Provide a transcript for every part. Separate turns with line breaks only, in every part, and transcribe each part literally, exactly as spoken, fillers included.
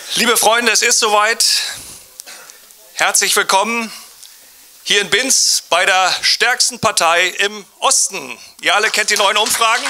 Liebe Freunde, es ist soweit. Herzlich willkommen hier in Binz bei der stärksten Partei im Osten. Ihr alle kennt die neuen Umfragen.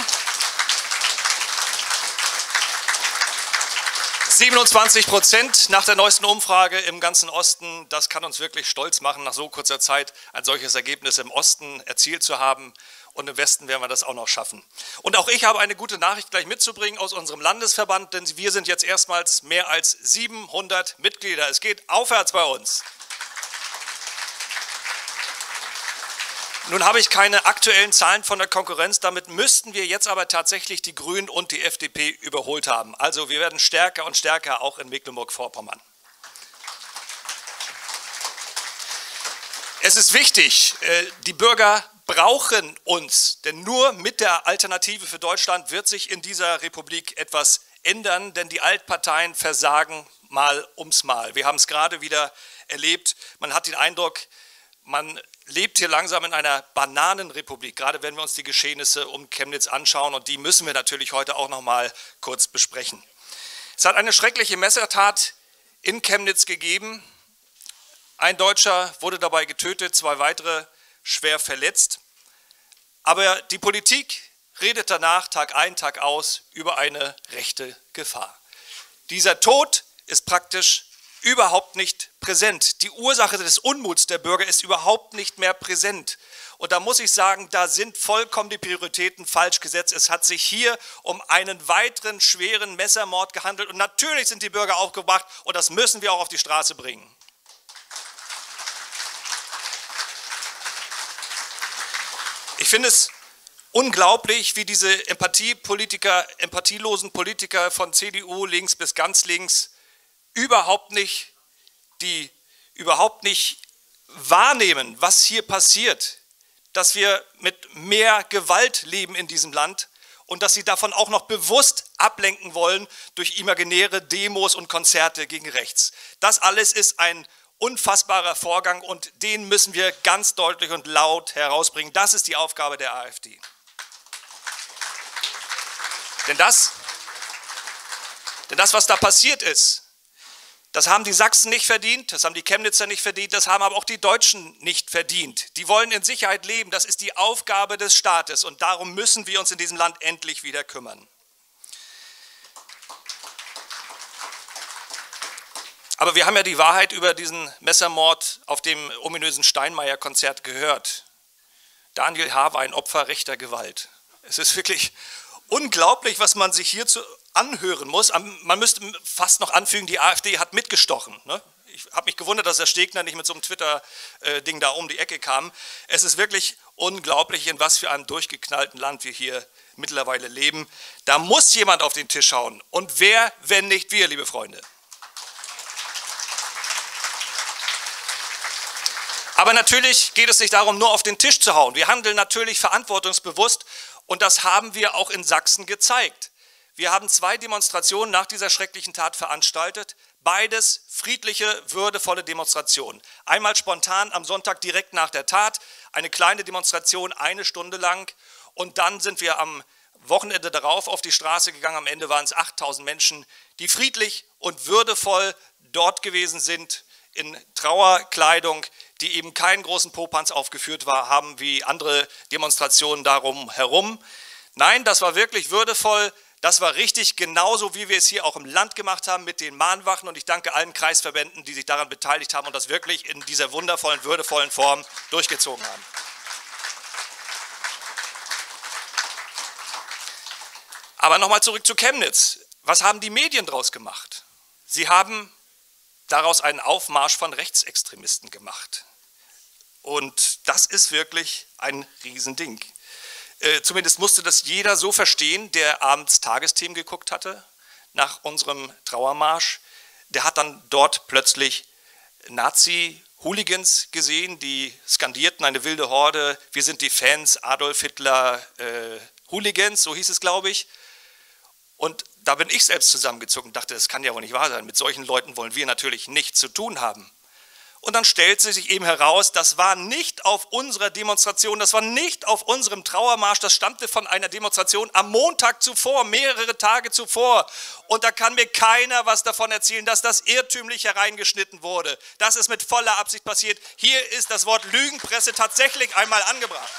siebenundzwanzig Prozent nach der neuesten Umfrage im ganzen Osten. Das kann uns wirklich stolz machen, nach so kurzer Zeit ein solches Ergebnis im Osten erzielt zu haben. Und im Westen werden wir das auch noch schaffen. Und auch ich habe eine gute Nachricht gleich mitzubringen aus unserem Landesverband, denn wir sind jetzt erstmals mehr als siebenhundert Mitglieder. Es geht aufwärts bei uns. Nun habe ich keine aktuellen Zahlen von der Konkurrenz, damit müssten wir jetzt aber tatsächlich die Grünen und die F D P überholt haben. Also wir werden stärker und stärker auch in Mecklenburg-Vorpommern. Es ist wichtig, die Bürger brauchen uns, denn nur mit der Alternative für Deutschland wird sich in dieser Republik etwas ändern, denn die Altparteien versagen mal ums Mal. Wir haben es gerade wieder erlebt, man hat den Eindruck, man lebt hier langsam in einer Bananenrepublik, gerade wenn wir uns die Geschehnisse um Chemnitz anschauen, und die müssen wir natürlich heute auch noch mal kurz besprechen. Es hat eine schreckliche Messertat in Chemnitz gegeben. Ein Deutscher wurde dabei getötet, zwei weitere schwer verletzt. Aber die Politik redet danach Tag ein, Tag aus über eine rechte Gefahr. Dieser Tod ist praktisch überhaupt nicht präsent. Die Ursache des Unmuts der Bürger ist überhaupt nicht mehr präsent. Und da muss ich sagen, da sind vollkommen die Prioritäten falsch gesetzt. Es hat sich hier um einen weiteren schweren Messermord gehandelt. Und natürlich sind die Bürger aufgebracht, und das müssen wir auch auf die Straße bringen. Ich finde es unglaublich, wie diese Empathiepolitiker, empathielosen Politiker von C D U links bis ganz links überhaupt nicht, die überhaupt nicht wahrnehmen, was hier passiert, dass wir mit mehr Gewalt leben in diesem Land und dass sie davon auch noch bewusst ablenken wollen durch imaginäre Demos und Konzerte gegen rechts. Das alles ist ein unfassbarer Vorgang, und den müssen wir ganz deutlich und laut herausbringen. Das ist die Aufgabe der AfD. Denn das, denn das, was da passiert ist, das haben die Sachsen nicht verdient, das haben die Chemnitzer nicht verdient, das haben aber auch die Deutschen nicht verdient. Die wollen in Sicherheit leben, das ist die Aufgabe des Staates, und darum müssen wir uns in diesem Land endlich wieder kümmern. Aber wir haben ja die Wahrheit über diesen Messermord auf dem ominösen Steinmeier-Konzert gehört. Daniel H. war ein Opfer rechter Gewalt. Es ist wirklich unglaublich, was man sich hierzu anhören muss. Man müsste fast noch anfügen, die AfD hat mitgestochen. Ich habe mich gewundert, dass der Stegner nicht mit so einem Twitter-Ding da um die Ecke kam. Es ist wirklich unglaublich, in was für einem durchgeknallten Land wir hier mittlerweile leben. Da muss jemand auf den Tisch hauen. Und wer, wenn nicht wir, liebe Freunde? Aber natürlich geht es nicht darum, nur auf den Tisch zu hauen. Wir handeln natürlich verantwortungsbewusst, und das haben wir auch in Sachsen gezeigt. Wir haben zwei Demonstrationen nach dieser schrecklichen Tat veranstaltet, beides friedliche, würdevolle Demonstrationen. Einmal spontan am Sonntag direkt nach der Tat, eine kleine Demonstration, eine Stunde lang, und dann sind wir am Wochenende darauf auf die Straße gegangen. Am Ende waren es achttausend Menschen, die friedlich und würdevoll dort gewesen sind, in Trauerkleidung, die eben keinen großen Popanz aufgeführt war, haben wie andere Demonstrationen darum herum. Nein, das war wirklich würdevoll, das war richtig, genauso wie wir es hier auch im Land gemacht haben mit den Mahnwachen, und ich danke allen Kreisverbänden, die sich daran beteiligt haben und das wirklich in dieser wundervollen, würdevollen Form durchgezogen haben. Aber nochmal zurück zu Chemnitz. Was haben die Medien daraus gemacht? Sie haben daraus einen Aufmarsch von Rechtsextremisten gemacht. Und das ist wirklich ein Riesending. Äh, zumindest musste das jeder so verstehen, der abends Tagesthemen geguckt hatte, nach unserem Trauermarsch. Der hat dann dort plötzlich Nazi-Hooligans gesehen, die skandierten, eine wilde Horde, wir sind die Fans, Adolf Hitler, äh, Hooligans, so hieß es, glaube ich. Und da bin ich selbst zusammengezogen und dachte, das kann ja wohl nicht wahr sein. Mit solchen Leuten wollen wir natürlich nichts zu tun haben. Und dann stellt sich eben heraus, das war nicht auf unserer Demonstration, das war nicht auf unserem Trauermarsch, das stammte von einer Demonstration am Montag zuvor, mehrere Tage zuvor. Und da kann mir keiner was davon erzählen, dass das irrtümlich hereingeschnitten wurde. Das ist mit voller Absicht passiert. Hier ist das Wort Lügenpresse tatsächlich einmal angebracht.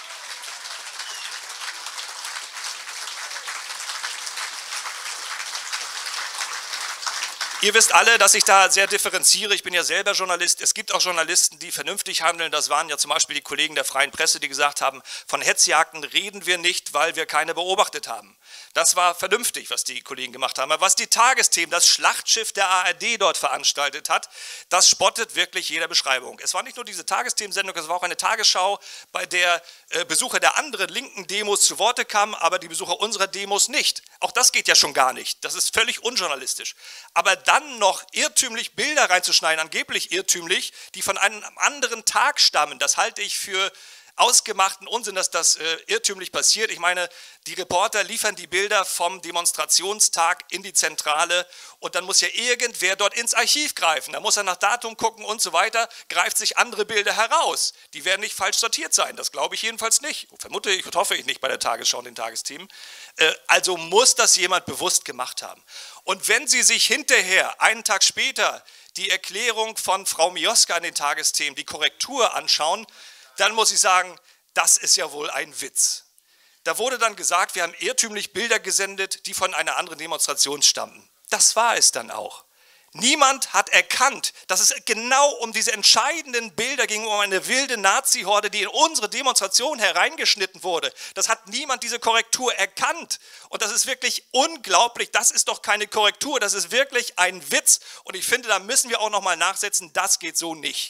Ihr wisst alle, dass ich da sehr differenziere. Ich bin ja selber Journalist. Es gibt auch Journalisten, die vernünftig handeln. Das waren ja zum Beispiel die Kollegen der Freien Presse, die gesagt haben, von Hetzjagden reden wir nicht, weil wir keine beobachtet haben. Das war vernünftig, was die Kollegen gemacht haben. Aber was die Tagesthemen, das Schlachtschiff der A R D dort veranstaltet hat, das spottet wirklich jeder Beschreibung. Es war nicht nur diese Tagesthemensendung, es war auch eine Tagesschau, bei der äh, Besucher der anderen linken Demos zu Worte kamen, aber die Besucher unserer Demos nicht. Auch das geht ja schon gar nicht. Das ist völlig unjournalistisch. Aber dann noch irrtümlich Bilder reinzuschneiden, angeblich irrtümlich, die von einem anderen Tag stammen, das halte ich für ausgemachten Unsinn, dass das äh, irrtümlich passiert. Ich meine, die Reporter liefern die Bilder vom Demonstrationstag in die Zentrale und dann muss ja irgendwer dort ins Archiv greifen. Da muss er nach Datum gucken und so weiter, greift sich andere Bilder heraus. Die werden nicht falsch sortiert sein, das glaube ich jedenfalls nicht. Vermute ich, hoffe ich nicht bei der Tagesschau und den Tagesthemen. Äh, also muss das jemand bewusst gemacht haben. Und wenn Sie sich hinterher, einen Tag später, die Erklärung von Frau Mioska an den Tagesthemen, die Korrektur anschauen, dann muss ich sagen, das ist ja wohl ein Witz. Da wurde dann gesagt, wir haben irrtümlich Bilder gesendet, die von einer anderen Demonstration stammten. Das war es dann auch. Niemand hat erkannt, dass es genau um diese entscheidenden Bilder ging, um eine wilde Nazi-Horde, die in unsere Demonstration hereingeschnitten wurde. Das hat niemand, diese Korrektur, erkannt. Und das ist wirklich unglaublich. Das ist doch keine Korrektur, das ist wirklich ein Witz. Und ich finde, da müssen wir auch noch mal nachsetzen, das geht so nicht.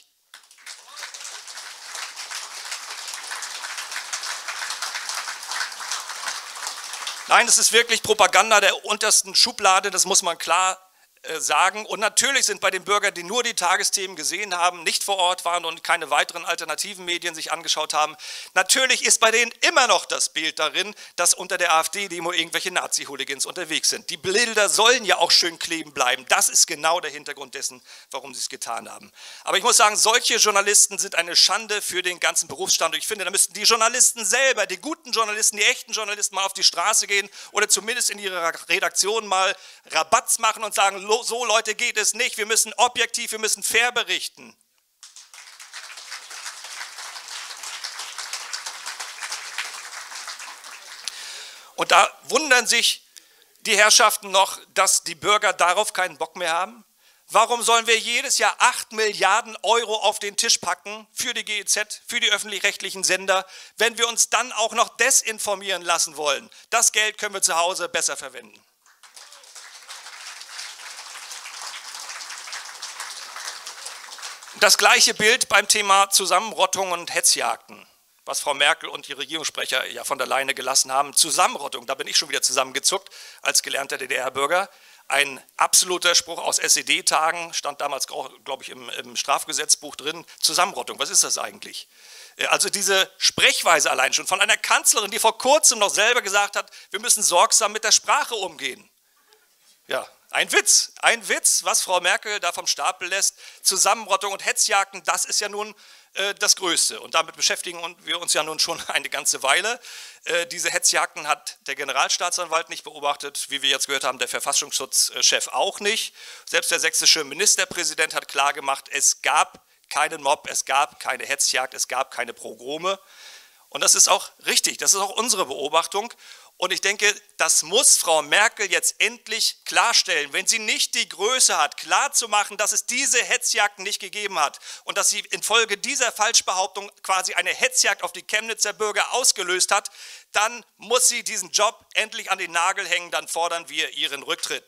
Nein, es ist wirklich Propaganda der untersten Schublade, das muss man klar äh, sagen. Und natürlich sind bei den Bürgern, die nur die Tagesthemen gesehen haben, nicht vor Ort waren und keine weiteren alternativen Medien sich angeschaut haben, natürlich ist bei denen immer noch das Bild darin, dass unter der AfD-Demo irgendwelche Nazi-Hooligans unterwegs sind. Die Bilder sollen ja auch schön kleben bleiben. Das ist genau der Hintergrund dessen, warum sie es getan haben. Aber ich muss sagen, solche Journalisten sind eine Schande für den ganzen Berufsstand. Und ich finde, da müssten die Journalisten selber, die guten Journalisten, die echten Journalisten mal auf die Straße gehen oder zumindest in ihrer Redaktion mal Rabatz machen und sagen, so Leute geht es nicht, wir müssen objektiv, wir müssen fair berichten. Und da wundern sich die Herrschaften noch, dass die Bürger darauf keinen Bock mehr haben. Warum sollen wir jedes Jahr acht Milliarden Euro auf den Tisch packen für die G E Z, für die öffentlich-rechtlichen Sender, wenn wir uns dann auch noch desinformieren lassen wollen? Das Geld können wir zu Hause besser verwenden. Das gleiche Bild beim Thema Zusammenrottung und Hetzjagden, was Frau Merkel und die Regierungssprecher ja von der Leine gelassen haben. Zusammenrottung, da bin ich schon wieder zusammengezuckt als gelernter D D R-Bürger. Ein absoluter Spruch aus S E D-Tagen, stand damals, glaube ich, im, im Strafgesetzbuch drin. Zusammenrottung, was ist das eigentlich? Also diese Sprechweise allein schon von einer Kanzlerin, die vor kurzem noch selber gesagt hat, wir müssen sorgsam mit der Sprache umgehen. Ja, ein Witz, ein Witz, was Frau Merkel da vom Stapel lässt. Zusammenrottung und Hetzjagden, das ist ja nun äh, das Größte. Und damit beschäftigen wir uns ja nun schon eine ganze Weile. Äh, diese Hetzjagden hat der Generalstaatsanwalt nicht beobachtet, wie wir jetzt gehört haben, der Verfassungsschutzchef auch nicht. Selbst der sächsische Ministerpräsident hat klargemacht, es gab keinen Mob, es gab keine Hetzjagd, es gab keine Pogrome. Und das ist auch richtig, das ist auch unsere Beobachtung. Und ich denke, das muss Frau Merkel jetzt endlich klarstellen, wenn sie nicht die Größe hat, klarzumachen, dass es diese Hetzjagden nicht gegeben hat und dass sie infolge dieser Falschbehauptung quasi eine Hetzjagd auf die Chemnitzer Bürger ausgelöst hat, dann muss sie diesen Job endlich an den Nagel hängen, dann fordern wir ihren Rücktritt.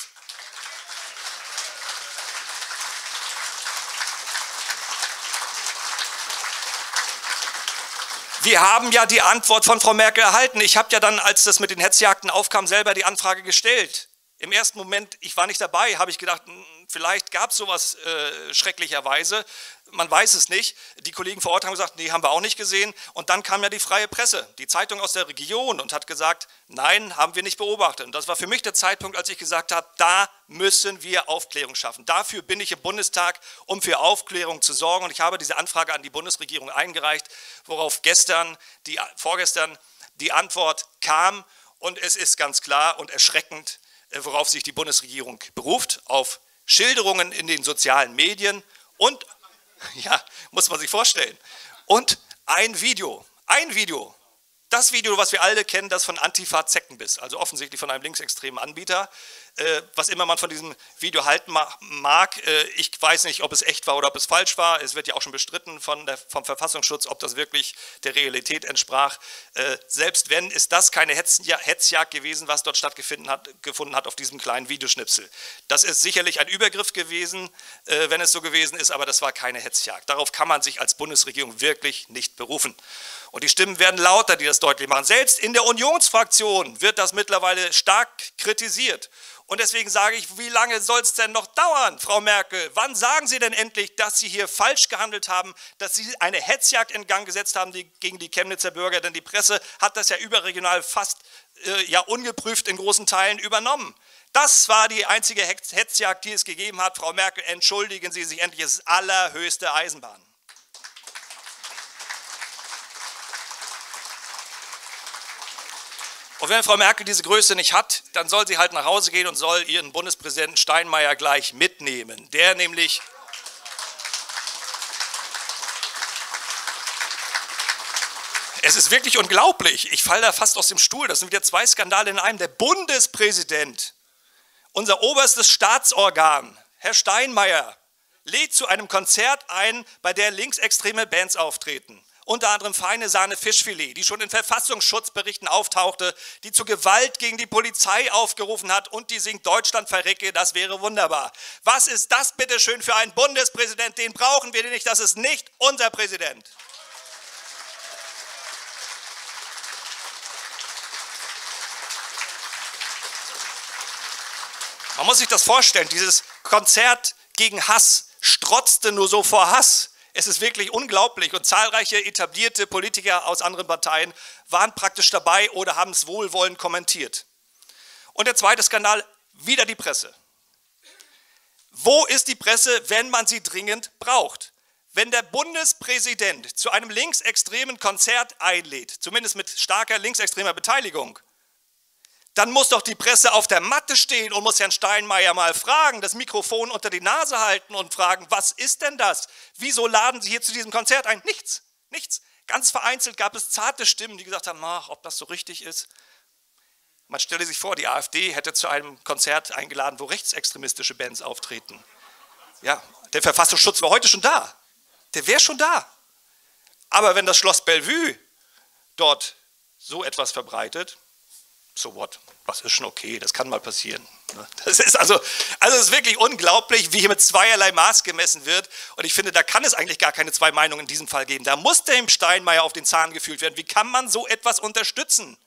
Wir haben ja die Antwort von Frau Merkel erhalten. Ich habe ja dann, als das mit den Hetzjagden aufkam, selber die Anfrage gestellt. Im ersten Moment, ich war nicht dabei, habe ich gedacht, vielleicht gab es sowas äh, schrecklicherweise, man weiß es nicht. Die Kollegen vor Ort haben gesagt, nee, haben wir auch nicht gesehen. Und dann kam ja die Freie Presse, die Zeitung aus der Region, und hat gesagt, nein, haben wir nicht beobachtet. Und das war für mich der Zeitpunkt, als ich gesagt habe, da müssen wir Aufklärung schaffen. Dafür bin ich im Bundestag, um für Aufklärung zu sorgen. Und ich habe diese Anfrage an die Bundesregierung eingereicht, worauf gestern, die, vorgestern die Antwort kam. Und es ist ganz klar und erschreckend, worauf sich die Bundesregierung beruft, auf Schilderungen in den sozialen Medien und, ja, muss man sich vorstellen, und ein Video, ein Video, das Video, was wir alle kennen, das von Antifa Zeckenbiss, also offensichtlich von einem linksextremen Anbieter, äh, was immer man von diesem Video halten mag, äh, ich weiß nicht, ob es echt war oder ob es falsch war, es wird ja auch schon bestritten von der, vom Verfassungsschutz, ob das wirklich der Realität entsprach. Äh, selbst wenn, ist das keine Hetzja- Hetzjagd gewesen, was dort stattgefunden hat, gefunden hat auf diesem kleinen Videoschnipsel. Das ist sicherlich ein Übergriff gewesen, äh, wenn es so gewesen ist, aber das war keine Hetzjagd. Darauf kann man sich als Bundesregierung wirklich nicht berufen. Und die Stimmen werden lauter, die das deutlich machen. Selbst in der Unionsfraktion wird das mittlerweile stark kritisiert. Und deswegen sage ich, wie lange soll es denn noch dauern, Frau Merkel? Wann sagen Sie denn endlich, dass Sie hier falsch gehandelt haben, dass Sie eine Hetzjagd in Gang gesetzt haben die, gegen die Chemnitzer Bürger? Denn die Presse hat das ja überregional fast äh, ja, ungeprüft in großen Teilen übernommen. Das war die einzige Hetzjagd, die es gegeben hat. Frau Merkel, entschuldigen Sie sich endlich, es ist allerhöchste Eisenbahn. Und wenn Frau Merkel diese Größe nicht hat, dann soll sie halt nach Hause gehen und soll ihren Bundespräsidenten Steinmeier gleich mitnehmen. Der nämlich es ist wirklich unglaublich, ich falle da fast aus dem Stuhl, das sind wieder zwei Skandale in einem. Der Bundespräsident, unser oberstes Staatsorgan, Herr Steinmeier, lädt zu einem Konzert ein, bei der linksextreme Bands auftreten. Unter anderem Feine Sahne Fischfilet, die schon in Verfassungsschutzberichten auftauchte, die zu Gewalt gegen die Polizei aufgerufen hat und die singt Deutschland verrecke, das wäre wunderbar. Was ist das bitte schön für einen Bundespräsident? Den brauchen wir nicht, das ist nicht unser Präsident. Man muss sich das vorstellen, dieses Konzert gegen Hass strotzte nur so vor Hass. Es ist wirklich unglaublich und zahlreiche etablierte Politiker aus anderen Parteien waren praktisch dabei oder haben es wohlwollend kommentiert. Und der zweite Skandal, wieder die Presse. Wo ist die Presse, wenn man sie dringend braucht? Wenn der Bundespräsident zu einem linksextremen Konzert einlädt, zumindest mit starker linksextremer Beteiligung, dann muss doch die Presse auf der Matte stehen und muss Herrn Steinmeier mal fragen, das Mikrofon unter die Nase halten und fragen, was ist denn das? Wieso laden Sie hier zu diesem Konzert ein? Nichts, nichts. Ganz vereinzelt gab es zarte Stimmen, die gesagt haben, ach, ob das so richtig ist. Man stelle sich vor, die AfD hätte zu einem Konzert eingeladen, wo rechtsextremistische Bands auftreten. Ja, der Verfassungsschutz war heute schon da. Der wäre schon da. Aber wenn das Schloss Bellevue dort so etwas verbreitet, so what? Das ist schon okay, das kann mal passieren. Das ist also, also es ist wirklich unglaublich, wie hier mit zweierlei Maß gemessen wird. Und ich finde, da kann es eigentlich gar keine zwei Meinungen in diesem Fall geben. Da muss dem Steinmeier auf den Zahn gefühlt werden. Wie kann man so etwas unterstützen?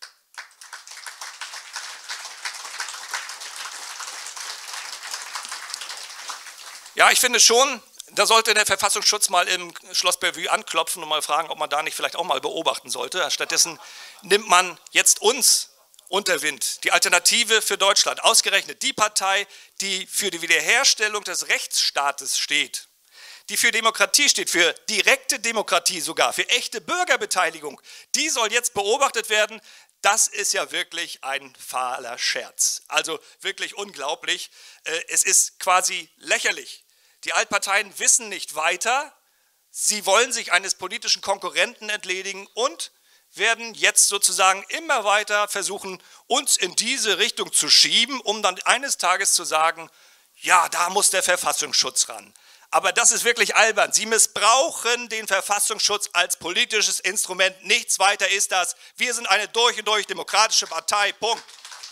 Ja, ich finde schon, da sollte der Verfassungsschutz mal im Schloss Bellevue anklopfen und mal fragen, ob man da nicht vielleicht auch mal beobachten sollte. Stattdessen nimmt man jetzt uns unter Wind, die Alternative für Deutschland, ausgerechnet die Partei, die für die Wiederherstellung des Rechtsstaates steht, die für Demokratie steht, für direkte Demokratie sogar, für echte Bürgerbeteiligung, die soll jetzt beobachtet werden. Das ist ja wirklich ein fahler Scherz. Also wirklich unglaublich. Es ist quasi lächerlich. Die Altparteien wissen nicht weiter, sie wollen sich eines politischen Konkurrenten entledigen und werden jetzt sozusagen immer weiter versuchen, uns in diese Richtung zu schieben, um dann eines Tages zu sagen, ja, da muss der Verfassungsschutz ran. Aber das ist wirklich albern. Sie missbrauchen den Verfassungsschutz als politisches Instrument. Nichts weiter ist das. Wir sind eine durch und durch demokratische Partei. Punkt.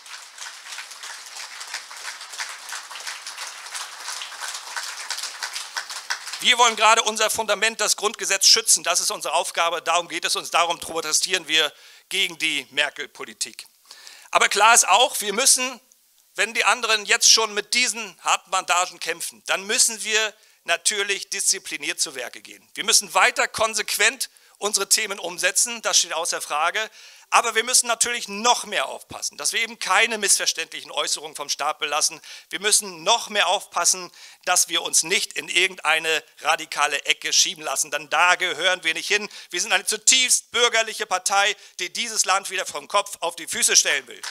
Wir wollen gerade unser Fundament, das Grundgesetz, schützen. Das ist unsere Aufgabe. Darum geht es uns. Darum protestieren wir gegen die Merkel-Politik. Aber klar ist auch, wir müssen wenn die anderen jetzt schon mit diesen harten Bandagen kämpfen, dann müssen wir natürlich diszipliniert zu Werke gehen. Wir müssen weiter konsequent unsere Themen umsetzen, das steht außer Frage. Aber wir müssen natürlich noch mehr aufpassen, dass wir eben keine missverständlichen Äußerungen vom Stapel lassen. Wir müssen noch mehr aufpassen, dass wir uns nicht in irgendeine radikale Ecke schieben lassen, denn da gehören wir nicht hin. Wir sind eine zutiefst bürgerliche Partei, die dieses Land wieder vom Kopf auf die Füße stellen will.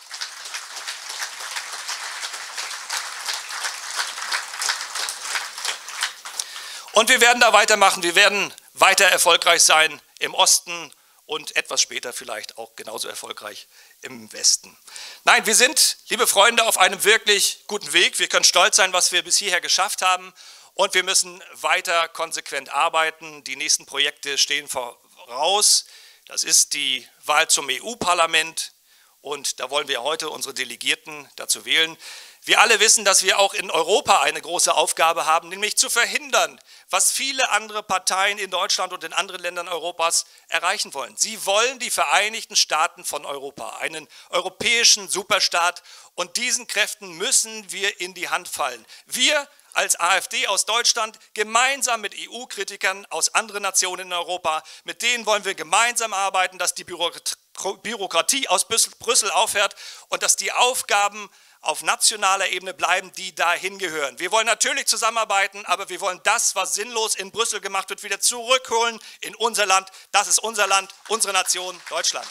Und wir werden da weitermachen, wir werden weiter erfolgreich sein im Osten und etwas später vielleicht auch genauso erfolgreich im Westen. Nein, wir sind, liebe Freunde, auf einem wirklich guten Weg. Wir können stolz sein, was wir bis hierher geschafft haben und wir müssen weiter konsequent arbeiten. Die nächsten Projekte stehen voraus. Das ist die Wahl zum E U-Parlament und da wollen wir heute unsere Delegierten dazu wählen. Wir alle wissen, dass wir auch in Europa eine große Aufgabe haben, nämlich zu verhindern, was viele andere Parteien in Deutschland und in anderen Ländern Europas erreichen wollen. Sie wollen die Vereinigten Staaten von Europa, einen europäischen Superstaat, und diesen Kräften müssen wir in die Hand fallen. Wir als AfD aus Deutschland, gemeinsam mit E U-Kritikern aus anderen Nationen in Europa, mit denen wollen wir gemeinsam arbeiten, dass die Bürokratie aus Brüssel aufhört und dass die Aufgaben auf nationaler Ebene bleiben, die dahin gehören. Wir wollen natürlich zusammenarbeiten, aber wir wollen das, was sinnlos in Brüssel gemacht wird, wieder zurückholen in unser Land. Das ist unser Land, unsere Nation, Deutschland.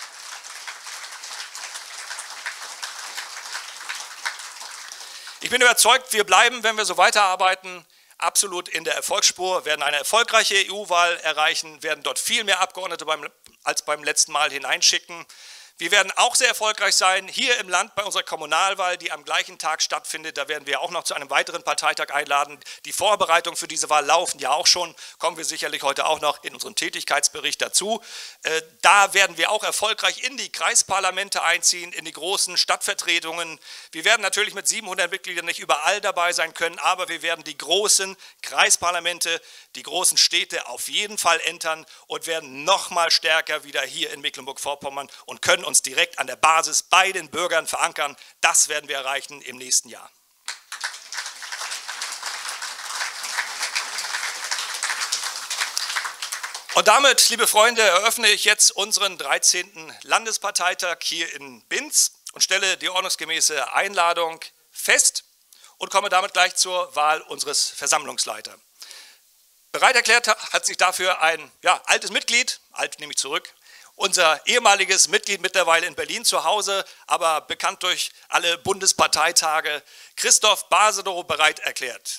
Ich bin überzeugt, wir bleiben, wenn wir so weiterarbeiten, absolut in der Erfolgsspur, werden eine erfolgreiche E U-Wahl erreichen, werden dort viel mehr Abgeordnete beim, als beim letzten Mal hineinschicken. Wir werden auch sehr erfolgreich sein hier im Land bei unserer Kommunalwahl, die am gleichen Tag stattfindet. Da werden wir auch noch zu einem weiteren Parteitag einladen. Die Vorbereitungen für diese Wahl laufen ja auch schon, kommen wir sicherlich heute auch noch in unserem Tätigkeitsbericht dazu. Äh, da werden wir auch erfolgreich in die Kreisparlamente einziehen, in die großen Stadtvertretungen. Wir werden natürlich mit siebenhundert Mitgliedern nicht überall dabei sein können, aber wir werden die großen Kreisparlamente, die großen Städte auf jeden Fall entern und werden noch mal stärker wieder hier in Mecklenburg-Vorpommern und können uns direkt an der Basis bei den Bürgern verankern. Das werden wir erreichen im nächsten Jahr. Und damit, liebe Freunde, eröffne ich jetzt unseren dreizehnten Landesparteitag hier in Binz und stelle die ordnungsgemäße Einladung fest und komme damit gleich zur Wahl unseres Versammlungsleiters. Bereit erklärt hat sich dafür ein ja, altes Mitglied, alt nehme ich zurück, unser ehemaliges Mitglied, mittlerweile in Berlin zu Hause, aber bekannt durch alle Bundesparteitage, Christoph Basedow, bereit erklärt.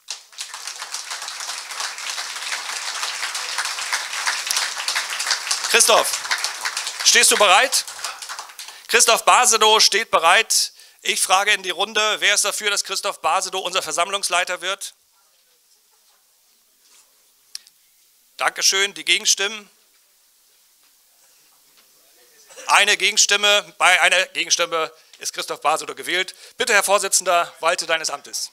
Christoph, stehst du bereit? Christoph Basedow steht bereit. Ich frage in die Runde, wer ist dafür, dass Christoph Basedow unser Versammlungsleiter wird? Dankeschön. Die Gegenstimmen? Eine Gegenstimme. Bei einer Gegenstimme ist Christoph Basedow gewählt. Bitte, Herr Vorsitzender, walte deines Amtes.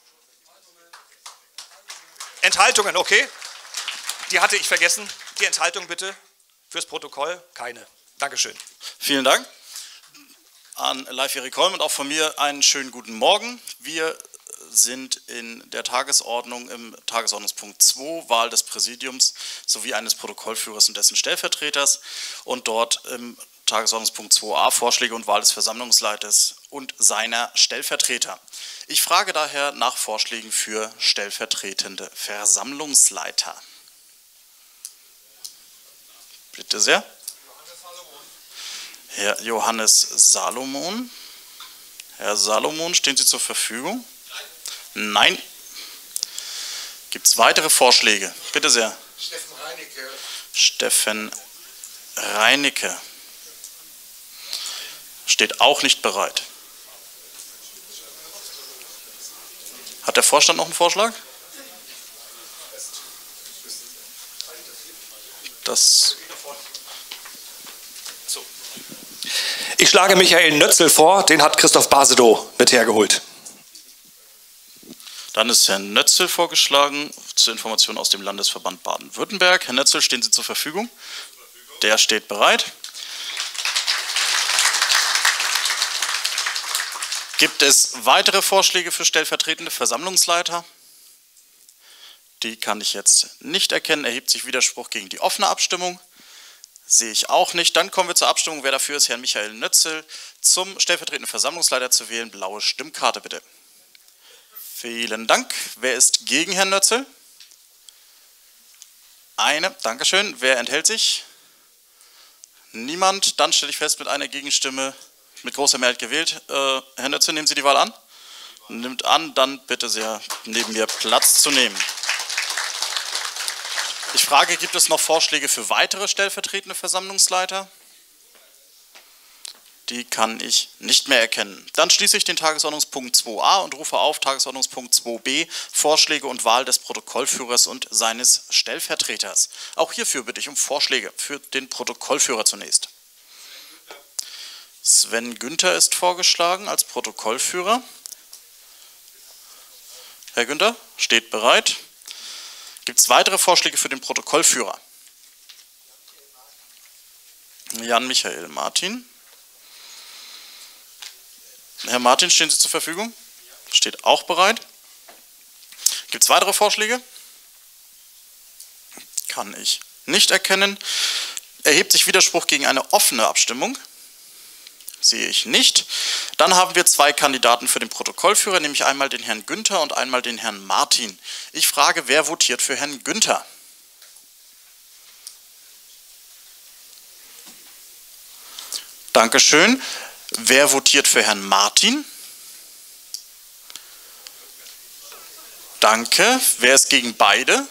Enthaltungen, okay. Die hatte ich vergessen. Die Enthaltung bitte fürs Protokoll. Keine. Dankeschön.
Vielen Dank an Leif Erik Holm und auch von mir einen schönen guten Morgen. Wir sind in der Tagesordnung im Tagesordnungspunkt zwei, Wahl des Präsidiums sowie eines Protokollführers und dessen Stellvertreters, und dort im Tagesordnungspunkt zwei a Vorschläge und Wahl des Versammlungsleiters und seiner Stellvertreter. Ich frage daher nach Vorschlägen für stellvertretende Versammlungsleiter. Bitte sehr. Herr Johannes Salomon. Herr Salomon, stehen Sie zur Verfügung? Nein. Gibt es weitere Vorschläge? Bitte sehr.
Steffen Reinecke.
Steffen Reinecke. Steht auch nicht bereit. Hat der Vorstand noch einen Vorschlag? Das
Ich schlage Michael Nötzel vor, den hat Christoph Basedow mit hergeholt.
Dann ist Herr Nötzel vorgeschlagen, zur Information aus dem Landesverband Baden-Württemberg. Herr Nötzel, stehen Sie zur Verfügung? Der steht bereit. Gibt es weitere Vorschläge für stellvertretende Versammlungsleiter? Die kann ich jetzt nicht erkennen. Erhebt sich Widerspruch gegen die offene Abstimmung? Sehe ich auch nicht. Dann kommen wir zur Abstimmung. Wer dafür ist, Herrn Michael Nötzel zum stellvertretenden Versammlungsleiter zu wählen. Blaue Stimmkarte bitte. Vielen Dank. Wer ist gegen Herrn Nötzel? Eine. Dankeschön. Wer enthält sich? Niemand. Dann stelle ich fest, mit einer Gegenstimme mit großer Mehrheit gewählt. Äh, Herr Nötzel, nehmen Sie die Wahl an? Nimmt an. Dann bitte sehr, neben mir Platz zu nehmen. Ich frage, gibt es noch Vorschläge für weitere stellvertretende Versammlungsleiter? Die kann ich nicht mehr erkennen. Dann schließe ich den Tagesordnungspunkt zwei a und rufe auf Tagesordnungspunkt zwei b, Vorschläge und Wahl des Protokollführers und seines Stellvertreters. Auch hierfür bitte ich um Vorschläge für den Protokollführer zunächst. Sven Günther ist vorgeschlagen als Protokollführer. Herr Günther steht bereit. Gibt es weitere Vorschläge für den Protokollführer? Jan-Michael Martin. Herr Martin, stehen Sie zur Verfügung? Steht auch bereit. Gibt es weitere Vorschläge? Kann ich nicht erkennen. Erhebt sich Widerspruch gegen eine offene Abstimmung? Sehe ich nicht. Dann haben wir zwei Kandidaten für den Protokollführer, nämlich einmal den Herrn Günther und einmal den Herrn Martin. Ich frage, wer votiert für Herrn Günther? Dankeschön. Wer votiert für Herrn Martin? Danke. Wer ist gegen beide?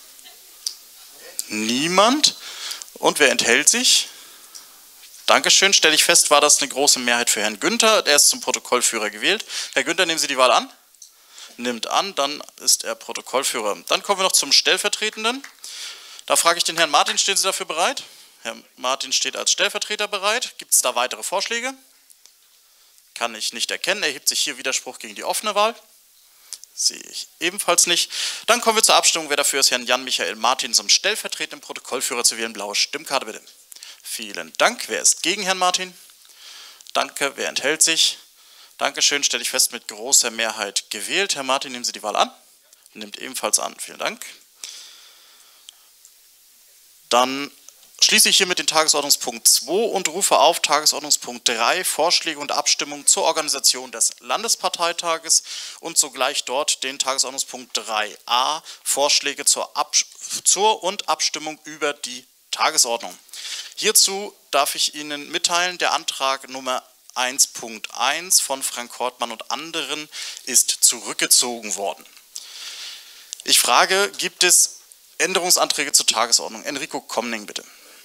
Niemand. Und wer enthält sich? Dankeschön. Stelle ich fest, war das eine große Mehrheit für Herrn Günther. Er ist zum Protokollführer gewählt. Herr Günther, nehmen Sie die Wahl an? Nimmt an, dann ist er Protokollführer. Dann kommen wir noch zum Stellvertretenden. Da frage ich den Herrn Martin, stehen Sie dafür bereit? Herr Martin steht als Stellvertreter bereit. Gibt es da weitere Vorschläge? Kann ich nicht erkennen. Erhebt sich hier Widerspruch gegen die offene Wahl? Sehe ich ebenfalls nicht. Dann kommen wir zur Abstimmung. Wer dafür ist, Herrn Jan-Michael Martin zum stellvertretenden Protokollführer zu wählen. Blaue Stimmkarte bitte. Vielen Dank. Wer ist gegen Herrn Martin? Danke. Wer enthält sich? Dankeschön. Stelle ich fest, mit großer Mehrheit gewählt. Herr Martin, nehmen Sie die Wahl an? Nimmt ebenfalls an. Vielen Dank. Dann schließe ich hiermit den Tagesordnungspunkt zwei und rufe auf Tagesordnungspunkt drei, Vorschläge und Abstimmung zur Organisation des Landesparteitages und sogleich dort den Tagesordnungspunkt drei a, Vorschläge zur, Ab zur und Abstimmung über die Tagesordnung. Hierzu darf ich Ihnen mitteilen, der Antrag Nummer eins Punkt eins von Frank Hortmann und anderen ist zurückgezogen worden. Ich frage, gibt es Änderungsanträge zur Tagesordnung? Enrico Komning, bitte.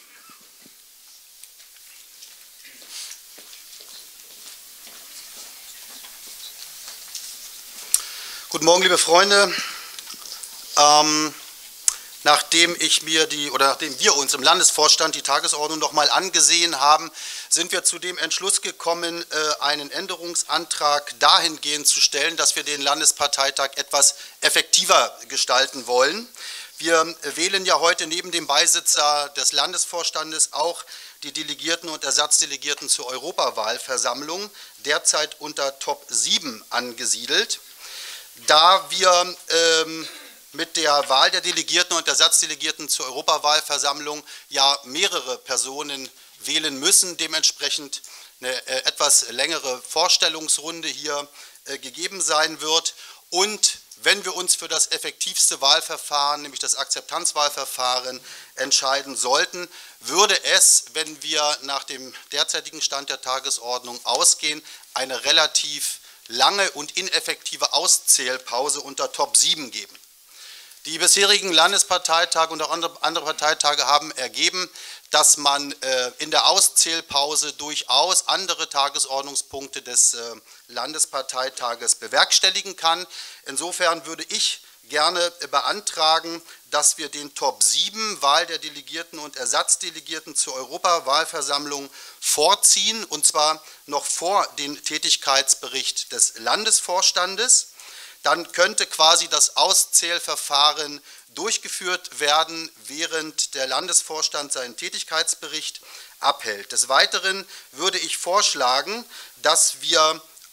Guten Morgen, liebe Freunde. Ähm, nachdem ich mir die oder nachdem wir uns im Landesvorstand die Tagesordnung noch mal angesehen haben, sind wir zu dem Entschluss gekommen, einen Änderungsantrag dahingehend zu stellen, dass wir den Landesparteitag etwas effektiver gestalten wollen. Wir wählen ja heute neben dem Beisitzer des Landesvorstandes auch die Delegierten und Ersatzdelegierten zur Europawahlversammlung, derzeit unter Top sieben angesiedelt. Da wir ähm, mit der Wahl der Delegierten und Ersatzdelegierten zur Europawahlversammlung ja mehrere Personen wählen müssen, dementsprechend eine äh, etwas längere Vorstellungsrunde hier äh, gegeben sein wird. Und wenn wir uns für das effektivste Wahlverfahren, nämlich das Akzeptanzwahlverfahren, entscheiden sollten, würde es, wenn wir nach dem derzeitigen Stand der Tagesordnung ausgehen, eine relativ lange und ineffektive Auszählpause unter Top sieben geben. Die bisherigen Landesparteitage und auch andere Parteitage haben ergeben, dass man in der Auszählpause durchaus andere Tagesordnungspunkte des Landesparteitages bewerkstelligen kann. Insofern würde ich gerne beantragen, dass wir den Top sieben, Wahl der Delegierten und Ersatzdelegierten zur Europawahlversammlung, vorziehen, und zwar noch vor den Tätigkeitsbericht des Landesvorstandes. Dann könnte quasi das Auszählverfahren durchgeführt werden, während der Landesvorstand seinen Tätigkeitsbericht abhält. Des Weiteren würde ich vorschlagen, dass wir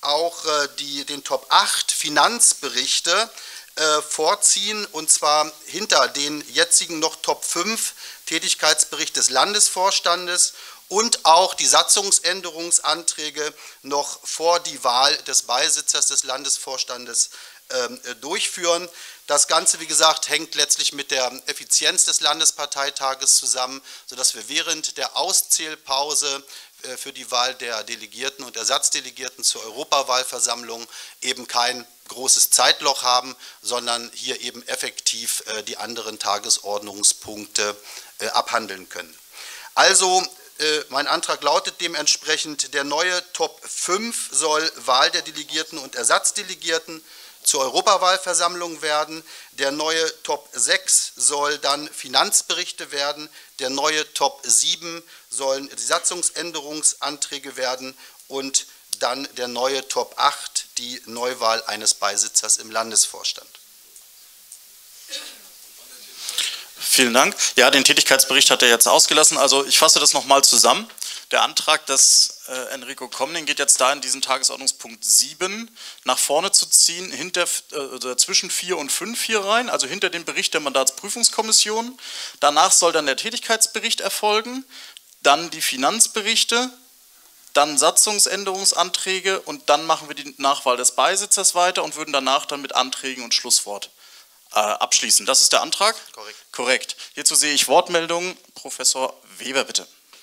auch äh, die, den Top acht Finanzberichte äh, vorziehen, und zwar hinter den jetzigen noch Top fünf Tätigkeitsbericht des Landesvorstandes und auch die Satzungsänderungsanträge noch vor die Wahl des Beisitzers des Landesvorstandes äh, durchführen. Das Ganze, wie gesagt, hängt letztlich mit der Effizienz des Landesparteitages zusammen, sodass wir während der Auszählpause für die Wahl der Delegierten und Ersatzdelegierten zur Europawahlversammlung eben kein großes Zeitloch haben, sondern hier eben effektiv die anderen Tagesordnungspunkte abhandeln können. Also mein Antrag lautet dementsprechend, der neue Top fünf soll Wahl der Delegierten und Ersatzdelegierten zur Europawahlversammlung werden. Der neue Top sechs soll dann Finanzberichte werden. Der neue Top sieben sollen die Satzungsänderungsanträge werden. Und dann der neue Top acht, die Neuwahl eines Beisitzers im Landesvorstand.
Vielen Dank. Ja, den Tätigkeitsbericht hat er jetzt ausgelassen. Also ich fasse das nochmal zusammen. Der Antrag des äh, Enrico Komning geht jetzt da in diesen Tagesordnungspunkt sieben nach vorne zu ziehen, hinter, äh, zwischen vier und fünf hier rein, also hinter dem Bericht der Mandatsprüfungskommission. Danach soll dann der Tätigkeitsbericht erfolgen, dann die Finanzberichte, dann Satzungsänderungsanträge und dann machen wir die Nachwahl des Beisitzers weiter und würden danach dann mit Anträgen und Schlusswort äh, abschließen. Das ist der Antrag?
Korrekt.
Korrekt. Hierzu sehe ich Wortmeldungen. Professor Weber, bitte.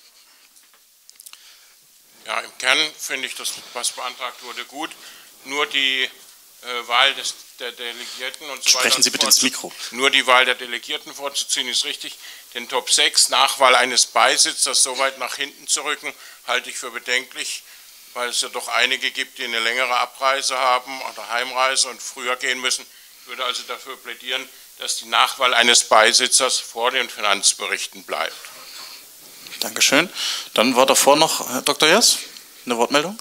Ja, im Kern finde ich das, was beantragt wurde, gut. Nur die äh, Wahl des, der Delegierten und so weiter.
Sprechen Sie bitte ins Mikro.
Nur die Wahl der Delegierten vorzuziehen ist richtig. Den Top sechs, Nachwahl eines Beisitzers, so weit nach hinten zu rücken, halte ich für bedenklich, weil es ja doch einige gibt, die eine längere Abreise haben oder Heimreise und früher gehen müssen. Ich würde also dafür plädieren, dass die Nachwahl eines Beisitzers vor den Finanzberichten bleibt.
Dankeschön. Dann war davor noch Herr Doktor Jers, eine Wortmeldung.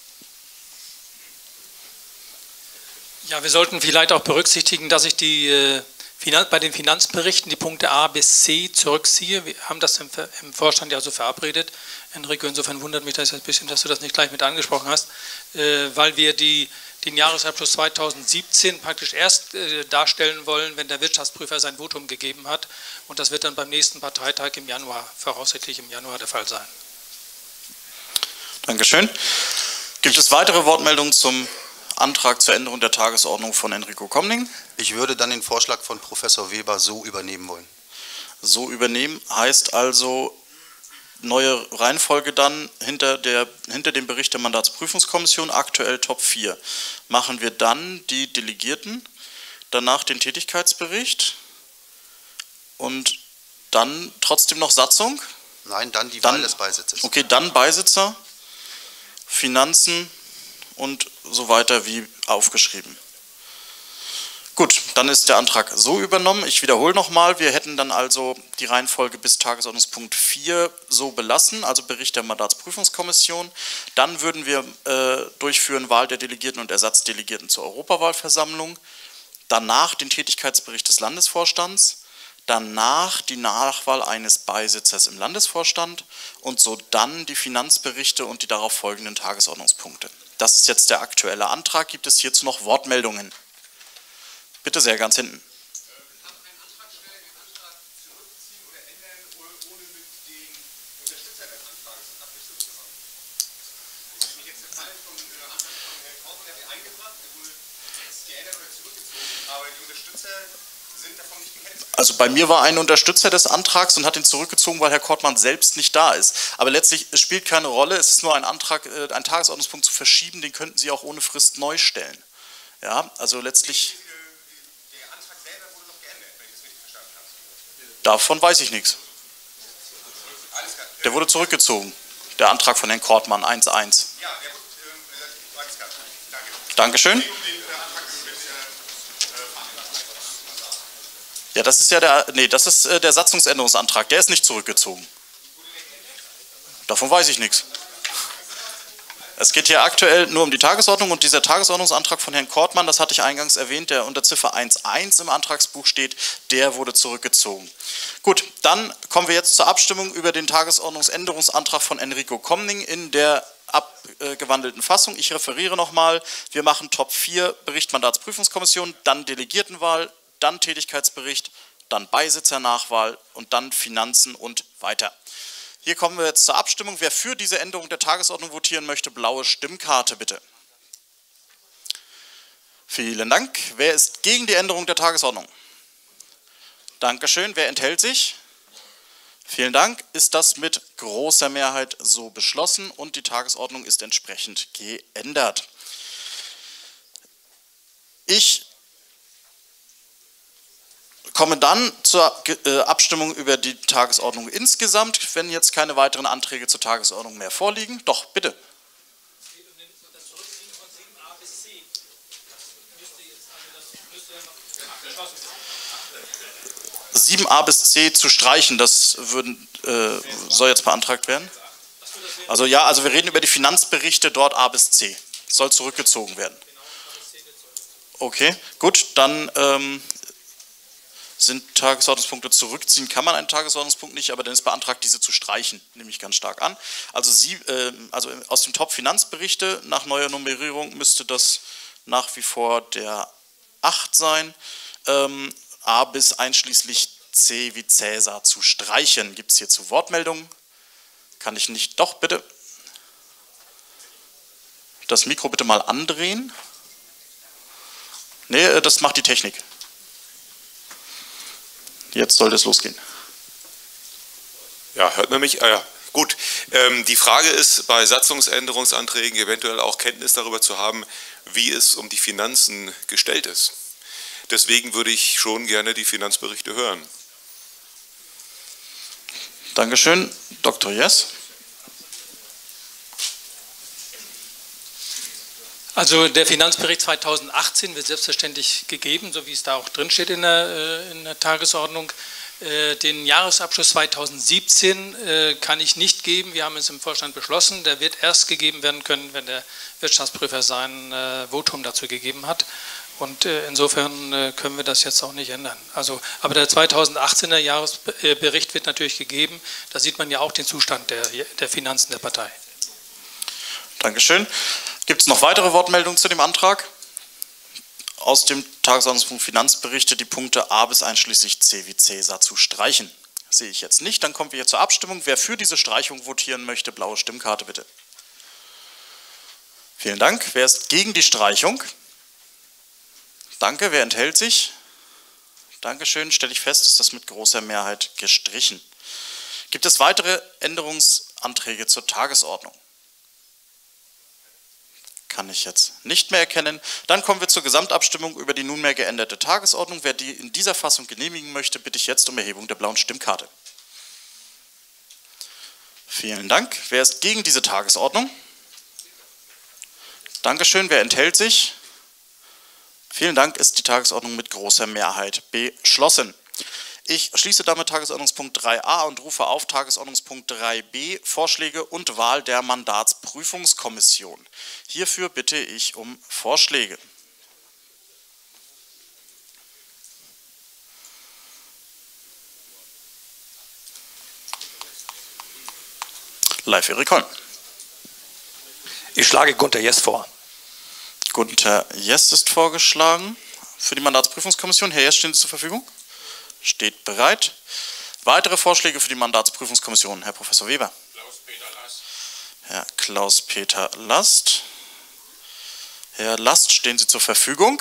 Ja, wir sollten vielleicht auch berücksichtigen, dass ich die, äh, bei den Finanzberichten die Punkte A bis C zurückziehe. Wir haben das im, im Vorstand ja so verabredet. Enrico, insofern wundert mich das ein bisschen, dass du das nicht gleich mit angesprochen hast, äh, weil wir die, den Jahresabschluss zweitausendsiebzehn praktisch erst äh, darstellen wollen, wenn der Wirtschaftsprüfer sein Votum gegeben hat. Und das wird dann beim nächsten Parteitag im Januar, voraussichtlich im Januar, der Fall sein.
Dankeschön. Gibt es weitere Wortmeldungen zum Antrag zur Änderung der Tagesordnung von Enrico Komning?
Ich würde dann den Vorschlag von Professor Weber so übernehmen wollen.
So übernehmen heißt also neue Reihenfolge dann hinter, der, hinter dem Bericht der Mandatsprüfungskommission, aktuell Top vier. Machen wir dann die Delegierten, danach den Tätigkeitsbericht und dann trotzdem noch Satzung?
Nein, dann die
dann,
Wahl des Beisitzers.
Okay, dann Beisitzer, Finanzen und so weiter wie aufgeschrieben. Gut, dann ist der Antrag so übernommen. Ich wiederhole nochmal, wir hätten dann also die Reihenfolge bis Tagesordnungspunkt vier so belassen, also Bericht der Mandatsprüfungskommission. Dann würden wir äh, durchführen Wahl der Delegierten und Ersatzdelegierten zur Europawahlversammlung. Danach den Tätigkeitsbericht des Landesvorstands. Danach die Nachwahl eines Beisitzers im Landesvorstand und so dann die Finanzberichte und die darauf folgenden Tagesordnungspunkte. Das ist jetzt der aktuelle Antrag. Gibt es hierzu noch Wortmeldungen? Bitte sehr, ganz hinten.
Kann ein Antragsteller den Antrag zurückziehen oder ändern, ohne mit den Unterstützern des Antrags abgestimmt zu haben? Das ist nämlich jetzt der Fall vom Antrag von Herrn Kortmann, der eingebracht, der wurde jetzt geändert oder zurückgezogen, aber die Unterstützer sind davon nicht gekennzeichnet.
Also bei mir war ein Unterstützer des Antrags und hat ihn zurückgezogen, weil Herr Kortmann selbst nicht da ist. Aber letztlich spielt keine Rolle, es ist nur ein Antrag, ein Tagesordnungspunkt zu verschieben, den könnten Sie auch ohne Frist neu stellen. Ja, also letztlich... Davon weiß ich nichts. Der wurde zurückgezogen. Der Antrag von Herrn Kortmann eins Punkt eins.
Ja, der wurde, äh, alles klar. Danke.
Dankeschön. Ja, das ist ja der, nee, das ist der Satzungsänderungsantrag. Der ist nicht zurückgezogen. Davon weiß ich nichts. Es geht hier aktuell nur um die Tagesordnung und dieser Tagesordnungsantrag von Herrn Kortmann, das hatte ich eingangs erwähnt, der unter Ziffer eins Punkt eins im Antragsbuch steht, der wurde zurückgezogen. Gut, dann kommen wir jetzt zur Abstimmung über den Tagesordnungsänderungsantrag von Enrico Komning in der abgewandelten Fassung. Ich referiere nochmal. Wir machen Top vier, Bericht Mandatsprüfungskommission, dann Delegiertenwahl, dann Tätigkeitsbericht, dann Beisitzernachwahl und dann Finanzen und weiter. Hier kommen wir jetzt zur Abstimmung. Wer für diese Änderung der Tagesordnung votieren möchte, blaue Stimmkarte bitte. Vielen Dank. Wer ist gegen die Änderung der Tagesordnung? Dankeschön. Wer enthält sich? Vielen Dank. Ist das mit großer Mehrheit so beschlossen und die Tagesordnung ist entsprechend geändert. Ich komme dann zur Abstimmung über die Tagesordnung insgesamt, wenn jetzt keine weiteren Anträge zur Tagesordnung mehr vorliegen. Doch, bitte. sieben a bis c zu streichen, das würden, äh, soll jetzt beantragt werden. Also ja, also wir reden über die Finanzberichte dort a bis c. Soll zurückgezogen werden. Okay, gut, dann ähm, sind Tagesordnungspunkte zurückziehen. Kann man einen Tagesordnungspunkt nicht, aber dann ist beantragt, diese zu streichen, nehme ich ganz stark an. Also, Sie, äh, also aus dem Top Finanzberichte nach neuer Nummerierung müsste das nach wie vor der acht sein. Ähm, A bis einschließlich C wie Cäsar zu streichen. Gibt es hierzu Wortmeldungen? Kann ich nicht. Doch, bitte. Das Mikro bitte mal andrehen. Nee, das macht die Technik. Jetzt sollte es losgehen.
Ja, hört man mich? Ah ja, gut. Ähm, die Frage ist, bei Satzungsänderungsanträgen eventuell auch Kenntnis darüber zu haben, wie es um die Finanzen gestellt ist. Deswegen würde ich schon gerne die Finanzberichte hören.
Dankeschön. Doktor Jess.
Also der Finanzbericht zweitausendachtzehn wird selbstverständlich gegeben, so wie es da auch drin steht in der, in der Tagesordnung. Den Jahresabschluss zweitausendsiebzehn kann ich nicht geben, wir haben es im Vorstand beschlossen. Der wird erst gegeben werden können, wenn der Wirtschaftsprüfer sein Votum dazu gegeben hat. Und insofern können wir das jetzt auch nicht ändern. Also, aber der zweitausendachtzehner Jahresbericht wird natürlich gegeben. Da sieht man ja auch den Zustand der, der Finanzen der Partei.
Dankeschön. Gibt es noch weitere Wortmeldungen zu dem Antrag? Aus dem Tagesordnungspunkt Finanzberichte die Punkte A bis einschließlich C wie Cäsar zu streichen. Sehe ich jetzt nicht. Dann kommen wir hier zur Abstimmung. Wer für diese Streichung votieren möchte, blaue Stimmkarte bitte. Vielen Dank. Wer ist gegen die Streichung? Danke. Wer enthält sich? Dankeschön. Stelle ich fest, ist das mit großer Mehrheit gestrichen. Gibt es weitere Änderungsanträge zur Tagesordnung? Kann ich jetzt nicht mehr erkennen. Dann kommen wir zur Gesamtabstimmung über die nunmehr geänderte Tagesordnung. Wer die in dieser Fassung genehmigen möchte, bitte ich jetzt um Erhebung der blauen Stimmkarte. Vielen Dank. Wer ist gegen diese Tagesordnung? Dankeschön. Wer enthält sich? Vielen Dank. Ist die Tagesordnung mit großer Mehrheit beschlossen. Ich schließe damit Tagesordnungspunkt drei a und rufe auf Tagesordnungspunkt drei b, Vorschläge und Wahl der Mandatsprüfungskommission. Hierfür bitte ich um Vorschläge. Live Erik Holm.
Ich schlage Gunter Jess vor.
Gunter Jess ist vorgeschlagen für die Mandatsprüfungskommission. Herr Jess, stehen Sie zur Verfügung? Steht bereit. Weitere Vorschläge für die Mandatsprüfungskommission. Herr Professor Weber.
Klaus-Peter Last.
Herr Klaus-Peter Last. Herr Last, stehen Sie zur Verfügung?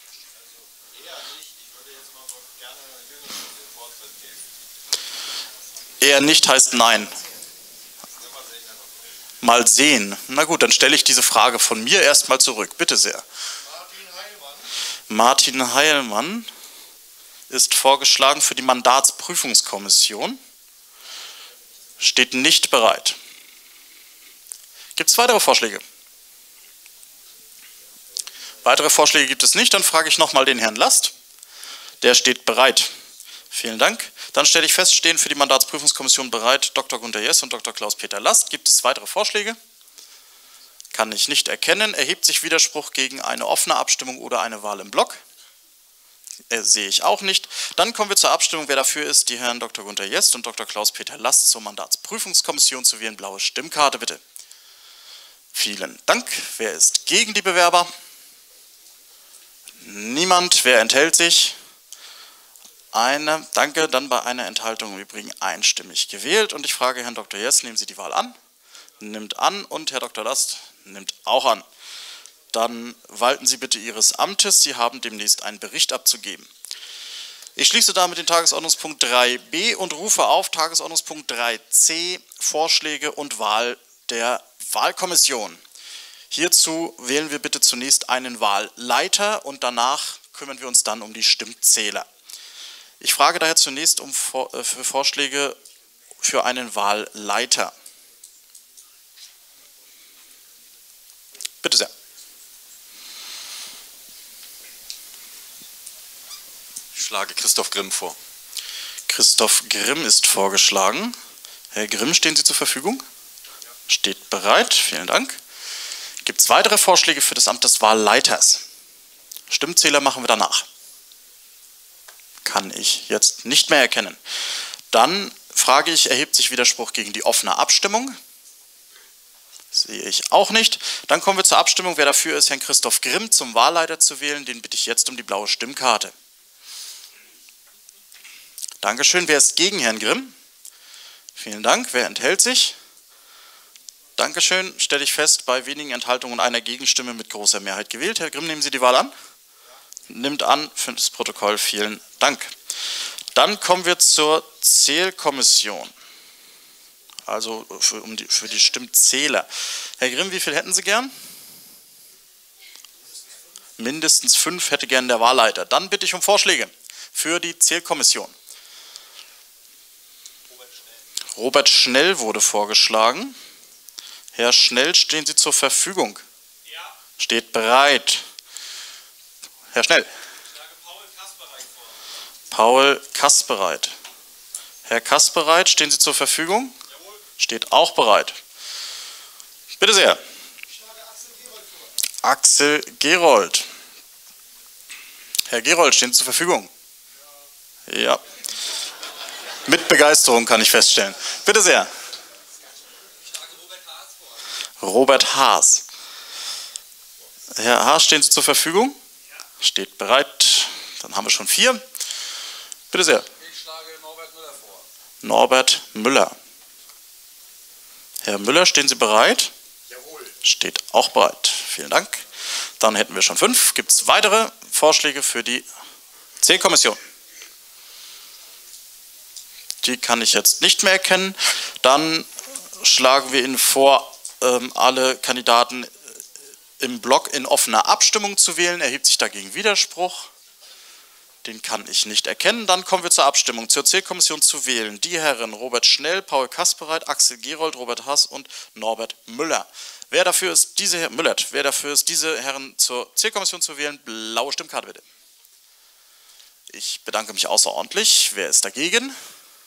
Eher nicht heißt nein. Mal sehen. Na gut, dann stelle ich diese Frage von mir erstmal zurück. Bitte sehr.
Martin Heilmann.
Martin Heilmann ist vorgeschlagen für die Mandatsprüfungskommission. Steht nicht bereit. Gibt es weitere Vorschläge? Weitere Vorschläge gibt es nicht. Dann frage ich nochmal den Herrn Last. Der steht bereit. Vielen Dank. Dann stelle ich fest, stehen für die Mandatsprüfungskommission bereit Doktor Gunter Jess und Doktor Klaus-Peter Last. Gibt es weitere Vorschläge? Kann ich nicht erkennen. Erhebt sich Widerspruch gegen eine offene Abstimmung oder eine Wahl im Block? Äh, sehe ich auch nicht. Dann kommen wir zur Abstimmung. Wer dafür ist, die Herren Doktor Gunter Jess und Doktor Klaus-Peter Last zur Mandatsprüfungskommission zu wählen. Blaue Stimmkarte bitte. Vielen Dank. Wer ist gegen die Bewerber? Niemand. Wer enthält sich? Eine. Danke. Dann bei einer Enthaltung im Übrigen einstimmig gewählt. Und ich frage Herrn Doktor Jess, nehmen Sie die Wahl an? Nimmt an. Und Herr Doktor Last nimmt auch an. Dann walten Sie bitte Ihres Amtes. Sie haben demnächst einen Bericht abzugeben. Ich schließe damit den Tagesordnungspunkt drei b und rufe auf Tagesordnungspunkt drei c, Vorschläge und Wahl der Wahlkommission. Hierzu wählen wir bitte zunächst einen Wahlleiter und danach kümmern wir uns dann um die Stimmzähler. Ich frage daher zunächst um für Vorschläge für einen Wahlleiter. Bitte sehr.
Ich schlage Christoph Grimm vor.
Christoph Grimm ist vorgeschlagen. Herr Grimm, stehen Sie zur Verfügung? Ja. Steht bereit. Vielen Dank. Gibt es weitere Vorschläge für das Amt des Wahlleiters? Stimmzähler machen wir danach. Kann ich jetzt nicht mehr erkennen. Dann frage ich, erhebt sich Widerspruch gegen die offene Abstimmung? Sehe ich auch nicht. Dann kommen wir zur Abstimmung. Wer dafür ist, Herrn Christoph Grimm zum Wahlleiter zu wählen, den bitte ich jetzt um die blaue Stimmkarte. Dankeschön. Wer ist gegen Herrn Grimm? Vielen Dank. Wer enthält sich? Dankeschön. Stelle ich fest, bei wenigen Enthaltungen und einer Gegenstimme mit großer Mehrheit gewählt. Herr Grimm, nehmen Sie die Wahl an? Nimmt an. Für das Protokoll vielen Dank. Dann kommen wir zur Zählkommission. Also für, um die, für die Stimmzähler. Herr Grimm, wie viel hätten Sie gern? Mindestens fünf hätte gern der Wahlleiter. Dann bitte ich um Vorschläge für die Zählkommission. Robert Schnell wurde vorgeschlagen. Herr Schnell, stehen Sie zur Verfügung? Ja. Steht bereit. Herr Schnell. Ich schlage Paul Kaspereit vor. Paul Kaspereit. Herr Kaspereit, stehen Sie zur Verfügung? Jawohl. Steht auch bereit. Bitte sehr. Ich schlage Axel Gerold vor. Axel Gerold. Herr Gerold, stehen Sie zur Verfügung? Ja. Ja. Mit Begeisterung kann ich feststellen. Bitte sehr. Ich schlage Robert Haas vor. Robert Haas. Herr Haas, stehen Sie zur Verfügung? Ja. Steht bereit. Dann haben wir schon vier. Bitte sehr. Ich schlage Norbert Müller vor. Norbert Müller. Herr Müller, stehen Sie bereit? Jawohl. Steht auch bereit. Vielen Dank. Dann hätten wir schon fünf. Gibt es weitere Vorschläge für die Zählkommission? Die kann ich jetzt nicht mehr erkennen. Dann schlagen wir Ihnen vor, alle Kandidaten im Block in offener Abstimmung zu wählen. Erhebt sich dagegen Widerspruch? Den kann ich nicht erkennen. Dann kommen wir zur Abstimmung. Zur Zählkommission zu wählen die Herren Robert Schnell, Paul Kaspereit, Axel Gerold, Robert Haas und Norbert Müller. Wer dafür ist, diese Herren, Müllert, wer dafür ist, diese Herren zur Zählkommission zu wählen, blaue Stimmkarte bitte. Ich bedanke mich außerordentlich. Wer ist dagegen?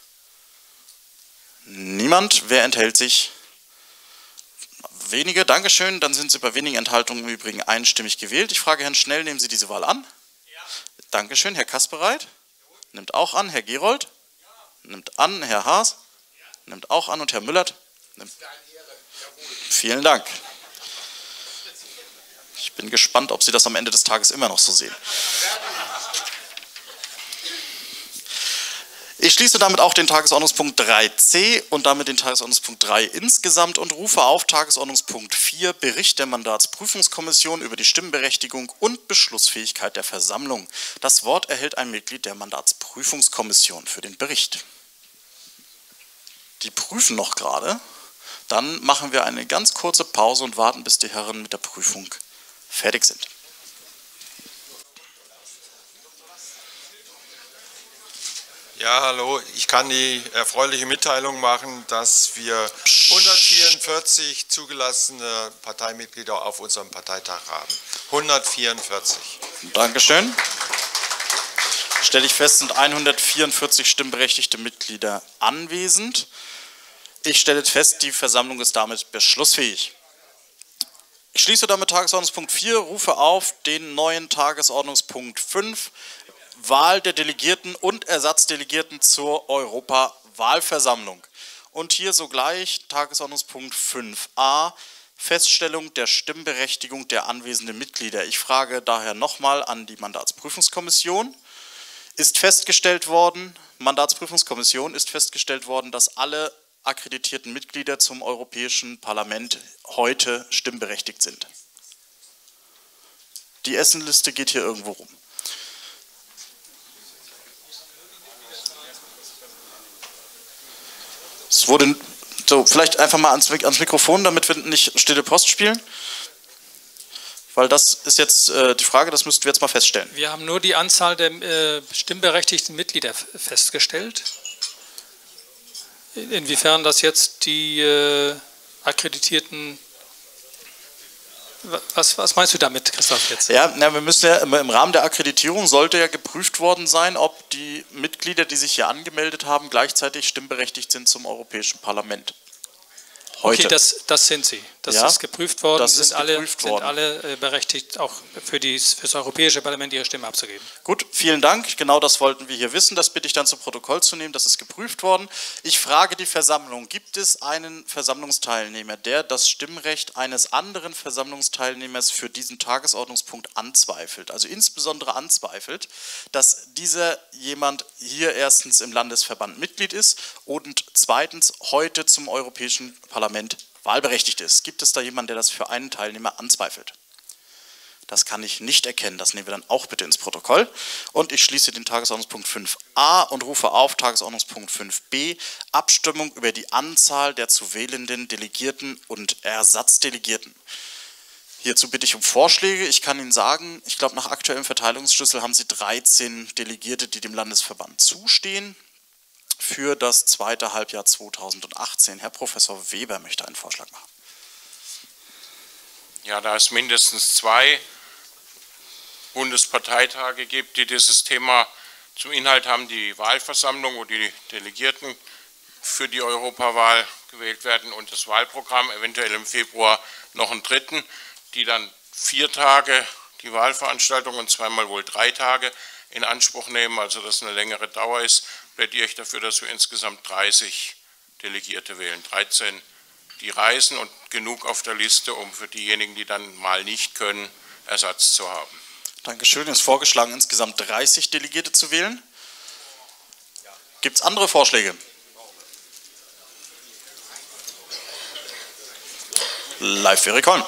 Niemand. Wer enthält sich? Wenige. Dankeschön. Dann sind Sie bei wenigen Enthaltungen im Übrigen einstimmig gewählt. Ich frage Herrn Schnell, nehmen Sie diese Wahl an? Ja. Dankeschön. Herr Kaspereit? Jawohl. Nimmt auch an. Herr Gerold? Ja. Nimmt an. Herr Haas? Ja. Nimmt auch an. Und Herr Müllert? Nimmt. Vielen Dank. Ich bin gespannt, ob Sie das am Ende des Tages immer noch so sehen. Ich schließe damit auch den Tagesordnungspunkt drei c und damit den Tagesordnungspunkt drei insgesamt und rufe auf Tagesordnungspunkt vier, Bericht der Mandatsprüfungskommission über die Stimmberechtigung und Beschlussfähigkeit der Versammlung. Das Wort erhält ein Mitglied der Mandatsprüfungskommission für den Bericht. Die prüfen noch gerade. Dann machen wir eine ganz kurze Pause und warten, bis die Herren mit der Prüfung fertig sind.
Ja, hallo. Ich kann die erfreuliche Mitteilung machen, dass wir hundertvierundvierzig zugelassene Parteimitglieder auf unserem Parteitag haben. hundertvierundvierzig.
Dankeschön. Stelle ich fest, sind hundertvierundvierzig stimmberechtigte Mitglieder anwesend. Ich stelle fest, die Versammlung ist damit beschlussfähig. Ich schließe damit Tagesordnungspunkt vier, rufe auf den neuen Tagesordnungspunkt fünf, Wahl der Delegierten und Ersatzdelegierten zur Europawahlversammlung. Und hier sogleich Tagesordnungspunkt fünf a, Feststellung der Stimmberechtigung der anwesenden Mitglieder. Ich frage daher nochmal an die Mandatsprüfungskommission. Ist festgestellt worden, Mandatsprüfungskommission ist festgestellt worden, dass alle akkreditierten Mitglieder zum Europäischen Parlament heute stimmberechtigt sind. Die Essenliste geht hier irgendwo rum. Es wurde, so, vielleicht einfach mal ans, ans Mikrofon, damit wir nicht stille Post spielen. Weil das ist jetzt äh, die Frage, das müssten wir jetzt mal feststellen.
Wir haben nur die Anzahl der äh, stimmberechtigten Mitglieder festgestellt. Inwiefern das jetzt die äh, akkreditierten... Was, was meinst du damit, Christoph, jetzt?
Ja, na, wir müssen ja im Rahmen der Akkreditierung sollte ja geprüft worden sein, ob die Mitglieder, die sich hier angemeldet haben, gleichzeitig stimmberechtigt sind zum Europäischen Parlament. Heute.
Okay, das, das sind sie. Das
ja,
ist geprüft worden.
Das
sind
ist
alle,
geprüft
sind
worden.
alle äh, berechtigt, auch für, die, für das Europäische Parlament ihre Stimme abzugeben.
Gut, vielen Dank. Genau das wollten wir hier wissen. Das bitte ich dann zu Protokoll zu nehmen. Das ist geprüft worden. Ich frage die Versammlung, gibt es einen Versammlungsteilnehmer, der das Stimmrecht eines anderen Versammlungsteilnehmers für diesen Tagesordnungspunkt anzweifelt? Also insbesondere anzweifelt, dass dieser jemand hier erstens im Landesverband Mitglied ist und zweitens heute zum Europäischen Parlament wahlberechtigt ist. Gibt es da jemanden, der das für einen Teilnehmer anzweifelt? Das kann ich nicht erkennen. Das nehmen wir dann auch bitte ins Protokoll. Und ich schließe den Tagesordnungspunkt fünf a und rufe auf Tagesordnungspunkt fünf b, Abstimmung über die Anzahl der zu wählenden Delegierten und Ersatzdelegierten. Hierzu bitte ich um Vorschläge. Ich kann Ihnen sagen, ich glaube, nach aktuellem Verteilungsschlüssel haben Sie dreizehn Delegierte, die dem Landesverband zustehen, für das zweite Halbjahr zweitausendachtzehn. Herr Professor Weber möchte einen Vorschlag machen.
Ja, da es mindestens zwei Bundesparteitage gibt, die dieses Thema zum Inhalt haben, die Wahlversammlung, wo die Delegierten für die Europawahl gewählt werden und das Wahlprogramm, eventuell im Februar noch einen dritten, die dann vier Tage die Wahlveranstaltung und zweimal wohl drei Tage in Anspruch nehmen, also dass eine längere Dauer ist, plädiere ich dafür, dass wir insgesamt dreißig Delegierte wählen. dreizehn, die reisen und genug auf der Liste, um für diejenigen, die dann mal nicht können, Ersatz zu haben.
Dankeschön. Es ist vorgeschlagen, insgesamt dreißig Delegierte zu wählen. Gibt es andere Vorschläge? Live Erik Holm.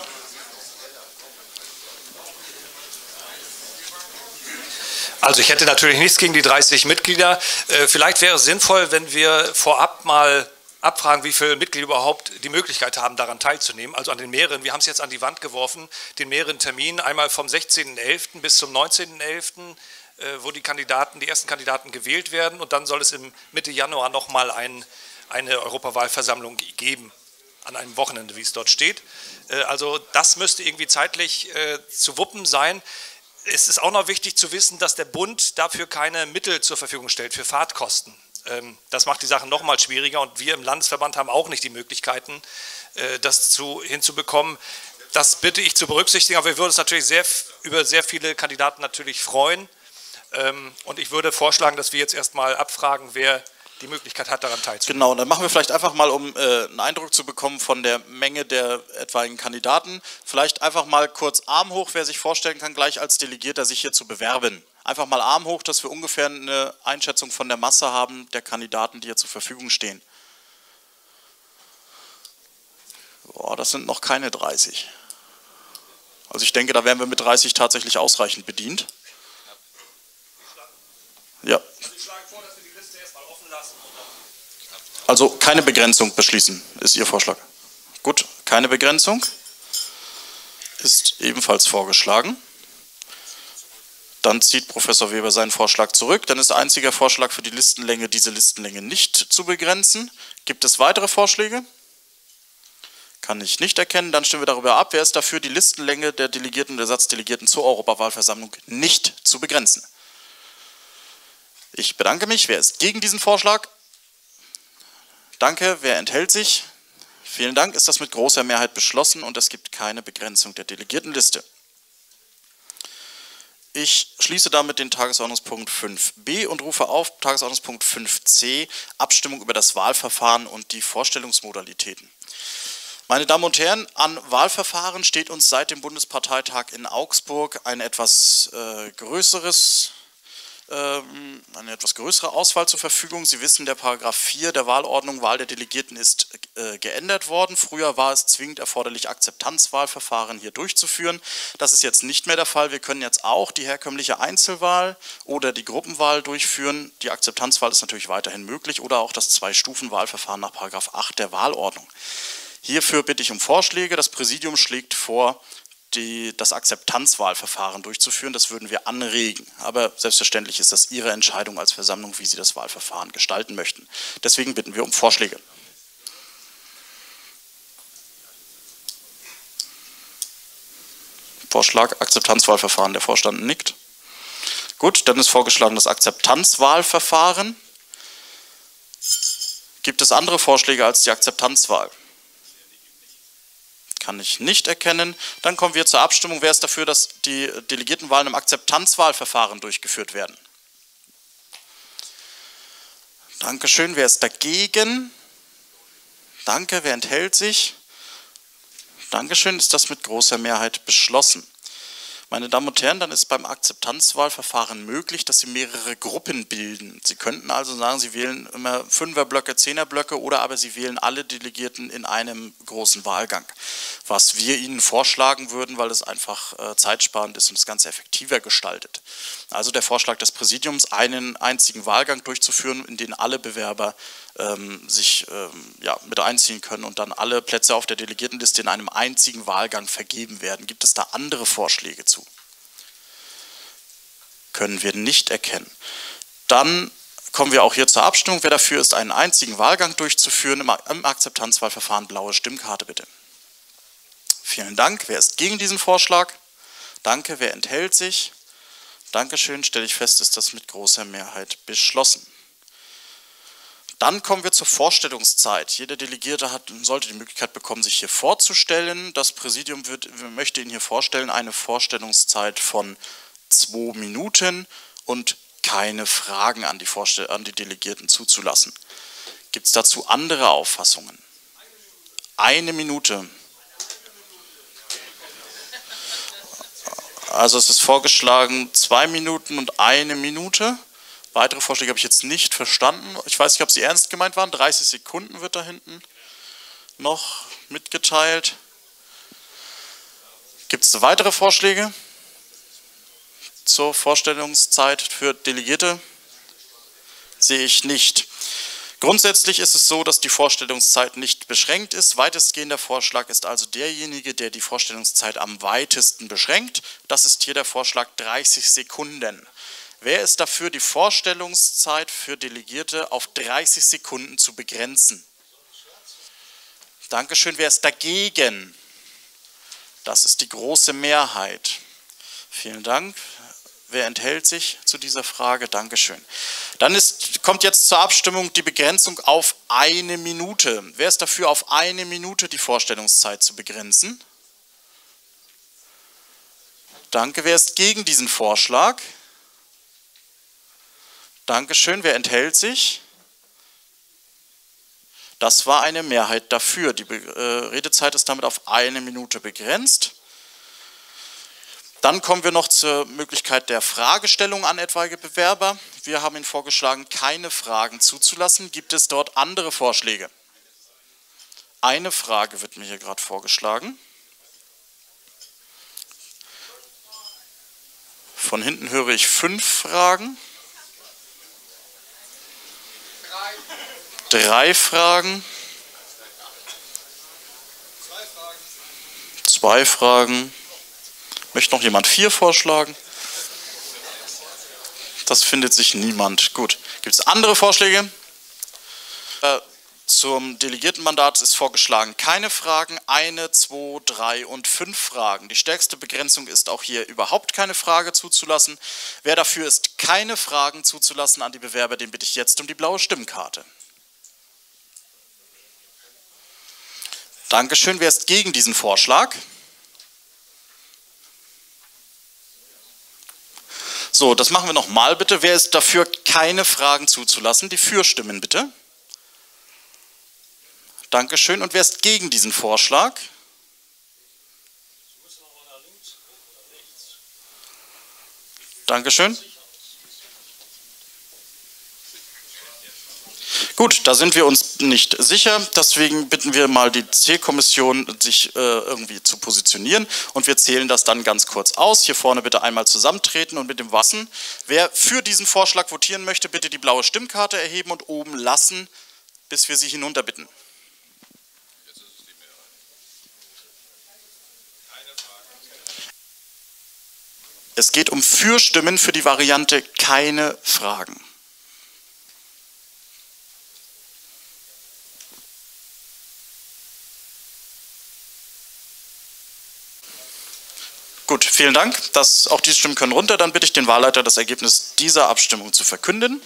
Also ich hätte natürlich nichts gegen die dreißig Mitglieder. Vielleicht wäre es sinnvoll, wenn wir vorab mal abfragen, wie viele Mitglieder überhaupt die Möglichkeit haben, daran teilzunehmen. Also an den mehreren, wir haben es jetzt an die Wand geworfen, den mehreren Terminen, einmal vom sechzehnten elften bis zum neunzehnten elften, wo die Kandidaten, die ersten Kandidaten gewählt werden. Und dann soll es im Mitte Januar nochmal ein, eine Europawahlversammlung geben, an einem Wochenende, wie es dort steht. Also das müsste irgendwie zeitlich zu wuppen sein. Es ist auch noch wichtig zu wissen, dass der Bund dafür keine Mittel zur Verfügung stellt für Fahrtkosten. Das macht die Sache noch mal schwieriger und wir im Landesverband haben auch nicht die Möglichkeiten, das zu, hinzubekommen. Das bitte ich zu berücksichtigen, aber wir würden uns natürlich sehr, über sehr viele Kandidaten natürlich freuen. Und ich würde vorschlagen, dass wir jetzt erstmal abfragen, wer die Möglichkeit hat, daran teilzunehmen.
Genau, dann machen wir vielleicht einfach mal, um äh, einen Eindruck zu bekommen von der Menge der etwaigen Kandidaten, vielleicht einfach mal kurz Arm hoch, wer sich vorstellen kann, gleich als Delegierter sich hier zu bewerben. Einfach mal Arm hoch, dass wir ungefähr eine Einschätzung von der Masse haben der Kandidaten, die hier zur Verfügung stehen. Boah, das sind noch keine dreißig. Also ich denke, da wären wir mit dreißig tatsächlich ausreichend bedient. Ja. Also keine Begrenzung beschließen, ist Ihr Vorschlag. Gut, keine Begrenzung ist ebenfalls vorgeschlagen. Dann zieht Professor Weber seinen Vorschlag zurück. Dann ist einziger Vorschlag für die Listenlänge, diese Listenlänge nicht zu begrenzen. Gibt es weitere Vorschläge? Kann ich nicht erkennen. Dann stimmen wir darüber ab. Wer ist dafür, die Listenlänge der Delegierten und Ersatzdelegierten zur Europawahlversammlung nicht zu begrenzen? Ich bedanke mich. Wer ist gegen diesen Vorschlag? Danke. Wer enthält sich? Vielen Dank. Ist das mit großer Mehrheit beschlossen und es gibt keine Begrenzung der Delegiertenliste. Ich schließe damit den Tagesordnungspunkt fünf b und rufe auf Tagesordnungspunkt fünf c, Abstimmung über das Wahlverfahren und die Vorstellungsmodalitäten. Meine Damen und Herren, an Wahlverfahren steht uns seit dem Bundesparteitag in Augsburg ein etwas äh, größeres, äh, eine etwas größere Auswahl zur Verfügung. Sie wissen, der Paragraph vier der Wahlordnung, Wahl der Delegierten, ist äh, geändert worden. Früher war es zwingend erforderlich, Akzeptanzwahlverfahren hier durchzuführen. Das ist jetzt nicht mehr der Fall. Wir können jetzt auch die herkömmliche Einzelwahl oder die Gruppenwahl durchführen. Die Akzeptanzwahl ist natürlich weiterhin möglich oder auch das Zwei-Stufen-Wahlverfahren nach Paragraph acht der Wahlordnung. Hierfür bitte ich um Vorschläge. Das Präsidium schlägt vor, die, das Akzeptanzwahlverfahren durchzuführen. Das würden wir anregen. Aber selbstverständlich ist das Ihre Entscheidung als Versammlung, wie Sie das Wahlverfahren gestalten möchten. Deswegen bitten wir um Vorschläge. Vorschlag Akzeptanzwahlverfahren. Der Vorstand nickt. Gut, dann ist vorgeschlagen das Akzeptanzwahlverfahren. Gibt es andere Vorschläge als die Akzeptanzwahl? Kann ich nicht erkennen. Dann kommen wir zur Abstimmung. Wer ist dafür, dass die Delegiertenwahlen im Akzeptanzwahlverfahren durchgeführt werden? Dankeschön. Wer ist dagegen? Danke. Wer enthält sich? Dankeschön. Ist das mit großer Mehrheit beschlossen. Meine Damen und Herren, dann ist beim Akzeptanzwahlverfahren möglich, dass Sie mehrere Gruppen bilden. Sie könnten also sagen, Sie wählen immer Fünferblöcke, Zehnerblöcke oder aber Sie wählen alle Delegierten in einem großen Wahlgang. Was wir Ihnen vorschlagen würden, weil es einfach äh, zeitsparend ist und das Ganze effektiver gestaltet. Also der Vorschlag des Präsidiums, einen einzigen Wahlgang durchzuführen, in den alle Bewerber ähm, sich ähm, ja, mit einziehen können und dann alle Plätze auf der Delegiertenliste in einem einzigen Wahlgang vergeben werden. Gibt es da andere Vorschläge zu? Können wir nicht erkennen. Dann kommen wir auch hier zur Abstimmung. Wer dafür ist, einen einzigen Wahlgang durchzuführen im Akzeptanzwahlverfahren, blaue Stimmkarte bitte. Vielen Dank. Wer ist gegen diesen Vorschlag? Danke. Wer enthält sich? Dankeschön. Stelle ich fest, ist das mit großer Mehrheit beschlossen. Dann kommen wir zur Vorstellungszeit. Jeder Delegierte hat, sollte die Möglichkeit bekommen, sich hier vorzustellen. Das Präsidium wird, möchte Ihnen hier vorstellen, eine Vorstellungszeit von zwei Minuten und keine Fragen an die, Vorstell- an die Delegierten zuzulassen. Gibt es dazu andere Auffassungen? Eine Minute. Also es ist vorgeschlagen zwei Minuten und eine Minute. Weitere Vorschläge habe ich jetzt nicht verstanden. Ich weiß nicht, ob sie ernst gemeint waren. dreißig Sekunden wird da hinten noch mitgeteilt. Gibt es weitere Vorschläge zur Vorstellungszeit für Delegierte? Sehe ich nicht. Grundsätzlich ist es so, dass die Vorstellungszeit nicht beschränkt ist. Weitestgehender Vorschlag ist also derjenige, der die Vorstellungszeit am weitesten beschränkt. Das ist hier der Vorschlag dreißig Sekunden. Wer ist dafür, die Vorstellungszeit für Delegierte auf dreißig Sekunden zu begrenzen? Dankeschön. Wer ist dagegen? Das ist die große Mehrheit. Vielen Dank. Wer enthält sich zu dieser Frage? Dankeschön. Dann ist, kommt jetzt zur Abstimmung die Begrenzung auf eine Minute. Wer ist dafür, auf eine Minute die Vorstellungszeit zu begrenzen? Danke. Wer ist gegen diesen Vorschlag? Dankeschön. Wer enthält sich? Das war eine Mehrheit dafür. Die äh, Redezeit ist damit auf eine Minute begrenzt. Dann kommen wir noch zur Möglichkeit der Fragestellung an etwaige Bewerber. Wir haben Ihnen vorgeschlagen, keine Fragen zuzulassen. Gibt es dort andere Vorschläge? Eine Frage wird mir hier gerade vorgeschlagen. Von hinten höre ich fünf Fragen. Drei Fragen. Zwei Fragen. Möchte noch jemand vier vorschlagen? Das findet sich niemand. Gut. Gibt es andere Vorschläge? Äh, zum Delegiertenmandat ist vorgeschlagen keine Fragen. Eine, zwei, drei und fünf Fragen. Die stärkste Begrenzung ist auch hier überhaupt keine Frage zuzulassen. Wer dafür ist, keine Fragen zuzulassen an die Bewerber, den bitte ich jetzt um die blaue Stimmkarte. Dankeschön. Wer ist gegen diesen Vorschlag? So, das machen wir nochmal bitte. Wer ist dafür, keine Fragen zuzulassen? Die Fürstimmen bitte. Dankeschön. Und wer ist gegen diesen Vorschlag? Dankeschön. Gut, da sind wir uns nicht sicher, deswegen bitten wir mal die Zählkommission, sich äh, irgendwie zu positionieren und wir zählen das dann ganz kurz aus. Hier vorne bitte einmal zusammentreten und mit dem Wassen. Wer für diesen Vorschlag votieren möchte, bitte die blaue Stimmkarte erheben und oben lassen, bis wir sie hinunter bitten. Es geht um Für-Stimmen für die Variante keine Fragen. Gut, vielen Dank. Das, auch diese Stimmen können runter. Dann bitte ich den Wahlleiter, das Ergebnis dieser Abstimmung zu verkünden.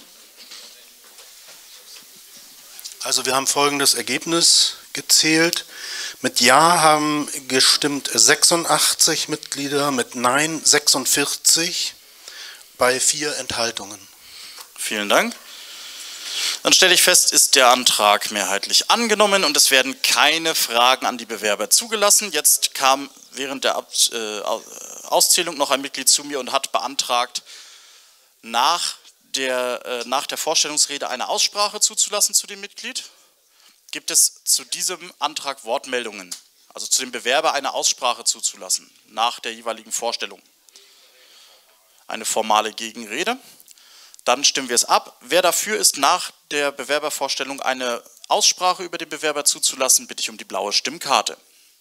Also wir haben folgendes Ergebnis gezählt. Mit Ja haben gestimmt sechsundachtzig Mitglieder, mit Nein sechsundvierzig, bei vier Enthaltungen.
Vielen Dank. Dann stelle ich fest, ist der Antrag mehrheitlich angenommen und es werden keine Fragen an die Bewerber zugelassen. Jetzt kam während der Auszählung noch ein Mitglied zu mir und hat beantragt, nach der, nach der Vorstellungsrede eine Aussprache zuzulassen zu dem Mitglied. Gibt es zu diesem Antrag Wortmeldungen, also zu dem Bewerber eine Aussprache zuzulassen, nach der jeweiligen Vorstellung? Eine formale Gegenrede. Dann stimmen wir es ab. Wer dafür ist, nach der Bewerbervorstellung eine Aussprache über den Bewerber zuzulassen, bitte ich um die blaue Stimmkarte.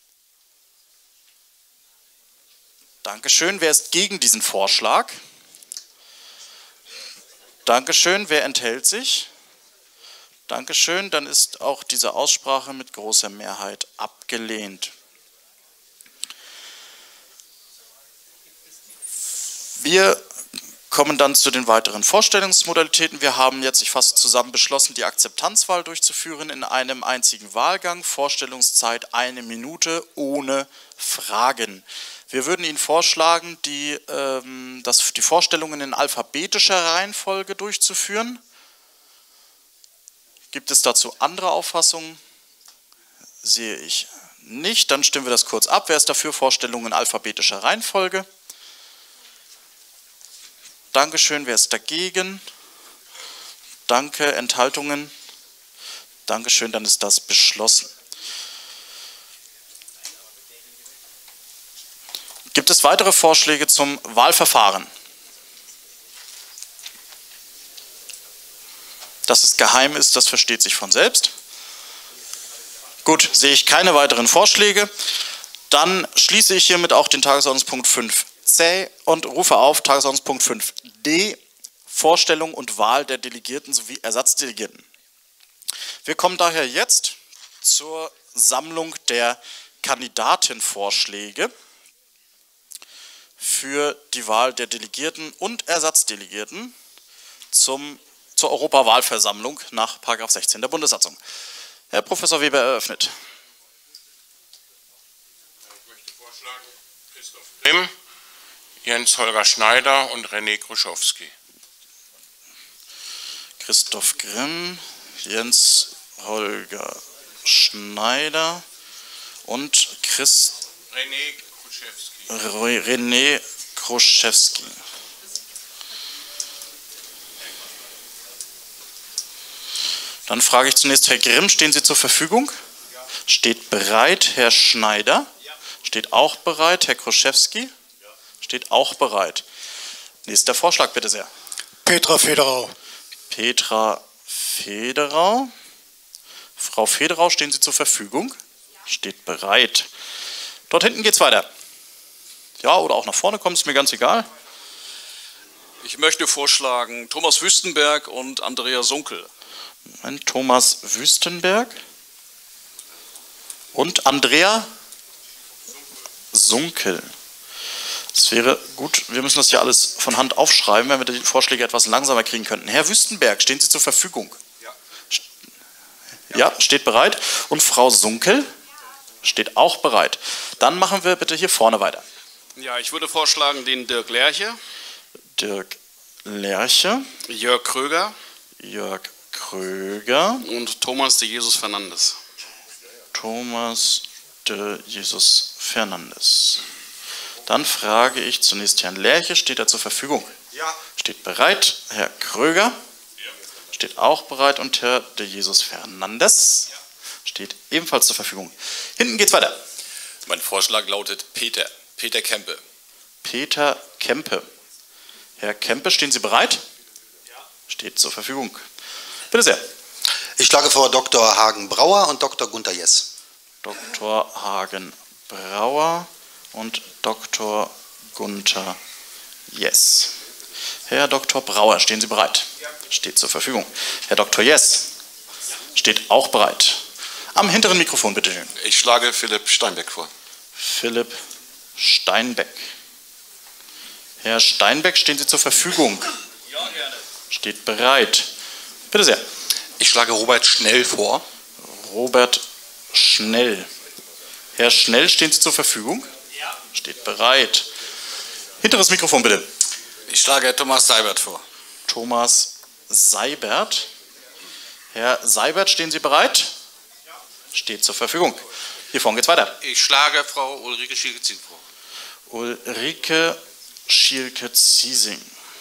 Dankeschön. Wer ist gegen diesen Vorschlag? Dankeschön. Wer enthält sich? Dankeschön. Dann ist auch diese Aussprache mit großer Mehrheit abgelehnt. Wir kommen dann zu den weiteren Vorstellungsmodalitäten. Wir haben jetzt, ich fasse zusammen, beschlossen, die Akzeptanzwahl durchzuführen in einem einzigen Wahlgang. Vorstellungszeit eine Minute ohne Fragen. Wir würden Ihnen vorschlagen, die, ähm, das, die Vorstellungen in alphabetischer Reihenfolge durchzuführen. Gibt es dazu andere Auffassungen? Sehe ich nicht. Dann stimmen wir das kurz ab. Wer ist dafür? Vorstellungen in alphabetischer Reihenfolge? Dankeschön. Wer ist dagegen? Danke. Enthaltungen? Dankeschön. Dann ist das beschlossen. Gibt es weitere Vorschläge zum Wahlverfahren? Dass es geheim ist, das versteht sich von selbst. Gut, sehe ich keine weiteren Vorschläge. Dann schließe ich hiermit auch den Tagesordnungspunkt fünf c und rufe auf Tagesordnungspunkt fünf d, Vorstellung und Wahl der Delegierten sowie Ersatzdelegierten. Wir kommen daher jetzt zur Sammlung der Kandidatenvorschläge für die Wahl der Delegierten und Ersatzdelegierten zum, zur Europawahlversammlung nach Paragraph sechzehn der Bundessatzung. Herr Professor Weber eröffnet.
Ich möchte vorschlagen, Christoph Grimm, Jens-Holger Schneider und René Kruschowski.
Christoph Grimm, Jens-Holger Schneider und Chris
René Kruschewski.
René Kruschewski. Dann frage ich zunächst, Herr Grimm, stehen Sie zur Verfügung? Ja. Steht bereit. Herr Schneider? Ja. Steht auch bereit. Herr Kruschewski? Ja. Steht auch bereit. Nächster Vorschlag, bitte sehr.
Petra Federau.
Petra Federau. Frau Federau, stehen Sie zur Verfügung? Ja. Steht bereit. Dort hinten geht es weiter. Ja, oder auch nach vorne kommen, ist mir ganz egal.
Ich möchte vorschlagen Thomas Wüstenberg und Andrea Sunkel.
Thomas Wüstenberg und Andrea Sunkel. Das wäre gut, wir müssen das hier alles von Hand aufschreiben, wenn wir die Vorschläge etwas langsamer kriegen könnten. Herr Wüstenberg, stehen Sie zur Verfügung? Ja. Ja, steht bereit. Und Frau Sunkel steht auch bereit. Dann machen wir bitte hier vorne weiter.
Ja, ich würde vorschlagen den Dirk Lerche.
Dirk Lerche.
Jörg Kröger.
Jörg Kröger.
Und Thomas de Jesus Fernandes.
Thomas de Jesus Fernandes. Dann frage ich zunächst Herrn Lerche, steht er zur Verfügung?
Ja.
Steht bereit. Herr Kröger? Ja. Steht auch bereit. Und Herr de Jesus Fernandes? Ja. Steht ebenfalls zur Verfügung. Hinten geht's weiter.
Mein Vorschlag lautet Peter. Peter Kempe.
Peter Kempe. Herr Kempe, stehen Sie bereit? Ja. Steht zur Verfügung. Bitte sehr.
Ich schlage vor Doktor Hagen-Brauer und Doktor Gunther Jess.
Doktor Hagen-Brauer und Doktor Gunther Jess. Herr Doktor Brauer, stehen Sie bereit? Ja. Steht zur Verfügung. Herr Doktor Jess steht auch bereit. Am hinteren Mikrofon, bitte schön.
Ich schlage Philipp Steinbeck vor.
Philipp Steinbeck. Herr Steinbeck, stehen Sie zur Verfügung? Ja, gerne. Steht bereit. Bitte sehr.
Ich schlage Robert Schnell vor.
Robert Schnell. Herr Schnell, stehen Sie zur Verfügung? Ja. Steht bereit. Hinteres Mikrofon, bitte.
Ich schlage Thomas Seibert vor.
Thomas Seibert. Herr Seibert, stehen Sie bereit? Ja. Steht zur Verfügung. Hier vorne geht's weiter.
Ich schlage Frau Ulrike Schielke-Ziesing vor.
Ulrike Schielke-Ziesing.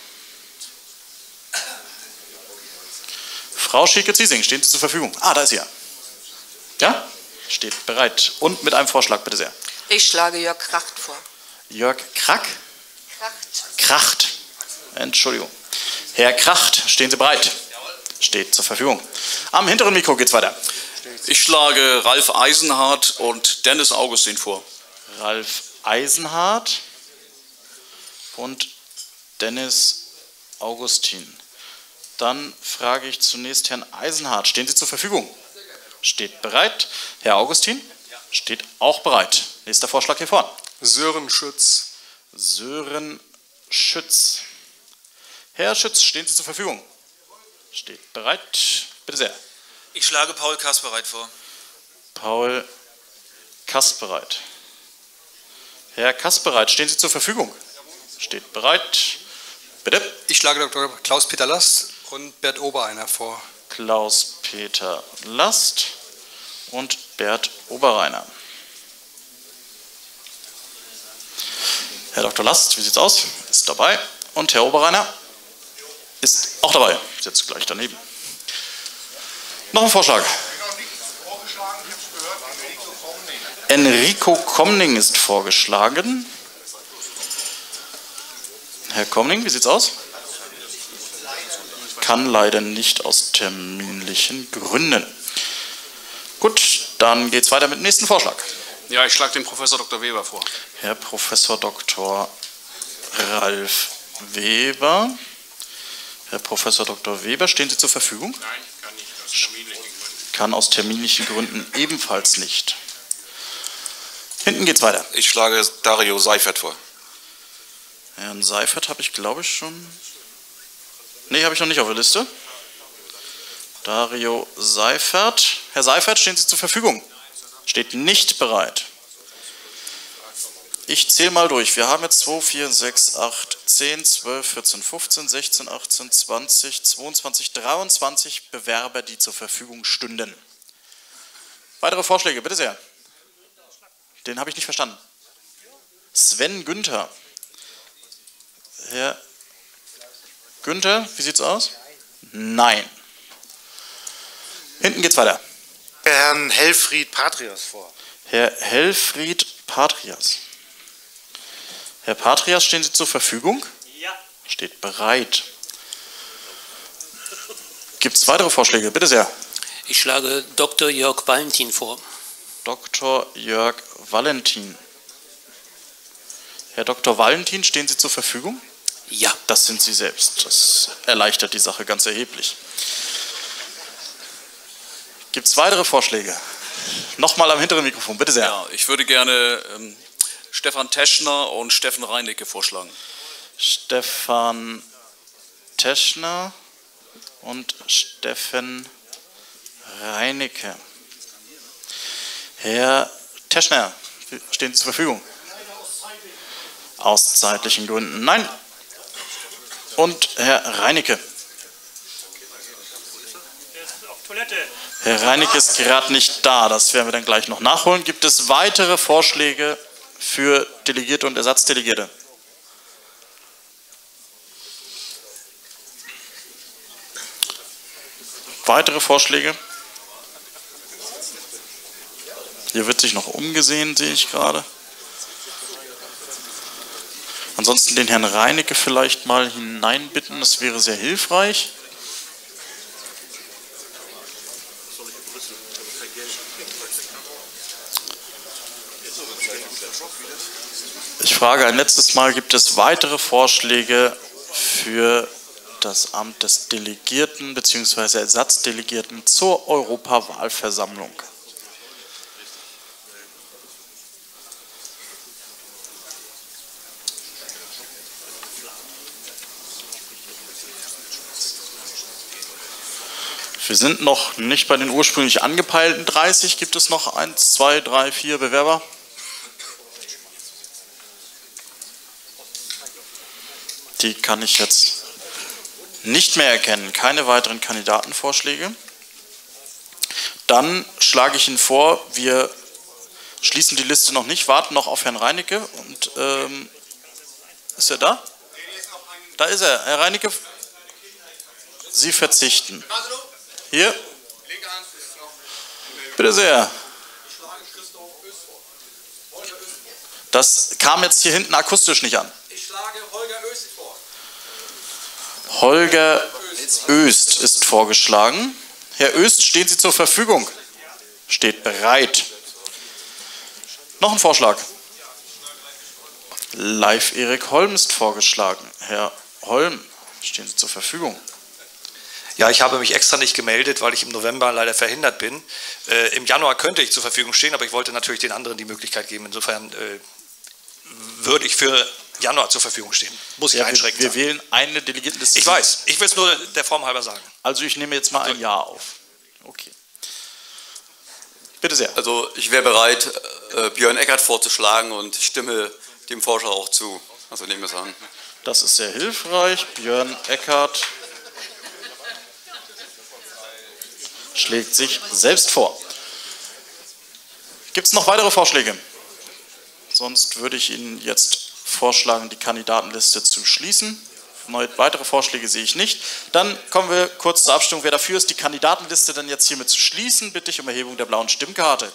Frau Schielke-Ziesing, stehen Sie zur Verfügung? Ah, da ist sie ja. Ja? Steht bereit. Und mit einem Vorschlag, bitte sehr.
Ich schlage Jörg Kracht vor.
Jörg Krack?
Kracht.
Kracht. Entschuldigung. Herr Kracht, stehen Sie bereit? Steht zur Verfügung. Am hinteren Mikro geht's weiter.
Ich schlage Ralf Eisenhardt und Dennis Augustin vor.
Ralf Eisenhardt und Dennis Augustin. Dann frage ich zunächst Herrn Eisenhardt. Stehen Sie zur Verfügung? Steht bereit. Herr Augustin? Steht auch bereit. Nächster Vorschlag hier vorne.
Sören Schütz.
Sören Schütz. Herr Schütz, stehen Sie zur Verfügung? Steht bereit. Bitte sehr.
Ich schlage Paul Kaspereit vor.
Paul Kaspereit. Herr Kaspereit, stehen Sie zur Verfügung? Steht bereit. Bitte.
Ich schlage Doktor Klaus-Peter Last und Bert Obereiner vor.
Klaus-Peter Last und Bert Obereiner. Herr Doktor Last, wie sieht's aus? Ist dabei. Und Herr Obereiner ist auch dabei. Sitzt gleich daneben. Noch ein Vorschlag. Enrico Komning ist vorgeschlagen. Herr Komning, wie sieht's aus? Kann leider nicht aus terminlichen Gründen. Gut, dann geht's weiter mit dem nächsten Vorschlag.
Ja, ich schlage den Professor Doktor Weber vor.
Herr Professor Doktor Ralf Weber. Herr Professor Doktor Weber, stehen Sie zur Verfügung?
Nein, kann nicht, aus terminlichen Gründen.
Kann aus terminlichen Gründen ebenfalls nicht. Hinten geht's weiter.
Ich schlage Dario Seifert vor.
Herrn Seifert habe ich, glaube ich, schon... Nee, habe ich noch nicht auf der Liste. Dario Seifert. Herr Seifert, stehen Sie zur Verfügung? Steht nicht bereit. Ich zähle mal durch. Wir haben jetzt zwei, vier, sechs, acht, zehn, zwölf, vierzehn, fünfzehn, sechzehn, achtzehn, zwanzig, zweiundzwanzig, dreiundzwanzig Bewerber, die zur Verfügung stünden. Weitere Vorschläge, bitte sehr. Den habe ich nicht verstanden. Sven Günther. Herr Günther, wie sieht's aus? Nein. Hinten geht's weiter.
Herrn Helfried Patrias vor.
Herr Helfried Patrias. Herr Patrias, stehen Sie zur Verfügung? Ja. Steht bereit. Gibt es weitere Vorschläge? Bitte sehr.
Ich schlage Doktor Jörg Valentin vor.
Doktor Jörg Valentin. Herr Doktor Valentin, stehen Sie zur Verfügung? Ja. Das sind Sie selbst. Das erleichtert die Sache ganz erheblich. Gibt es weitere Vorschläge? Nochmal am hinteren Mikrofon, bitte sehr.
Ja, ich würde gerne ähm, Stefan Teschner und Steffen Reinecke vorschlagen.
Stefan Teschner und Steffen Reinecke. Herr Teschner, stehen Sie zur Verfügung? Aus zeitlichen Gründen nein. Und Herr Reinecke.
Auf Toilette.
Herr Reinig ist gerade nicht da, das werden wir dann gleich noch nachholen. Gibt es weitere Vorschläge für Delegierte und Ersatzdelegierte? Weitere Vorschläge? Hier wird sich noch umgesehen, sehe ich gerade. Ansonsten den Herrn Reinecke vielleicht mal hineinbitten, das wäre sehr hilfreich. Ich frage ein letztes Mal, gibt es weitere Vorschläge für das Amt des Delegierten bzw. Ersatzdelegierten zur Europawahlversammlung? Wir sind noch nicht bei den ursprünglich angepeilten dreißig. Gibt es noch eins, zwei, drei, vier Bewerber? Die kann ich jetzt nicht mehr erkennen. Keine weiteren Kandidatenvorschläge. Dann schlage ich Ihnen vor, wir schließen die Liste noch nicht, warten noch auf Herrn Reinecke. Und, ähm, ist er da? Da ist er. Herr Reinecke, Sie verzichten. Hier. Bitte sehr. Das kam jetzt hier hinten akustisch nicht an.
Ich schlage Holger Öst vor.
Holger Öst ist vorgeschlagen. Herr Öst, stehen Sie zur Verfügung? Steht bereit. Noch ein Vorschlag. Live Erik Holm ist vorgeschlagen. Herr Holm, stehen Sie zur Verfügung?
Ja, ich habe mich extra nicht gemeldet, weil ich im November leider verhindert bin. Äh, Im Januar könnte ich zur Verfügung stehen, aber ich wollte natürlich den anderen die Möglichkeit geben. Insofern äh, würde ich für Januar zur Verfügung stehen. Muss ich
ja,
einschränken.
Wir, wir wählen eine Delegiertenliste.
Ich weiß, ich will es nur der Form halber sagen.
Also ich nehme jetzt mal ein Ja auf. Okay. Bitte sehr.
Also ich wäre bereit, äh, Björn Eckert vorzuschlagen und stimme dem Vorschlag auch zu. Also nehme es an.
Das ist sehr hilfreich. Björn Eckert schlägt sich selbst vor. Gibt es noch weitere Vorschläge? Sonst würde ich Ihnen jetzt vorschlagen, die Kandidatenliste zu schließen. Weitere Vorschläge sehe ich nicht. Dann kommen wir kurz zur Abstimmung. Wer dafür ist, die Kandidatenliste dann jetzt hiermit zu schließen, bitte ich um Erhebung der blauen Stimmkarte.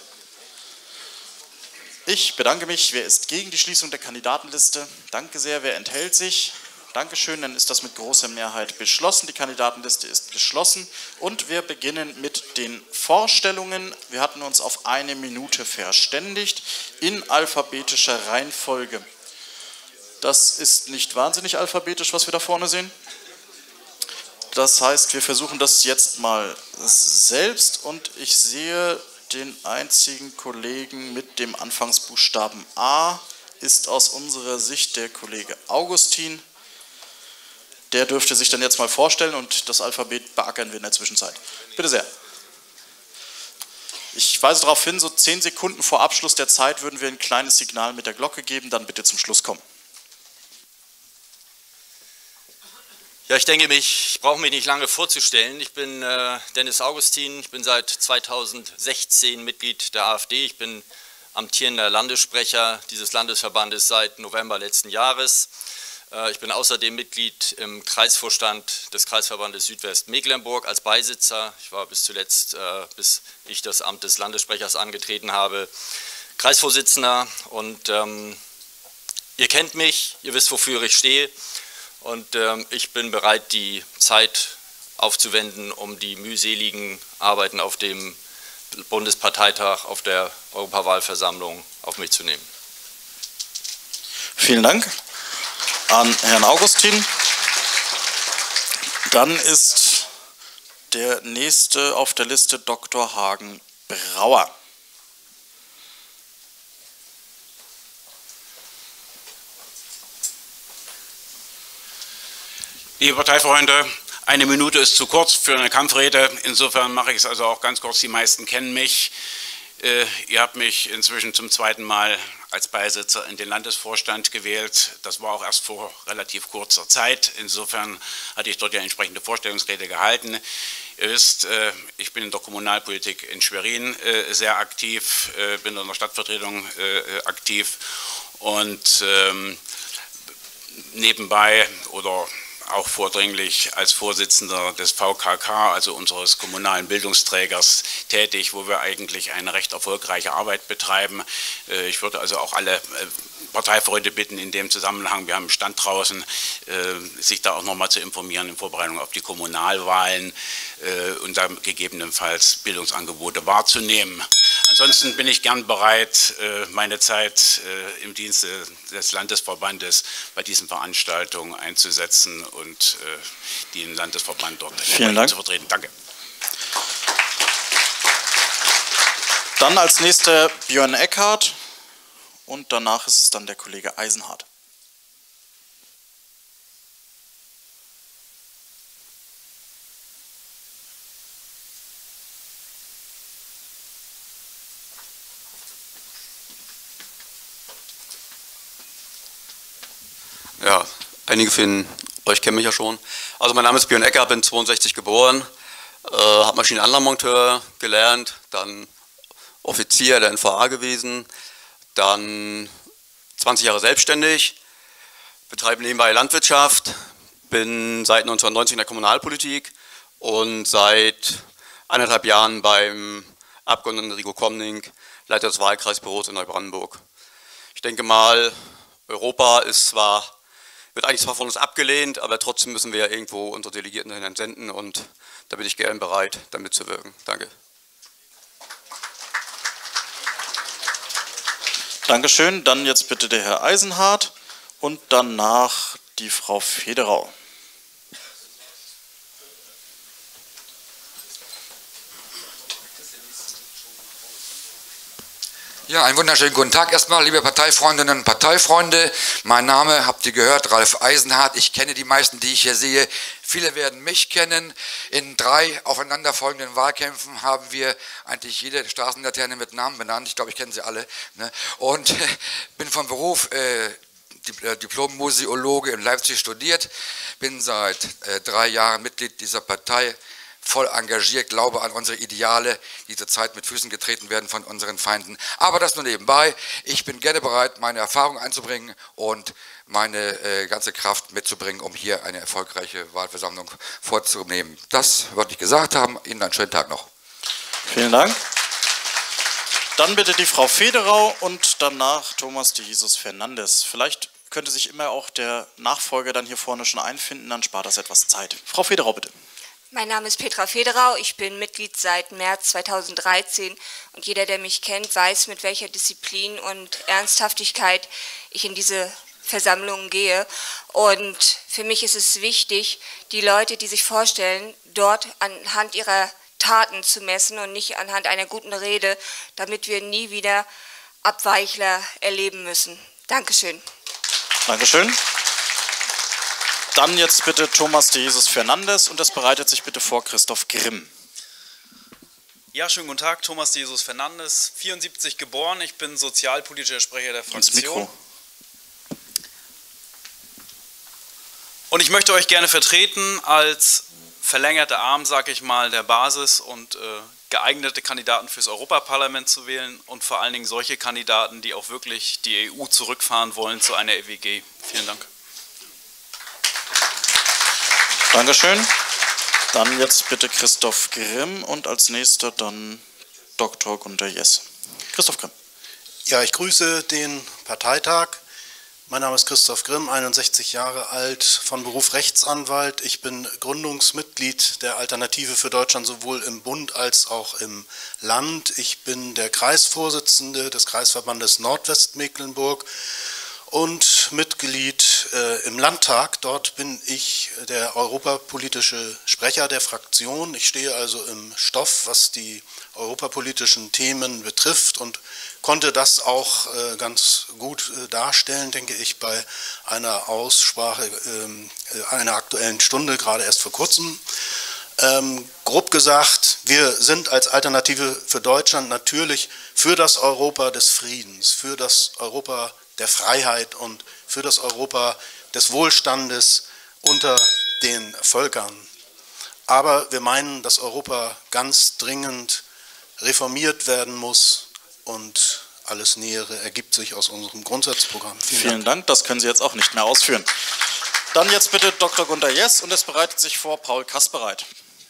Ich bedanke mich. Wer ist gegen die Schließung der Kandidatenliste? Danke sehr. Wer enthält sich? Dankeschön, dann ist das mit großer Mehrheit beschlossen. Die Kandidatenliste ist geschlossen und wir beginnen mit den Vorstellungen. Wir hatten uns auf eine Minute verständigt in alphabetischer Reihenfolge. Das ist nicht wahnsinnig alphabetisch, was wir da vorne sehen. Das heißt, wir versuchen das jetzt mal selbst und ich sehe den einzigen Kollegen mit dem Anfangsbuchstaben A, ist aus unserer Sicht der Kollege Augustin. Der dürfte sich dann jetzt mal vorstellen und das Alphabet beackern wir in der Zwischenzeit. Bitte sehr. Ich weise darauf hin, so zehn Sekunden vor Abschluss der Zeit würden wir ein kleines Signal mit der Glocke geben, dann bitte zum Schluss kommen.
Ja, ich denke, mich, ich brauche mich nicht lange vorzustellen. Ich bin äh, Dennis Augustin, ich bin seit zweitausendsechzehn Mitglied der AfD. Ich bin amtierender Landessprecher dieses Landesverbandes seit November letzten Jahres. Ich bin außerdem Mitglied im Kreisvorstand des Kreisverbandes Südwestmecklenburg als Beisitzer. Ich war bis zuletzt, bis ich das Amt des Landessprechers angetreten habe, Kreisvorsitzender. Und ähm, ihr kennt mich, ihr wisst, wofür ich stehe. Und ähm, ich bin bereit, die Zeit aufzuwenden, um die mühseligen Arbeiten auf dem Bundesparteitag, auf der Europawahlversammlung auf mich zu nehmen.
Vielen Dank an Herrn Augustin. Dann ist der nächste auf der Liste Doktor Hagen Brauer.
Liebe Parteifreunde, eine Minute ist zu kurz für eine Kampfrede. Insofern mache ich es also auch ganz kurz. Die meisten kennen mich. Äh, ihr habt mich inzwischen zum zweiten Mal als Beisitzer in den Landesvorstand gewählt. Das war auch erst vor relativ kurzer Zeit. Insofern hatte ich dort ja entsprechende Vorstellungsrede gehalten. Ihr wisst, äh, ich bin in der Kommunalpolitik in Schwerin äh, sehr aktiv, äh, bin in der Stadtvertretung äh, aktiv und ähm, nebenbei oder auch vordringlich als Vorsitzender des V K K, also unseres kommunalen Bildungsträgers, tätig, wo wir eigentlich eine recht erfolgreiche Arbeit betreiben. Ich würde also auch alle Parteifreunde bitten, in dem Zusammenhang, wir haben einen Stand draußen, sich da auch nochmal zu informieren in Vorbereitung auf die Kommunalwahlen und da gegebenenfalls Bildungsangebote wahrzunehmen. Ansonsten bin ich gern bereit, meine Zeit im Dienste des Landesverbandes bei diesen Veranstaltungen einzusetzen und den Landesverband dort zu vertreten. Danke.
Dann als nächster Björn Eckhardt und danach ist es dann der Kollege Eisenhardt.
Ja, einige von euch kennen mich ja schon. Also mein Name ist Björn Eckhardt, bin zweiundsechzig geboren, äh, habe Maschinenanlagenmonteur gelernt, dann Offizier der N V A gewesen, dann zwanzig Jahre selbstständig, betreibe nebenbei Landwirtschaft, bin seit neunzehnhundertneunzig in der Kommunalpolitik und seit eineinhalb Jahren beim Abgeordneten Rico Komning, Leiter des Wahlkreisbüros in Neubrandenburg. Ich denke mal, Europa ist zwar wird eigentlich zwar von uns abgelehnt, aber trotzdem müssen wir ja irgendwo unsere Delegierten dahin entsenden und da bin ich gern bereit, da mitzuwirken. Danke.
Dankeschön. Dann jetzt bitte der Herr Eisenhardt und danach die Frau Federau.
Ja, einen wunderschönen guten Tag erstmal, liebe Parteifreundinnen und Parteifreunde. Mein Name, habt ihr gehört, Ralf Eisenhardt. Ich kenne die meisten, die ich hier sehe. Viele werden mich kennen. In drei aufeinanderfolgenden Wahlkämpfen haben wir eigentlich jede Straßenlaterne mit Namen benannt. Ich glaube, ich kenne sie alle. Ne? Und äh, bin von Beruf äh, Diplom-Museologe in Leipzig studiert. Bin seit äh, drei Jahren Mitglied dieser Partei. Voll engagiert, glaube an unsere Ideale, die zurzeit mit Füßen getreten werden von unseren Feinden. Aber das nur nebenbei. Ich bin gerne bereit, meine Erfahrung einzubringen und meine äh, ganze Kraft mitzubringen, um hier eine erfolgreiche Wahlversammlung vorzunehmen. Das wollte ich gesagt haben. Ihnen einen schönen Tag noch.
Vielen Dank. Dann bitte die Frau Federau und danach Thomas de Jesus Fernandes. Vielleicht könnte sich immer auch der Nachfolger dann hier vorne schon einfinden, dann spart das etwas Zeit. Frau Federau, bitte.
Mein Name ist Petra Federau, ich bin Mitglied seit März zweitausenddreizehn und jeder, der mich kennt, weiß, mit welcher Disziplin und Ernsthaftigkeit ich in diese Versammlungen gehe. Und für mich ist es wichtig, die Leute, die sich vorstellen, dort anhand ihrer Taten zu messen und nicht anhand einer guten Rede, damit wir nie wieder Abweichler erleben müssen. Dankeschön.
Dankeschön. Dann jetzt bitte Thomas de Jesus Fernandes und das bereitet sich bitte vor Christoph Grimm.
Ja, schönen guten Tag, Thomas de Jesus Fernandes, vierundsiebzig geboren, ich bin sozialpolitischer Sprecher der Fraktion.
Ins Mikro.
Und ich möchte euch gerne vertreten als verlängerte Arm, sage ich mal, der Basis und äh, geeignete Kandidaten fürs Europaparlament zu wählen und vor allen Dingen solche Kandidaten, die auch wirklich die E U zurückfahren wollen zu einer E W G. Vielen Dank.
Dankeschön. Dann jetzt bitte Christoph Grimm und als nächster dann Doktor Gunter Jess. Christoph Grimm.
Ja, ich grüße den Parteitag. Mein Name ist Christoph Grimm, einundsechzig Jahre alt, von Beruf Rechtsanwalt. Ich bin Gründungsmitglied der Alternative für Deutschland sowohl im Bund als auch im Land. Ich bin der Kreisvorsitzende des Kreisverbandes Nordwestmecklenburg und Mitglied äh, im Landtag. Dort bin ich der europapolitische Sprecher der Fraktion. Ich stehe also im Stoff, was die europapolitischen Themen betrifft und konnte das auch äh, ganz gut äh, darstellen, denke ich, bei einer Aussprache äh, einer aktuellen Stunde, gerade erst vor kurzem. Ähm, grob gesagt, wir sind als Alternative für Deutschland natürlich für das Europa des Friedens, für das Europa der Freiheit und für das Europa des Wohlstandes unter den Völkern. Aber wir meinen, dass Europa ganz dringend reformiert werden muss und alles Nähere ergibt sich aus unserem Grundsatzprogramm.
Vielen, Vielen Dank. Dank, das können Sie jetzt auch nicht mehr ausführen. Dann jetzt bitte Doktor Gunter Jess und es bereitet sich vor Paul Kaspereit.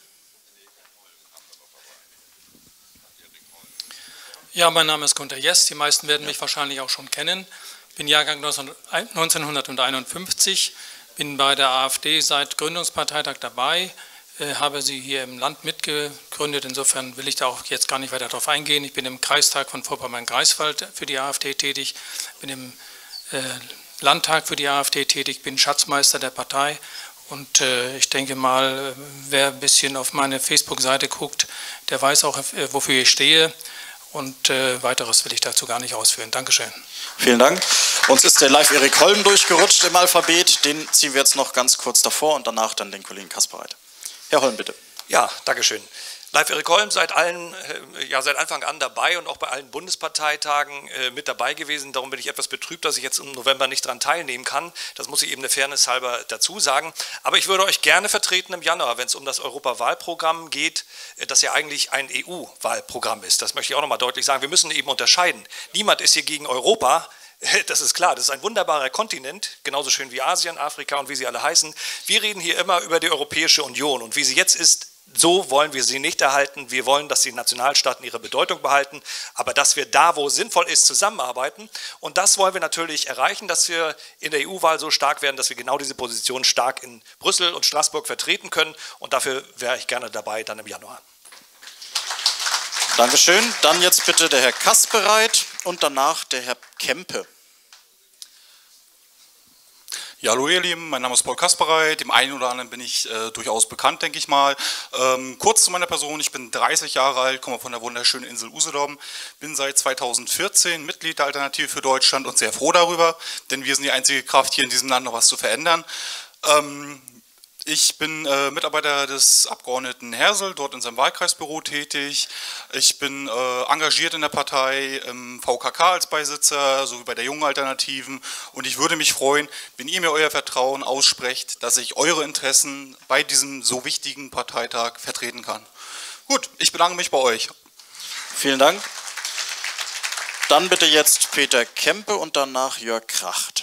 Ja, mein Name ist Gunter Jess, die meisten werden mich wahrscheinlich auch schon kennen. Ich bin Jahrgang neunzehnhunderteinundfünfzig, bin bei der AfD seit Gründungsparteitag dabei, äh, habe sie hier im Land mitgegründet, insofern will ich da auch jetzt gar nicht weiter darauf eingehen. Ich bin im Kreistag von Vorpommern-Greifswald für die AfD tätig, bin im äh, Landtag für die AfD tätig, bin Schatzmeister der Partei und äh, ich denke mal, wer ein bisschen auf meine Facebook-Seite guckt, der weiß auch, äh, wofür ich stehe. Und äh, weiteres will ich dazu gar nicht ausführen. Dankeschön.
Vielen Dank. Uns ist der Live Erik Holm durchgerutscht im Alphabet. Den ziehen wir jetzt noch ganz kurz davor und danach dann den Kollegen Kaspereit. Herr Holm, bitte.
Ja, Dankeschön. Live Erik Holm seit allen, ja, seit Anfang an dabei und auch bei allen Bundesparteitagen äh, mit dabei gewesen. Darum bin ich etwas betrübt, dass ich jetzt im November nicht daran teilnehmen kann. Das muss ich eben der Fairness halber dazu sagen. Aber ich würde euch gerne vertreten im Januar, wenn es um das Europawahlprogramm geht, äh, das ja eigentlich ein E U-Wahlprogramm ist. Das möchte ich auch noch mal deutlich sagen. Wir müssen eben unterscheiden. Niemand ist hier gegen Europa. Das ist klar, das ist ein wunderbarer Kontinent, genauso schön wie Asien, Afrika und wie sie alle heißen. Wir reden hier immer über die Europäische Union und wie sie jetzt ist, so wollen wir sie nicht erhalten. Wir wollen, dass die Nationalstaaten ihre Bedeutung behalten, aber dass wir da, wo es sinnvoll ist, zusammenarbeiten. Und das wollen wir natürlich erreichen, dass wir in der E U-Wahl so stark werden, dass wir genau diese Position stark in Brüssel und Straßburg vertreten können. Und dafür wäre ich gerne dabei, dann im Januar.
Dankeschön. Dann jetzt bitte der Herr Kaspereit und danach der Herr Kempe.
Ja, hallo ihr Lieben, mein Name ist Paul Kaspereit, dem einen oder anderen bin ich äh, durchaus bekannt, denke ich mal. Ähm, kurz zu meiner Person, ich bin dreißig Jahre alt, komme von der wunderschönen Insel Usedom, bin seit zweitausendvierzehn Mitglied der Alternative für Deutschland und sehr froh darüber, denn wir sind die einzige Kraft hier in diesem Land, noch was zu verändern. Ähm, Ich bin äh, Mitarbeiter des Abgeordneten Hersel, dort in seinem Wahlkreisbüro tätig. Ich bin äh, engagiert in der Partei, im V K K als Beisitzer, sowie bei der Jungen Alternativen. Und ich würde mich freuen, wenn ihr mir euer Vertrauen aussprecht, dass ich eure Interessen bei diesem so wichtigen Parteitag vertreten kann. Gut, ich bedanke mich bei euch.
Vielen Dank. Dann bitte jetzt Peter Kempe und danach Jörg Kracht.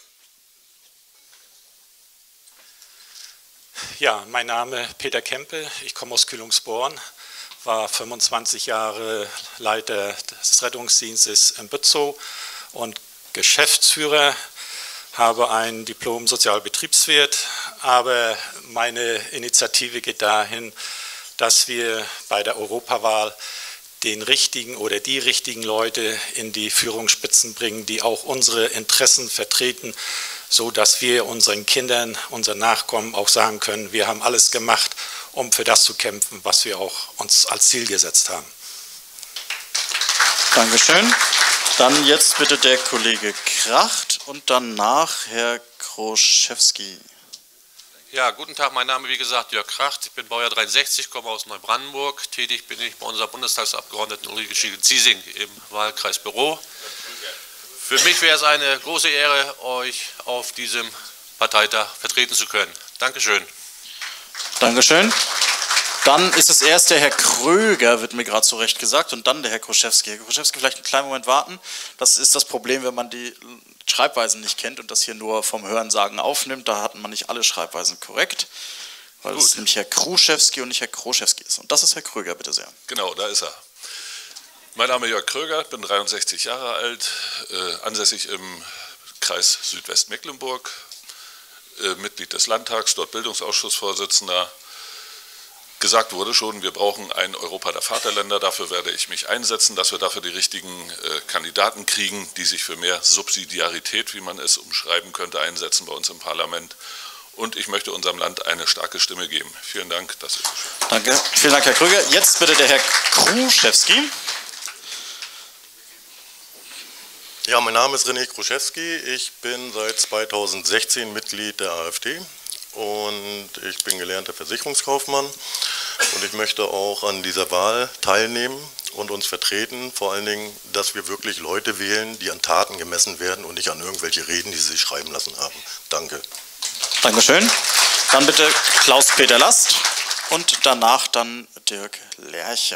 Ja, mein Name Peter Kempe, ich komme aus Kühlungsborn, war fünfundzwanzig Jahre Leiter des Rettungsdienstes in Bützow und Geschäftsführer, habe ein Diplom Sozialbetriebswirt, aber meine Initiative geht dahin, dass wir bei der Europawahl den richtigen oder die richtigen Leute in die Führungsspitzen bringen, die auch unsere Interessen vertreten, so dass wir unseren Kindern, unseren Nachkommen auch sagen können, wir haben alles gemacht, um für das zu kämpfen, was wir auch uns als Ziel gesetzt haben.
Dankeschön. Dann jetzt bitte der Kollege Kracht und danach Herr Kroschewski.
Ja, guten Tag, mein Name wie gesagt Jörg Kracht, ich bin Baujahr dreiundsechzig, komme aus Neubrandenburg, tätig bin ich bei unserer Bundestagsabgeordneten Ulrike Schiegel-Ziesing im Wahlkreisbüro. Für mich wäre es eine große Ehre, euch auf diesem Parteitag vertreten zu können. Dankeschön.
Dankeschön. Dann ist es erst der Herr Kröger, wird mir gerade so recht gesagt, und dann der Herr Kroschewski. Herr Kroschewski, vielleicht einen kleinen Moment warten. Das ist das Problem, wenn man die Schreibweisen nicht kennt und das hier nur vom Hörensagen aufnimmt. Da hatten man nicht alle Schreibweisen korrekt, weil es nämlich Herr Kruszewski und nicht Herr Kroschewski ist. Und das ist Herr Kröger, bitte sehr.
Genau, da ist er. Mein Name ist Jörg Kröger, bin dreiundsechzig Jahre alt, äh, ansässig im Kreis Südwestmecklenburg, äh, Mitglied des Landtags, dort Bildungsausschussvorsitzender. Gesagt wurde schon, wir brauchen ein Europa der Vaterländer, dafür werde ich mich einsetzen, dass wir dafür die richtigen äh, Kandidaten kriegen, die sich für mehr Subsidiarität, wie man es umschreiben könnte, einsetzen bei uns im Parlament. Und ich möchte unserem Land eine starke Stimme geben. Vielen Dank, das ist schön.
Danke, vielen Dank, Herr Kröger. Jetzt bitte der Herr Kruszewski.
Ja, mein Name ist René Kruszewski, ich bin seit zweitausendsechzehn Mitglied der AfD und ich bin gelernter Versicherungskaufmann und ich möchte auch an dieser Wahl teilnehmen und uns vertreten, vor allen Dingen, dass wir wirklich Leute wählen, die an Taten gemessen werden und nicht an irgendwelche Reden, die sie sich schreiben lassen haben. Danke.
Dankeschön. Dann bitte Klaus-Peter Last und danach dann Dirk Lerche.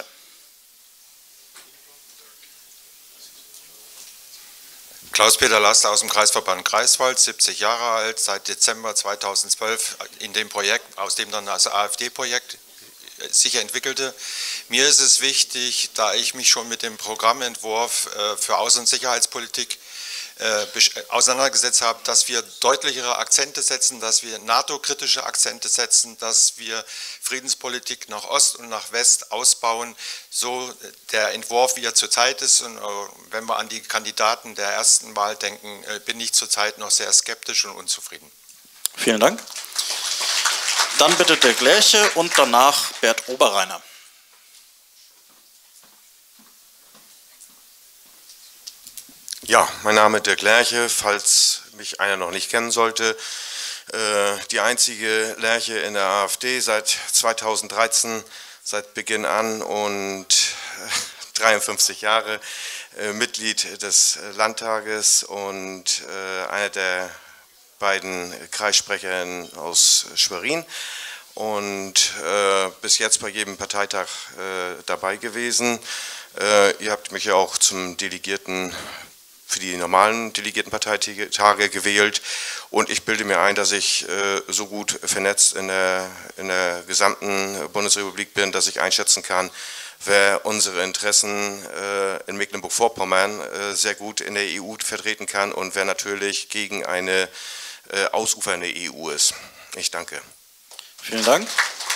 Klaus-Peter Laster aus dem Kreisverband Greifswald, siebzig Jahre alt, seit Dezember zweitausendzwölf in dem Projekt, aus dem dann das AfD-Projekt sich entwickelte. Mir ist es wichtig, da ich mich schon mit dem Programmentwurf für Außen- und Sicherheitspolitik auseinandergesetzt habe, dass wir deutlichere Akzente setzen, dass wir NATO-kritische Akzente setzen, dass wir Friedenspolitik nach Ost und nach West ausbauen, so der Entwurf, wie er zurzeit ist. Und wenn wir an die Kandidaten der ersten Wahl denken, bin ich zurzeit noch sehr skeptisch und unzufrieden.
Vielen Dank. Dann bitte Dirk Lerche und danach Bert Oberreiner.
Ja, mein Name ist Dirk Lerche, falls mich einer noch nicht kennen sollte. Äh, die einzige Lerche in der AfD seit zweitausenddreizehn, seit Beginn an und dreiundfünfzig Jahre, äh, Mitglied des Landtages und äh, einer der beiden Kreissprecherinnen aus Schwerin und äh, bis jetzt bei jedem Parteitag äh, dabei gewesen. Äh, ihr habt mich ja auch zum Delegierten für die normalen Delegiertenparteitage gewählt und ich bilde mir ein, dass ich äh, so gut vernetzt in der, in der gesamten Bundesrepublik bin, dass ich einschätzen kann, wer unsere Interessen äh, in Mecklenburg-Vorpommern äh, sehr gut in der E U vertreten kann und wer natürlich gegen eine äh, ausufernde E U ist. Ich danke.
Vielen Dank.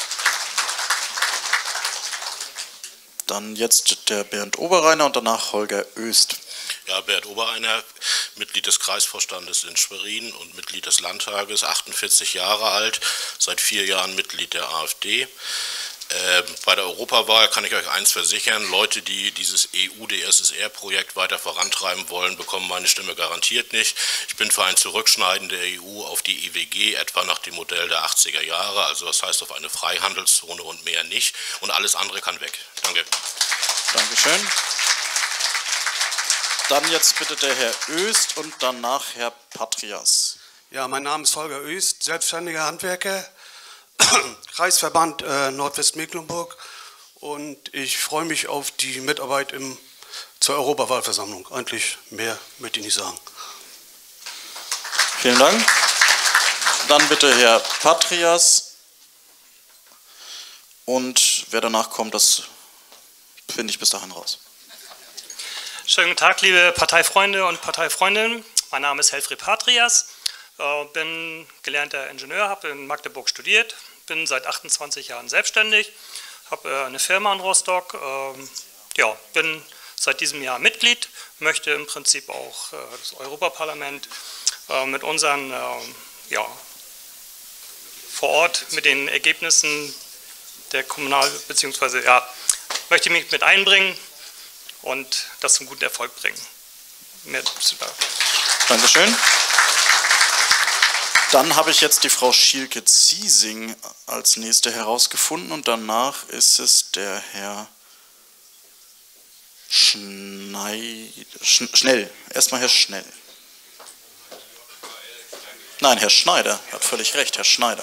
Dann jetzt der Bernd Oberreiner und danach Holger Öst.
Ja, Bert Oberreiner, Mitglied des Kreisvorstandes in Schwerin und Mitglied des Landtages, achtundvierzig Jahre alt, seit vier Jahren Mitglied der AfD. Äh, bei der Europawahl kann ich euch eins versichern, Leute, die dieses E U-D S S R-Projekt weiter vorantreiben wollen, bekommen meine Stimme garantiert nicht. Ich bin für ein Zurückschneiden der E U auf die E W G, etwa nach dem Modell der achtziger Jahre, also das heißt auf eine Freihandelszone und mehr nicht. Und alles andere kann weg. Danke.
Dankeschön. Dann jetzt bitte der Herr Öst und danach Herr Patrias.
Ja, mein Name ist Holger Öst, selbstständiger Handwerker, Kreisverband äh, Nordwestmecklenburg und ich freue mich auf die Mitarbeit im, zur Europawahlversammlung. Eigentlich mehr möchte ich nicht sagen.
Vielen Dank. Dann bitte Herr Patrias und wer danach kommt, das finde ich bis dahin raus.
Schönen guten Tag, liebe Parteifreunde und Parteifreundinnen. Mein Name ist Helfried Patrias, bin gelernter Ingenieur, habe in Magdeburg studiert, bin seit achtundzwanzig Jahren selbstständig, habe eine Firma in Rostock, ja, bin seit diesem Jahr Mitglied, möchte im Prinzip auch das Europaparlament mit unseren, ja, vor Ort mit den Ergebnissen der Kommunal- bzw. ja, möchte mich mit einbringen und das zum guten Erfolg bringen. Mehr dazu da.
Dankeschön. Dann habe ich jetzt die Frau Schielke-Ziesing als nächste herausgefunden und danach ist es der Herr Schnei Sch Schnell. Erstmal Herr Schnell. Nein, Herr Schneider, hat völlig recht, Herr Schneider.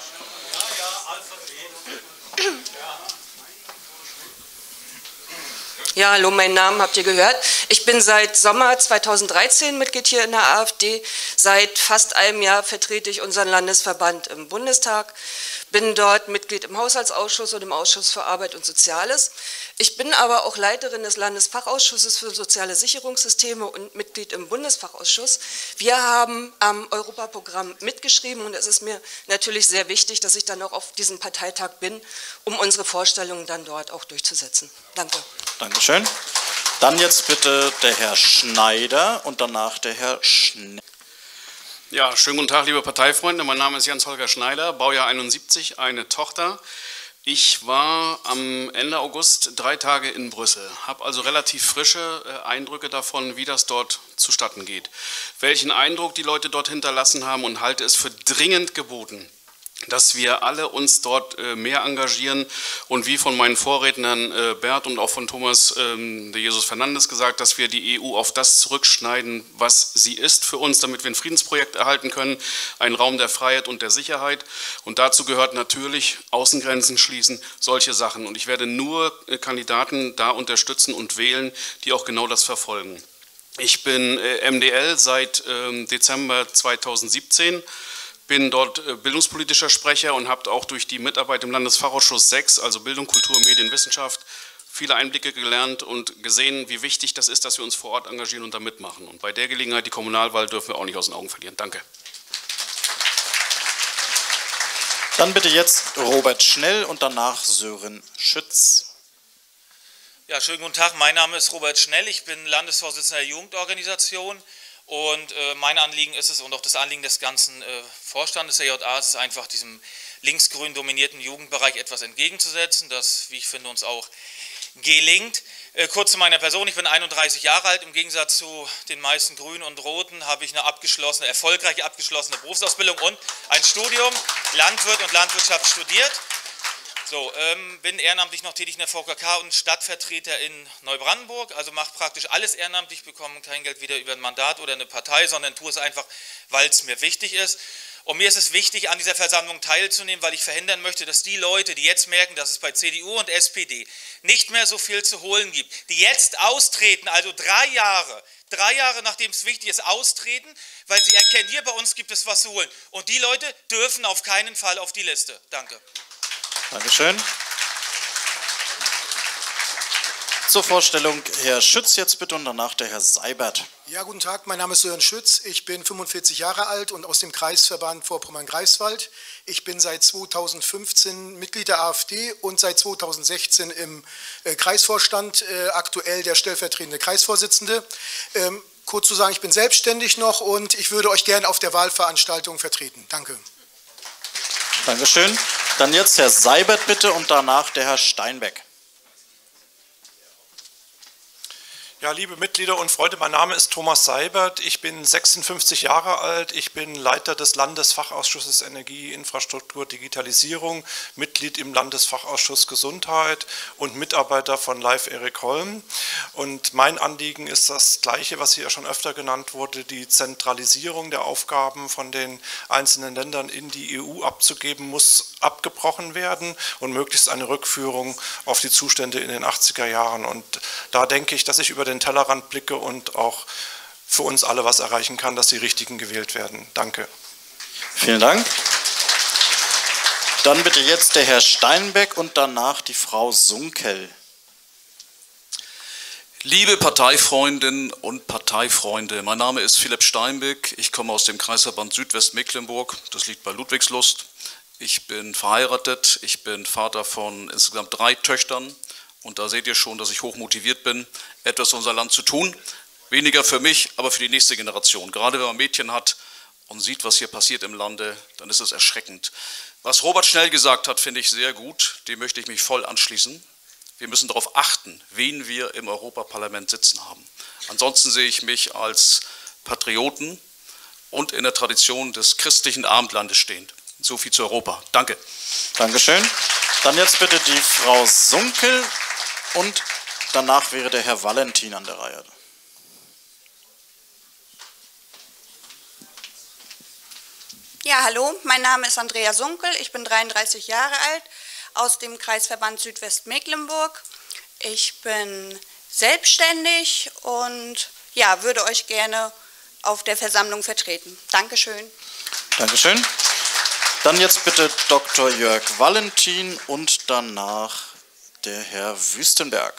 Ja, hallo, meinen Namen habt ihr gehört. Ich bin seit Sommer zweitausenddreizehn Mitglied hier in der AfD. Seit fast einem Jahr vertrete ich unseren Landesverband im Bundestag. Bin dort Mitglied im Haushaltsausschuss und im Ausschuss für Arbeit und Soziales. Ich bin aber auch Leiterin des Landesfachausschusses für soziale Sicherungssysteme und Mitglied im Bundesfachausschuss. Wir haben am Europaprogramm mitgeschrieben und es ist mir natürlich sehr wichtig, dass ich dann auch auf diesem Parteitag bin, um unsere Vorstellungen dann dort auch durchzusetzen. Danke.
Dankeschön. Dann jetzt bitte der Herr Schneider und danach der Herr Schnell.
Ja, schönen guten Tag, liebe Parteifreunde. Mein Name ist Jens-Holger Schneider, Baujahr einundsiebzig, eine Tochter. Ich war am Ende August drei Tage in Brüssel, habe also relativ frische Eindrücke davon, wie das dort zustatten geht. Welchen Eindruck die Leute dort hinterlassen haben und halte es für dringend geboten, dass wir alle uns dort äh, mehr engagieren und wie von meinen Vorrednern äh, Bert und auch von Thomas ähm, de Jesus Fernandes gesagt, dass wir die E U auf das zurückschneiden, was sie ist für uns, damit wir ein Friedensprojekt erhalten können, einen Raum der Freiheit und der Sicherheit. Und dazu gehört natürlich Außengrenzen schließen, solche Sachen. Und ich werde nur äh, Kandidaten da unterstützen und wählen, die auch genau das verfolgen. Ich bin äh, M D L seit äh, Dezember zweitausendsiebzehn. Bin dort bildungspolitischer Sprecher und habe auch durch die Mitarbeit im Landesfachausschuss sechs, also Bildung, Kultur, Medien, Wissenschaft, viele Einblicke gelernt und gesehen, wie wichtig das ist, dass wir uns vor Ort engagieren und da mitmachen. Und bei der Gelegenheit, die Kommunalwahl, dürfen wir auch nicht aus den Augen verlieren. Danke.
Dann bitte jetzt Robert Schnell und danach Sören Schütz.
Ja, schönen guten Tag. Mein Name ist Robert Schnell. Ich bin Landesvorsitzender der Jugendorganisation. Und äh, mein Anliegen ist es und auch das Anliegen des ganzen äh, Vorstandes der J A ist es einfach, diesem linksgrün dominierten Jugendbereich etwas entgegenzusetzen, das, wie ich finde, uns auch gelingt. Äh, kurz zu meiner Person, ich bin einunddreißig Jahre alt, im Gegensatz zu den meisten Grünen und Roten habe ich eine abgeschlossene, erfolgreich abgeschlossene Berufsausbildung und ein Studium, Landwirt und Landwirtschaft studiert. So, ähm, bin ehrenamtlich noch tätig in der V K K und Stadtvertreter in Neubrandenburg, also mache praktisch alles ehrenamtlich, bekomme kein Geld weder über ein Mandat oder eine Partei, sondern tue es einfach, weil es mir wichtig ist. Und mir ist es wichtig, an dieser Versammlung teilzunehmen, weil ich verhindern möchte, dass die Leute, die jetzt merken, dass es bei C D U und S P D nicht mehr so viel zu holen gibt, die jetzt austreten, also drei Jahre, drei Jahre nachdem es wichtig ist, austreten, weil sie erkennen, hier bei uns gibt es was zu holen. Und die Leute dürfen auf keinen Fall auf die Liste. Danke.
Dankeschön. Zur Vorstellung Herr Schütz jetzt bitte und danach der Herr Seibert.
Ja, guten Tag, mein Name ist Sören Schütz. Ich bin fünfundvierzig Jahre alt und aus dem Kreisverband Vorpommern-Greifswald. Ich bin seit zweitausendfünfzehn Mitglied der AfD und seit zweitausendsechzehn im äh, Kreisvorstand, äh, aktuell der stellvertretende Kreisvorsitzende. Ähm, kurz zu sagen, ich bin selbstständig noch und ich würde euch gerne auf der Wahlveranstaltung vertreten. Danke.
Dankeschön. Dann jetzt Herr Seibert bitte und danach der Herr Steinbeck.
Ja, liebe Mitglieder und Freunde, mein Name ist Thomas Seibert. Ich bin sechsundfünfzig Jahre alt. Ich bin Leiter des Landesfachausschusses Energie, Infrastruktur, Digitalisierung, Mitglied im Landesfachausschuss Gesundheit und Mitarbeiter von Live Erik Holm. Und mein Anliegen ist das Gleiche, was hier schon öfter genannt wurde, die Zentralisierung der Aufgaben von den einzelnen Ländern in die E U abzugeben, muss abgebrochen werden und möglichst eine Rückführung auf die Zustände in den achtziger Jahren. Und da denke ich, dass ich über den Tellerrand blicke und auch für uns alle was erreichen kann, dass die Richtigen gewählt werden. Danke.
Vielen Dank. Dann bitte jetzt der Herr Steinbeck und danach die Frau Sunkel.
Liebe Parteifreundinnen und Parteifreunde, mein Name ist Philipp Steinbeck. Ich komme aus dem Kreisverband Südwestmecklenburg. Das liegt bei Ludwigslust. Ich bin verheiratet. Ich bin Vater von insgesamt drei Töchtern. Und da seht ihr schon, dass ich hoch motiviert bin, etwas für unser Land zu tun. Weniger für mich, aber für die nächste Generation. Gerade wenn man Mädchen hat und sieht, was hier passiert im Lande, dann ist es erschreckend. Was Robert Schnell gesagt hat, finde ich sehr gut. Dem möchte ich mich voll anschließen. Wir müssen darauf achten, wen wir im Europaparlament sitzen haben. Ansonsten sehe ich mich als Patrioten und in der Tradition des christlichen Abendlandes stehend. So viel zu Europa. Danke.
Dankeschön. Dann jetzt bitte die Frau Sunkel. Und danach wäre der Herr Valentin an der Reihe.
Ja, hallo, mein Name ist Andrea Sunkel, ich bin dreiunddreißig Jahre alt, aus dem Kreisverband Südwestmecklenburg. Ich bin selbstständig und ja, würde euch gerne auf der Versammlung vertreten. Dankeschön.
Dankeschön. Dann jetzt bitte Doktor Jörg Valentin und danach der Herr Wüstenberg.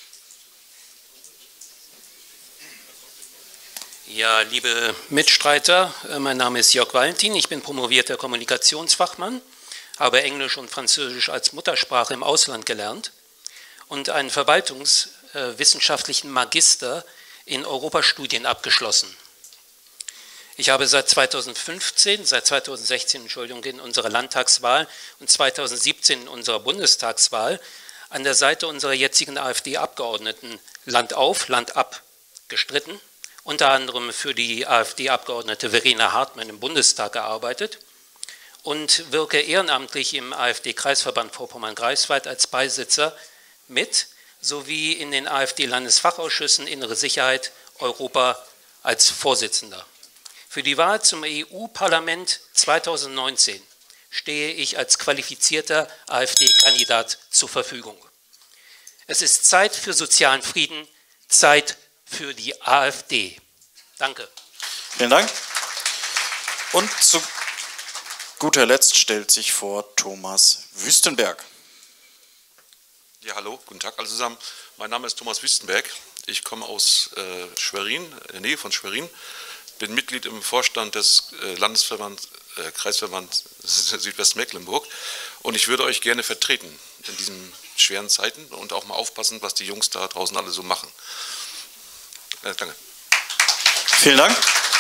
Ja, liebe Mitstreiter, mein Name ist Jörg Valentin, ich bin promovierter Kommunikationsfachmann, habe Englisch und Französisch als Muttersprache im Ausland gelernt und einen verwaltungswissenschaftlichen Magister in Europastudien abgeschlossen. Ich habe seit zweitausendfünfzehn, seit zweitausendsechzehn, Entschuldigung, in unserer Landtagswahl und zweitausendsiebzehn in unserer Bundestagswahl an der Seite unserer jetzigen AfD-Abgeordneten Land auf, Land ab gestritten, unter anderem für die AfD-Abgeordnete Verena Hartmann im Bundestag gearbeitet und wirke ehrenamtlich im AfD-Kreisverband Vorpommern-Greifswald als Beisitzer mit, sowie in den AfD-Landesfachausschüssen Innere Sicherheit, Europa als Vorsitzender. Für die Wahl zum E U-Parlament zweitausendneunzehn stehe ich als qualifizierter AfD-Kandidat zur Verfügung. Es ist Zeit für sozialen Frieden, Zeit für die AfD. Danke.
Vielen Dank. Und zu guter Letzt stellt sich vor Thomas Wüstenberg.
Ja, hallo, guten Tag alle zusammen. Mein Name ist Thomas Wüstenberg. Ich komme aus äh, Schwerin, in der Nähe von Schwerin. Bin Mitglied im Vorstand des äh, Landesverband, äh, Kreisverband Südwestmecklenburg. Und ich würde euch gerne vertreten in diesen schweren Zeiten und auch mal aufpassen, was die Jungs da draußen alle so machen. Äh, danke.
Vielen Dank.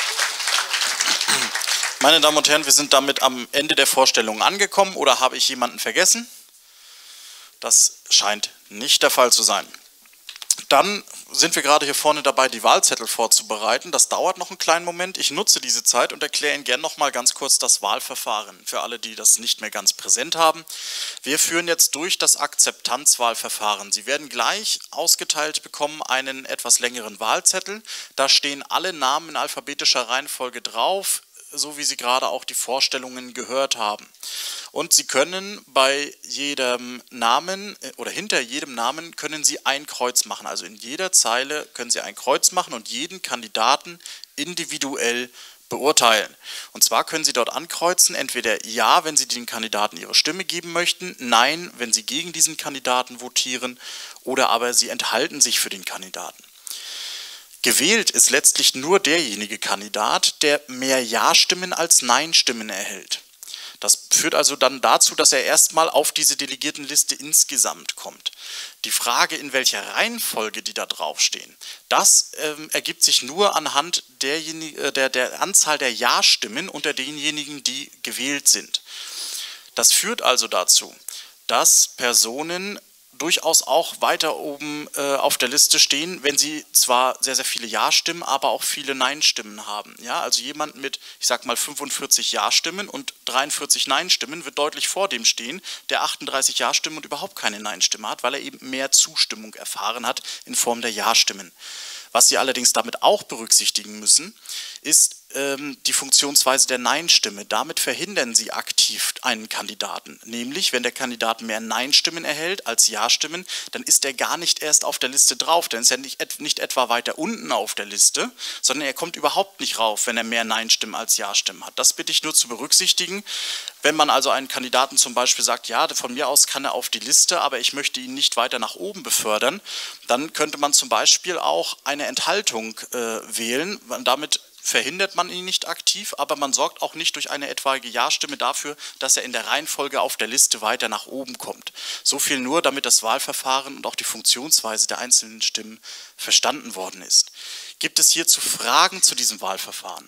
Meine Damen und Herren, wir sind damit am Ende der Vorstellung angekommen, oder habe ich jemanden vergessen? Das scheint nicht der Fall zu sein. Dann sind wir gerade hier vorne dabei, die Wahlzettel vorzubereiten. Das dauert noch einen kleinen Moment. Ich nutze diese Zeit und erkläre Ihnen gerne noch mal ganz kurz das Wahlverfahren, für alle, die das nicht mehr ganz präsent haben. Wir führen jetzt durch das Akzeptanzwahlverfahren. Sie werden gleich ausgeteilt bekommen einen etwas längeren Wahlzettel. Da stehen alle Namen in alphabetischer Reihenfolge drauf, so wie Sie gerade auch die Vorstellungen gehört haben. Und Sie können bei jedem Namen oder hinter jedem Namen können Sie ein Kreuz machen. Also in jeder Zeile können Sie ein Kreuz machen und jeden Kandidaten individuell beurteilen. Und zwar können Sie dort ankreuzen, entweder Ja, wenn Sie den Kandidaten Ihre Stimme geben möchten, Nein, wenn Sie gegen diesen Kandidaten votieren, oder aber Sie enthalten sich für den Kandidaten. Gewählt ist letztlich nur derjenige Kandidat, der mehr Ja-Stimmen als Nein-Stimmen erhält. Das führt also dann dazu, dass er erstmal auf diese Delegiertenliste insgesamt kommt. Die Frage, in welcher Reihenfolge die da draufstehen, das ähm, ergibt sich nur anhand derjenige, der, der Anzahl der Ja-Stimmen unter denjenigen, die gewählt sind. Das führt also dazu, dass Personen durchaus auch weiter oben äh, auf der Liste stehen, wenn sie zwar sehr, sehr viele Ja-Stimmen, aber auch viele Nein-Stimmen haben. Ja, also jemand mit, ich sag mal, fünfundvierzig Ja-Stimmen und dreiundvierzig Nein-Stimmen wird deutlich vor dem stehen, der achtunddreißig Ja-Stimmen und überhaupt keine Nein-Stimme hat, weil er eben mehr Zustimmung erfahren hat in Form der Ja-Stimmen. Was Sie allerdings damit auch berücksichtigen müssen, ist ähm, die Funktionsweise der Nein-Stimme. Damit verhindern Sie aktiv einen Kandidaten. Nämlich, wenn der Kandidat mehr Nein-Stimmen erhält als Ja-Stimmen, dann ist er gar nicht erst auf der Liste drauf. Dann ist er nicht, et nicht etwa weiter unten auf der Liste, sondern er kommt überhaupt nicht rauf, wenn er mehr Nein-Stimmen als Ja-Stimmen hat. Das bitte ich nur zu berücksichtigen. Wenn man also einen Kandidaten zum Beispiel sagt, ja, von mir aus kann er auf die Liste, aber ich möchte ihn nicht weiter nach oben befördern, dann könnte man zum Beispiel auch eine Enthaltung äh, wählen. Damit verhindert man ihn nicht aktiv, aber man sorgt auch nicht durch eine etwaige Ja-Stimme dafür, dass er in der Reihenfolge auf der Liste weiter nach oben kommt. So viel nur, damit das Wahlverfahren und auch die Funktionsweise der einzelnen Stimmen verstanden worden ist. Gibt es hierzu Fragen zu diesem Wahlverfahren?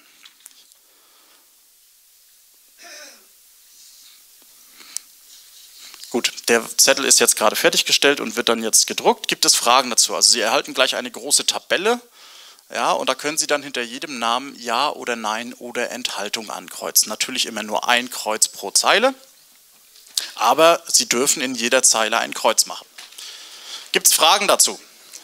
Gut, der Zettel ist jetzt gerade fertiggestellt und wird dann jetzt gedruckt. Gibt es Fragen dazu? Also Sie erhalten gleich eine große Tabelle, ja, und da können Sie dann hinter jedem Namen Ja oder Nein oder Enthaltung ankreuzen. Natürlich immer nur ein Kreuz pro Zeile, aber Sie dürfen in jeder Zeile ein Kreuz machen. Gibt es Fragen dazu?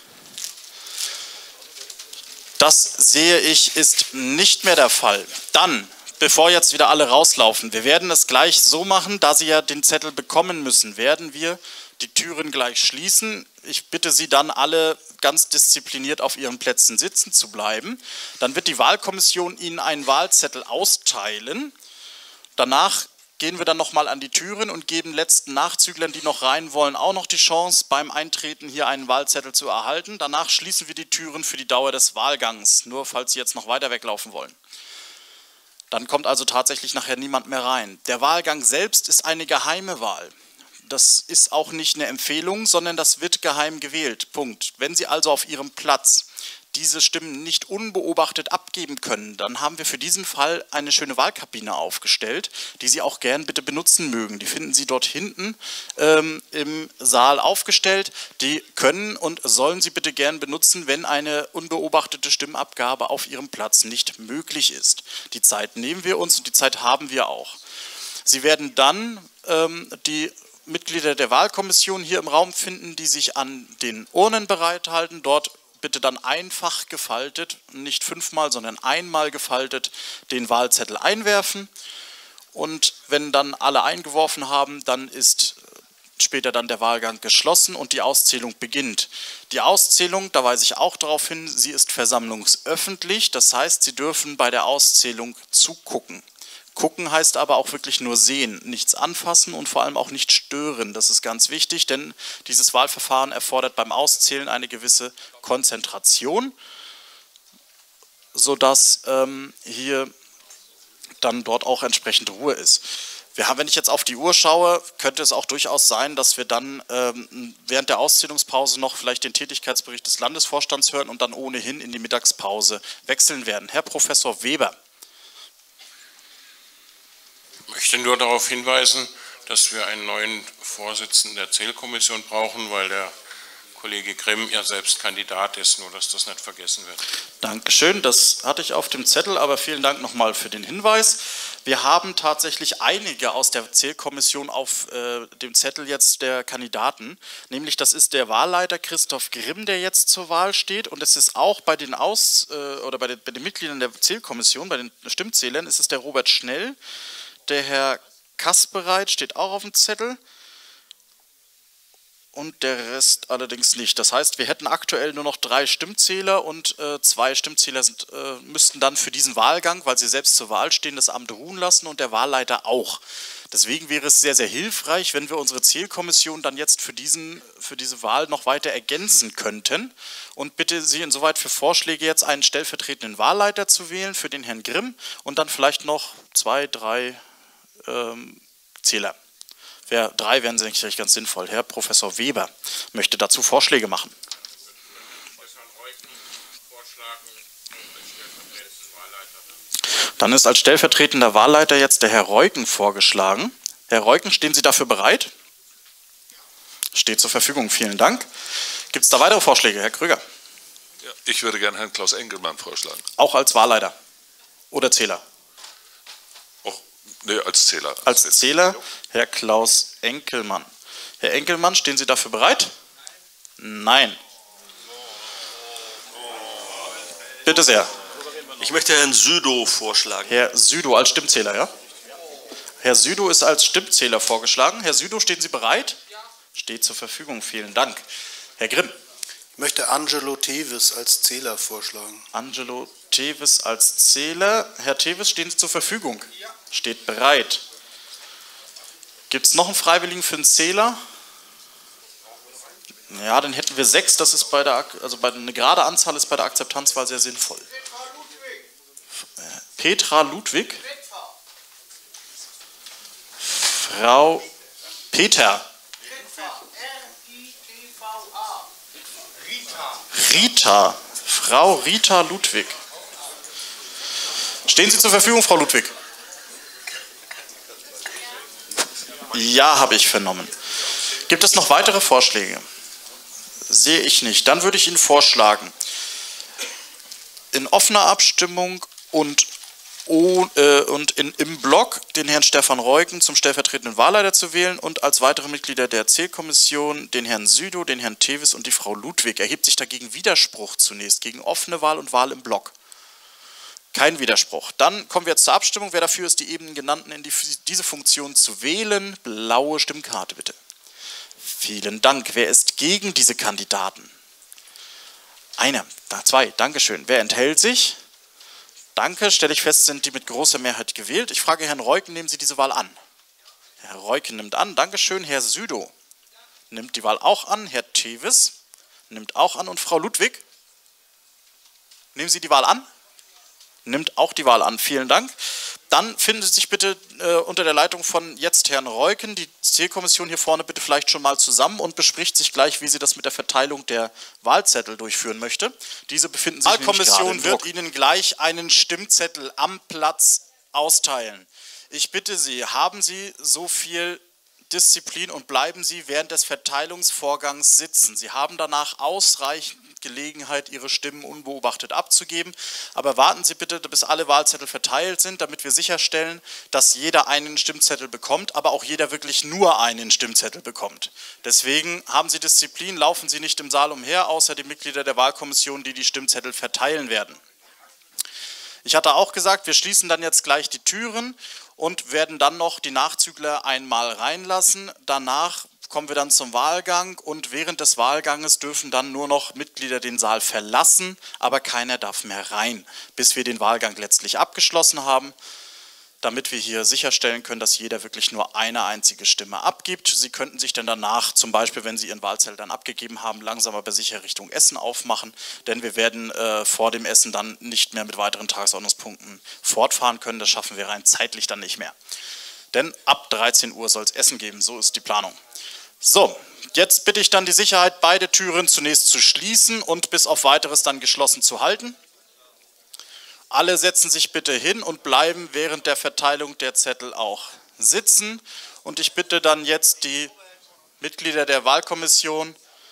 Das sehe ich, ist nicht mehr der Fall. Dann, bevor jetzt wieder alle rauslaufen, wir werden es gleich so machen, da Sie ja den Zettel bekommen müssen, werden wir die Türen gleich schließen. Ich bitte Sie dann alle ganz diszipliniert auf Ihren Plätzen sitzen zu bleiben. Dann wird die Wahlkommission Ihnen einen Wahlzettel austeilen. Danach gehen wir dann nochmal an die Türen und geben letzten Nachzüglern, die noch rein wollen, auch noch die Chance, beim Eintreten hier einen Wahlzettel zu erhalten. Danach schließen wir die Türen für die Dauer des Wahlgangs, nur falls Sie jetzt noch weiter weglaufen wollen. Dann kommt also tatsächlich nachher niemand mehr rein. Der Wahlgang selbst ist eine geheime Wahl. Das ist auch nicht eine Empfehlung, sondern das wird geheim gewählt. Punkt. Wenn Sie also auf Ihrem Platz diese Stimmen nicht unbeobachtet abgeben können, dann haben wir für diesen Fall eine schöne Wahlkabine aufgestellt, die Sie auch gern bitte benutzen mögen. Die finden Sie dort hinten ähm, im Saal aufgestellt. Die können und sollen Sie bitte gern benutzen, wenn eine unbeobachtete Stimmabgabe auf Ihrem Platz nicht möglich ist. Die Zeit nehmen wir uns und die Zeit haben wir auch. Sie werden dann ähm, die Mitglieder der Wahlkommission hier im Raum finden, die sich an den Urnen bereithalten. Dort bitte dann einfach gefaltet, nicht fünfmal, sondern einmal gefaltet den Wahlzettel einwerfen. Und wenn dann alle eingeworfen haben, dann ist später dann der Wahlgang geschlossen und die Auszählung beginnt. Die Auszählung, da weise ich auch darauf hin, sie ist versammlungsöffentlich, das heißt, Sie dürfen bei der Auszählung zugucken. Gucken heißt aber auch wirklich nur sehen, nichts anfassen und vor allem auch nicht stören. Das ist ganz wichtig, denn dieses Wahlverfahren erfordert beim Auszählen eine gewisse Konzentration, sodass ähm, hier dann dort auch entsprechend Ruhe ist. Wir haben, wenn ich jetzt auf die Uhr schaue, könnte es auch durchaus sein, dass wir dann ähm, während der Auszählungspause noch vielleicht den Tätigkeitsbericht des Landesvorstands hören und dann ohnehin in die Mittagspause wechseln werden. Herr Professor Weber.
Ich möchte nur darauf hinweisen, dass wir einen neuen Vorsitzenden der Zählkommission brauchen, weil der Kollege Grimm ja selbst Kandidat ist, nur dass das nicht vergessen wird.
Dankeschön, das hatte ich auf dem Zettel, aber vielen Dank nochmal für den Hinweis. Wir haben tatsächlich einige aus der Zählkommission auf äh, dem Zettel jetzt der Kandidaten, nämlich das ist der Wahlleiter Christoph Grimm, der jetzt zur Wahl steht, und es ist auch bei den, Aus, äh, oder bei den, bei den Mitgliedern der Zählkommission, bei den Stimmzählern, ist es der Robert Schnell, der Herr Kaspereit steht auch auf dem Zettel. Und der Rest allerdings nicht. Das heißt, wir hätten aktuell nur noch drei Stimmzähler und äh, zwei Stimmzähler sind, äh, müssten dann für diesen Wahlgang, weil sie selbst zur Wahl stehen, das Amt ruhen lassen und der Wahlleiter auch. Deswegen wäre es sehr, sehr hilfreich, wenn wir unsere Zählkommission dann jetzt für, diesen, für diese Wahl noch weiter ergänzen könnten. Und bitte Sie insoweit für Vorschläge jetzt einen stellvertretenden Wahlleiter zu wählen für den Herrn Grimm und dann vielleicht noch zwei, drei ähm, Zähler. Wer, drei wären sicherlich ganz sinnvoll. Herr Professor Weber möchte dazu Vorschläge machen. Dann ist als stellvertretender Wahlleiter jetzt der Herr Reuken vorgeschlagen. Herr Reuken, stehen Sie dafür bereit? Steht zur Verfügung, vielen Dank. Gibt es da weitere Vorschläge, Herr Krüger?
Ja, ich würde gerne Herrn Klaus Engelmann vorschlagen.
Auch als Wahlleiter oder Zähler?
Nee, als Zähler.
Als, als Zähler, Herr Klaus Enkelmann. Herr Enkelmann, stehen Sie dafür bereit? Nein. Bitte sehr.
Ich möchte Herrn Südow vorschlagen.
Herr Südow als Stimmzähler, ja? Herr Südow ist als Stimmzähler vorgeschlagen. Herr Südow, stehen Sie bereit? Ja. Steht zur Verfügung, vielen Dank. Herr Grimm.
Ich möchte Angelo Tevis als Zähler vorschlagen.
Angelo Tevis als Zähler. Herr Tevis, stehen Sie zur Verfügung? Ja. Steht bereit. Gibt es noch einen Freiwilligen für einen Zähler? Ja, dann hätten wir sechs. Das ist bei der, also bei, eine gerade Anzahl ist bei der Akzeptanzwahl sehr sinnvoll. Petra Ludwig. Frau Peter. Rita. Frau Rita Ludwig. Stehen Sie zur Verfügung, Frau Ludwig? Ja, habe ich vernommen. Gibt es noch weitere Vorschläge? Sehe ich nicht. Dann würde ich Ihnen vorschlagen, in offener Abstimmung und, äh, und in, im Block den Herrn Stefan Reuken zum stellvertretenden Wahlleiter zu wählen und als weitere Mitglieder der Zählkommission den Herrn Südow, den Herrn Tevis und die Frau Ludwig. Erhebt sich dagegen Widerspruch zunächst gegen offene Wahl und Wahl im Block? Kein Widerspruch. Dann kommen wir jetzt zur Abstimmung. Wer dafür ist, die eben genannten in die, diese Funktion zu wählen? Blaue Stimmkarte, bitte. Vielen Dank. Wer ist gegen diese Kandidaten? Einer, da zwei. Dankeschön. Wer enthält sich? Danke. Stelle ich fest, sind die mit großer Mehrheit gewählt. Ich frage Herrn Reuken, nehmen Sie diese Wahl an? Herr Reuken nimmt an. Dankeschön. Herr Südow nimmt die Wahl auch an. Herr Tevis nimmt auch an. Und Frau Ludwig? Nehmen Sie die Wahl an? Nimmt auch die Wahl an. Vielen Dank. Dann finden Sie sich bitte äh, unter der Leitung von jetzt Herrn Reuken, die Zählkommission hier vorne bitte vielleicht schon mal zusammen und bespricht sich gleich, wie sie das mit der Verteilung der Wahlzettel durchführen möchte. Diese befinden sich nämlich gerade im Druck. Die Wahlkommission wird Ihnen gleich einen Stimmzettel am Platz austeilen. Ich bitte Sie, haben Sie so viel Disziplin und bleiben Sie während des Verteilungsvorgangs sitzen. Sie haben danach ausreichend Gelegenheit, Ihre Stimmen unbeobachtet abzugeben. Aber warten Sie bitte, bis alle Wahlzettel verteilt sind, damit wir sicherstellen, dass jeder einen Stimmzettel bekommt, aber auch jeder wirklich nur einen Stimmzettel bekommt. Deswegen haben Sie Disziplin, laufen Sie nicht im Saal umher, außer die Mitglieder der Wahlkommission, die die Stimmzettel verteilen werden. Ich hatte auch gesagt, wir schließen dann jetzt gleich die Türen und werden dann noch die Nachzügler einmal reinlassen. Danach kommen wir dann zum Wahlgang und während des Wahlganges dürfen dann nur noch Mitglieder den Saal verlassen, aber keiner darf mehr rein, bis wir den Wahlgang letztlich abgeschlossen haben, damit wir hier sicherstellen können, dass jeder wirklich nur eine einzige Stimme abgibt. Sie könnten sich dann danach, zum Beispiel, wenn Sie Ihren Wahlzettel dann abgegeben haben, langsam aber sicher Richtung Essen aufmachen, denn wir werden äh, vor dem Essen dann nicht mehr mit weiteren Tagesordnungspunkten fortfahren können. Das schaffen wir rein zeitlich dann nicht mehr. Denn ab dreizehn Uhr soll es Essen geben, so ist die Planung. So, jetzt bitte ich dann die Sicherheit, beide Türen zunächst zu schließen und bis auf Weiteres dann geschlossen zu halten. Alle setzen sich bitte hin und bleiben während der Verteilung der Zettel auch sitzen. Und ich bitte dann jetzt die Mitglieder der Wahlkommission,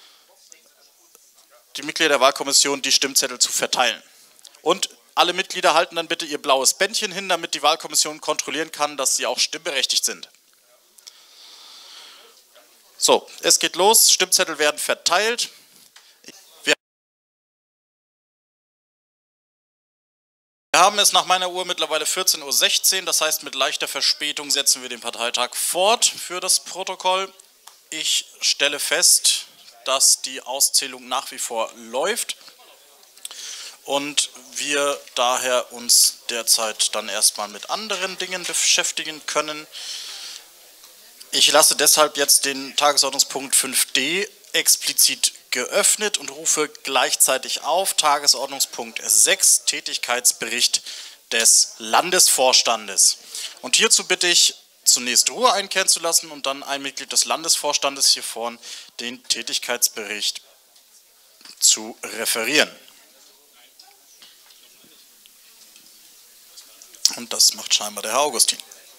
die Mitglieder der Wahlkommission, die Stimmzettel zu verteilen. Und alle Mitglieder halten dann bitte ihr blaues Bändchen hin, damit die Wahlkommission kontrollieren kann, dass sie auch stimmberechtigt sind. So, es geht los, Stimmzettel werden verteilt. Wir haben es nach meiner Uhr mittlerweile vierzehn Uhr sechzehn, das heißt mit leichter Verspätung setzen wir den Parteitag fort für das Protokoll. Ich stelle fest, dass die Auszählung nach wie vor läuft und wir daher uns derzeit dann erstmal mit anderen Dingen beschäftigen können. Ich lasse deshalb jetzt den Tagesordnungspunkt fünf d explizit geöffnet und rufe gleichzeitig auf Tagesordnungspunkt sechs, Tätigkeitsbericht des Landesvorstandes. Und hierzu bitte ich zunächst Ruhe einkehren zu lassen und dann ein Mitglied des Landesvorstandes hier vorne den Tätigkeitsbericht zu referieren. Und das macht scheinbar der Herr Augustin.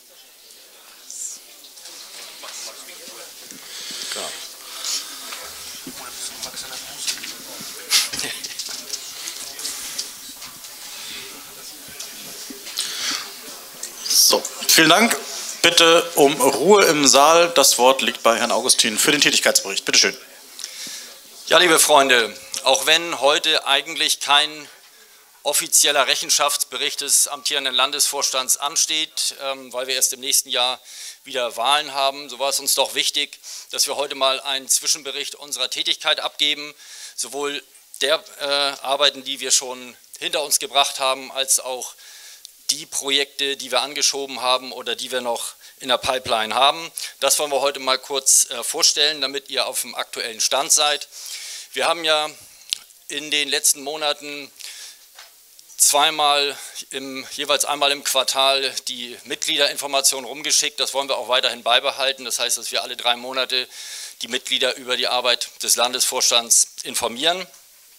So, vielen Dank. Bitte um Ruhe im Saal. Das Wort liegt bei Herrn Augustin für den Tätigkeitsbericht. Bitte schön.
Ja, liebe Freunde, auch wenn heute eigentlich kein offizieller Rechenschaftsbericht des amtierenden Landesvorstands ansteht, ähm, weil wir erst im nächsten Jahr wieder Wahlen haben, so war es uns doch wichtig, dass wir heute mal einen Zwischenbericht unserer Tätigkeit abgeben, sowohl der äh, Arbeiten, die wir schon hinter uns gebracht haben, als auch die Projekte, die wir angeschoben haben oder die wir noch in der Pipeline haben. Das wollen wir heute mal kurz äh, vorstellen, damit ihr auf dem aktuellen Stand seid. Wir haben ja in den letzten Monaten zweimal, im, jeweils einmal im Quartal die Mitgliederinformation rumgeschickt. Das wollen wir auch weiterhin beibehalten. Das heißt, dass wir alle drei Monate die Mitglieder über die Arbeit des Landesvorstands informieren.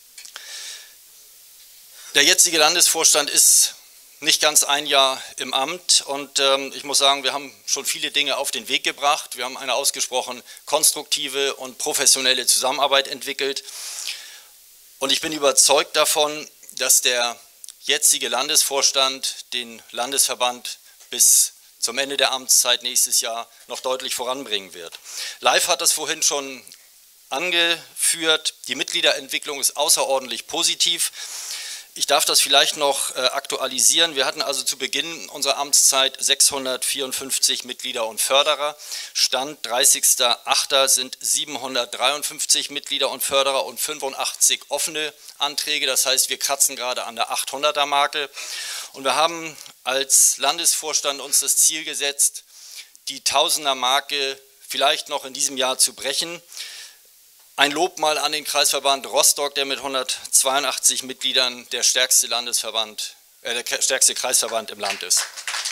Der jetzige Landesvorstand ist nicht ganz ein Jahr im Amt und ähm, ich muss sagen, wir haben schon viele Dinge auf den Weg gebracht. Wir haben eine ausgesprochen konstruktive und professionelle Zusammenarbeit entwickelt und ich bin überzeugt davon, dass der jetzige Landesvorstand den Landesverband bis zum Ende der Amtszeit nächstes Jahr noch deutlich voranbringen wird. Live hat das vorhin schon angeführt, die Mitgliederentwicklung ist außerordentlich positiv. Ich darf das vielleicht noch äh, aktualisieren. Wir hatten also zu Beginn unserer Amtszeit sechshundertvierundfünfzig Mitglieder und Förderer. Stand dreißigster achter sind siebenhundertdreiundfünfzig Mitglieder und Förderer und fünfundachtzig offene Anträge. Das heißt, wir kratzen gerade an der achthunderter Marke. Und wir haben als Landesvorstand uns das Ziel gesetzt, die tausender Marke vielleicht noch in diesem Jahr zu brechen. Ein Lob mal an den Kreisverband Rostock, der mit hundertzweiundachtzig Mitgliedern der stärkste Landesverband, äh, der stärkste Kreisverband im Land ist.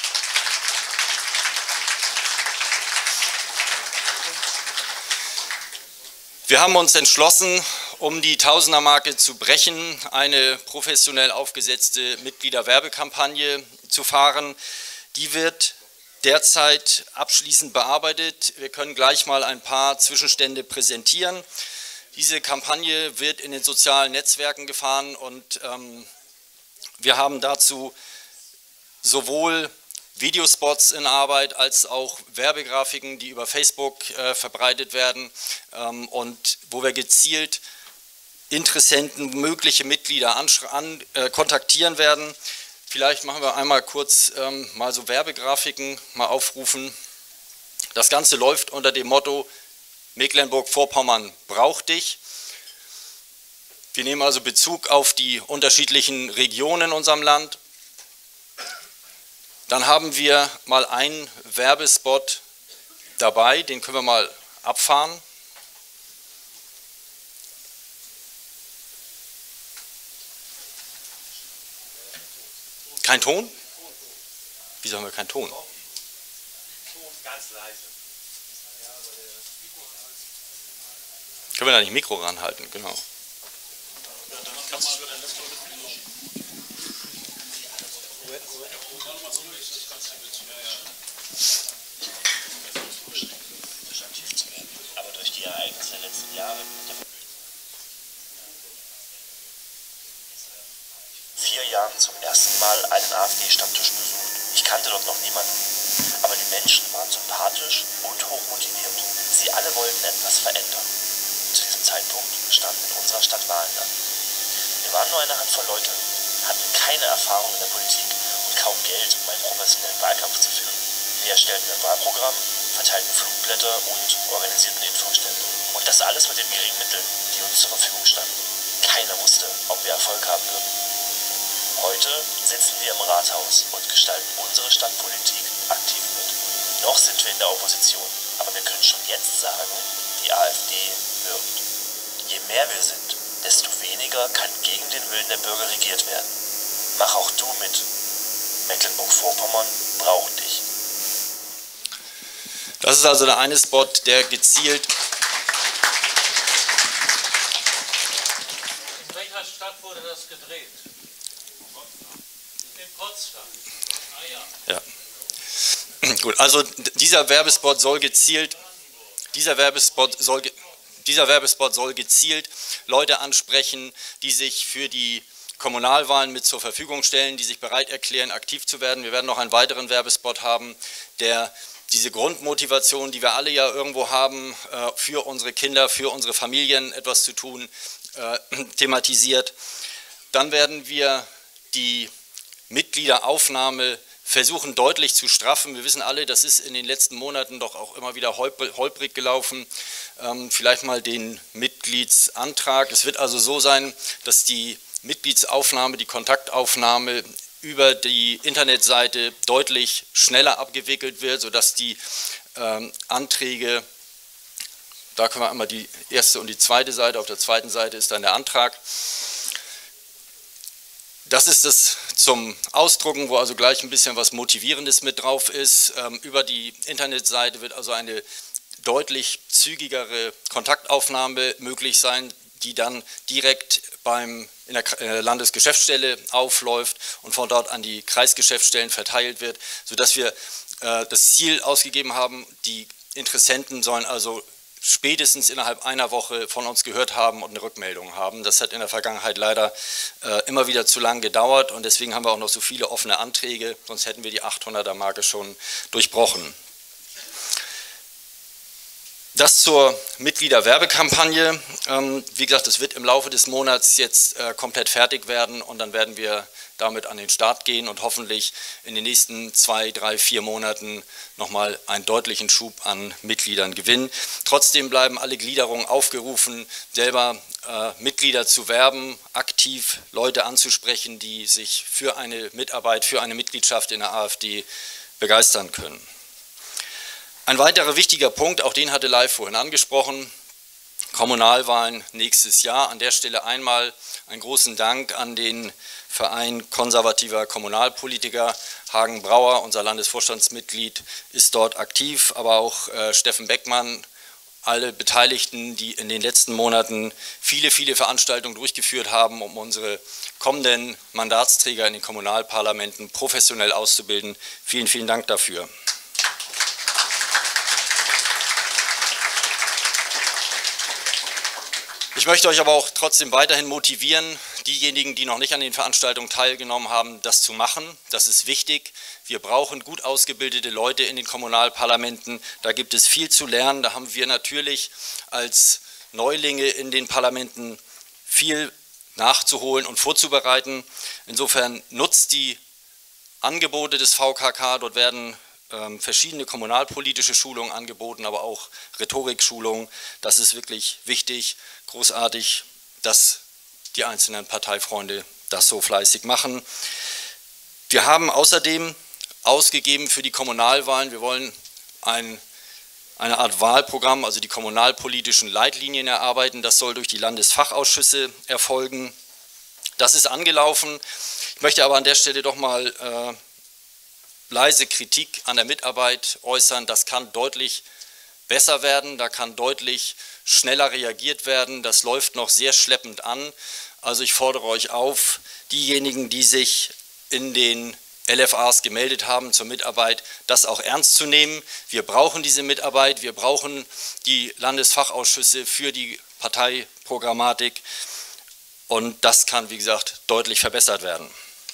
Wir haben uns entschlossen, um die Tausender-Marke zu brechen, eine professionell aufgesetzte Mitgliederwerbekampagne zu fahren. Die wird derzeit abschließend bearbeitet. Wir können gleich mal ein paar Zwischenstände präsentieren. Diese Kampagne wird in den sozialen Netzwerken gefahren und ähm, wir haben dazu sowohl Videospots in Arbeit als auch Werbegrafiken, die über Facebook äh, verbreitet werden ähm, und wo wir gezielt Interessenten, mögliche Mitglieder an, an, äh, kontaktieren werden. Vielleicht machen wir einmal kurz ähm, mal so Werbegrafiken mal aufrufen. Das Ganze läuft unter dem Motto Mecklenburg-Vorpommern braucht dich. Wir nehmen also Bezug auf die unterschiedlichen Regionen in unserem Land. Dann haben wir mal einen Werbespot dabei, den können wir mal abfahren. Kein Ton? Wieso haben wir keinen Ton?
Ganz leise.
Können wir da nicht Mikro ranhalten? Genau.
Aber durch die Ereignisse der letzten Jahre vier Jahren zum ersten Mal einen AfD-Stammtisch besucht. Ich kannte dort noch niemanden. Aber die Menschen waren sympathisch und hochmotiviert. Sie alle wollten etwas verändern. Zu diesem Zeitpunkt standen in unserer Stadt Wahlen an. Wir waren nur eine Handvoll Leute, hatten keine Erfahrung in der Politik und kaum Geld, um einen professionellen Wahlkampf zu führen. Wir erstellten ein Wahlprogramm, verteilten Flugblätter und organisierten Infostände. Und das alles mit den geringen Mitteln, die uns zur Verfügung standen. Keiner wusste, ob wir Erfolg haben würden. Heute sitzen wir im Rathaus und gestalten unsere Stadtpolitik aktiv mit. Noch sind wir in der Opposition, aber wir können schon jetzt sagen, die AfD wirkt. Je mehr wir sind, desto weniger kann gegen den Willen der Bürger regiert werden. Mach auch du mit. Mecklenburg-Vorpommern braucht dich.
Das ist also der eine Spot, der gezielt...
In welcher Stadt wurde das gedreht? In Potsdam. Ah ja.
Ja. Gut, also dieser Werbespot soll gezielt, dieser Werbespot soll, dieser Werbespot soll gezielt Leute ansprechen, die sich für die Kommunalwahlen mit zur Verfügung stellen, die sich bereit erklären, aktiv zu werden. Wir werden noch einen weiteren Werbespot haben, der diese Grundmotivation, die wir alle ja irgendwo haben, für unsere Kinder, für unsere Familien etwas zu tun, thematisiert. Dann werden wir die Mitgliederaufnahme versuchen deutlich zu straffen. Wir wissen alle, das ist in den letzten Monaten doch auch immer wieder holprig gelaufen. Ähm, vielleicht mal den Mitgliedsantrag. Es wird also so sein, dass die Mitgliedsaufnahme, die Kontaktaufnahme über die Internetseite deutlich schneller abgewickelt wird, sodass die ähm, Anträge, da können wir einmal die erste und die zweite Seite, auf der zweiten Seite ist dann der Antrag. Das ist es zum Ausdrucken, wo also gleich ein bisschen was Motivierendes mit drauf ist. Ähm, über die Internetseite wird also eine deutlich zügigere Kontaktaufnahme möglich sein, die dann direkt beim, in der Landesgeschäftsstelle aufläuft und von dort an die Kreisgeschäftsstellen verteilt wird, sodass wir äh, das Ziel ausgegeben haben, die Interessenten sollen also spätestens innerhalb einer Woche von uns gehört haben und eine Rückmeldung haben. Das hat in der Vergangenheit leider äh, immer wieder zu lang gedauert und deswegen haben wir auch noch so viele offene Anträge, sonst hätten wir die achthunderter Marke schon durchbrochen. Das zur Mitgliederwerbekampagne. Ähm, wie gesagt, das wird im Laufe des Monats jetzt äh, komplett fertig werden und dann werden wir damit an den Start gehen und hoffentlich in den nächsten zwei, drei, vier Monaten nochmal einen deutlichen Schub an Mitgliedern gewinnen. Trotzdem bleiben alle Gliederungen aufgerufen, selber äh, Mitglieder zu werben, aktiv Leute anzusprechen, die sich für eine Mitarbeit, für eine Mitgliedschaft in der AfD begeistern können. Ein weiterer wichtiger Punkt, auch den hatte Live vorhin angesprochen, Kommunalwahlen nächstes Jahr. An der Stelle einmal einen großen Dank an den Verein konservativer Kommunalpolitiker. Hagen Brauer, unser Landesvorstandsmitglied, ist dort aktiv, aber auch äh, Steffen Beckmann, alle Beteiligten, die in den letzten Monaten viele, viele Veranstaltungen durchgeführt haben, um unsere kommenden Mandatsträger in den Kommunalparlamenten professionell auszubilden. Vielen, vielen Dank dafür. Ich möchte euch aber auch trotzdem weiterhin motivieren, diejenigen, die noch nicht an den Veranstaltungen teilgenommen haben, das zu machen. Das ist wichtig. Wir brauchen gut ausgebildete Leute in den Kommunalparlamenten. Da gibt es viel zu lernen. Da haben wir natürlich als Neulinge in den Parlamenten viel nachzuholen und vorzubereiten. Insofern nutzt die Angebote des V K K. Dort werden ähm, verschiedene kommunalpolitische Schulungen angeboten, aber auch Rhetorikschulungen. Das ist wirklich wichtig, großartig, dass die einzelnen Parteifreunde das so fleißig machen. Wir haben außerdem ausgegeben für die Kommunalwahlen. Wir wollen ein, eine Art Wahlprogramm, also die kommunalpolitischen Leitlinien erarbeiten. Das soll durch die Landesfachausschüsse erfolgen. Das ist angelaufen. Ich möchte aber an der Stelle doch mal äh, leise Kritik an der Mitarbeit äußern. Das kann deutlich besser werden, da kann deutlich schneller reagiert werden. Das läuft noch sehr schleppend an. Also ich fordere euch auf, diejenigen, die sich in den L F As gemeldet haben zur Mitarbeit, das auch ernst zu nehmen. Wir brauchen diese Mitarbeit, wir brauchen die Landesfachausschüsse für die Parteiprogrammatik und das kann, wie gesagt, deutlich verbessert werden.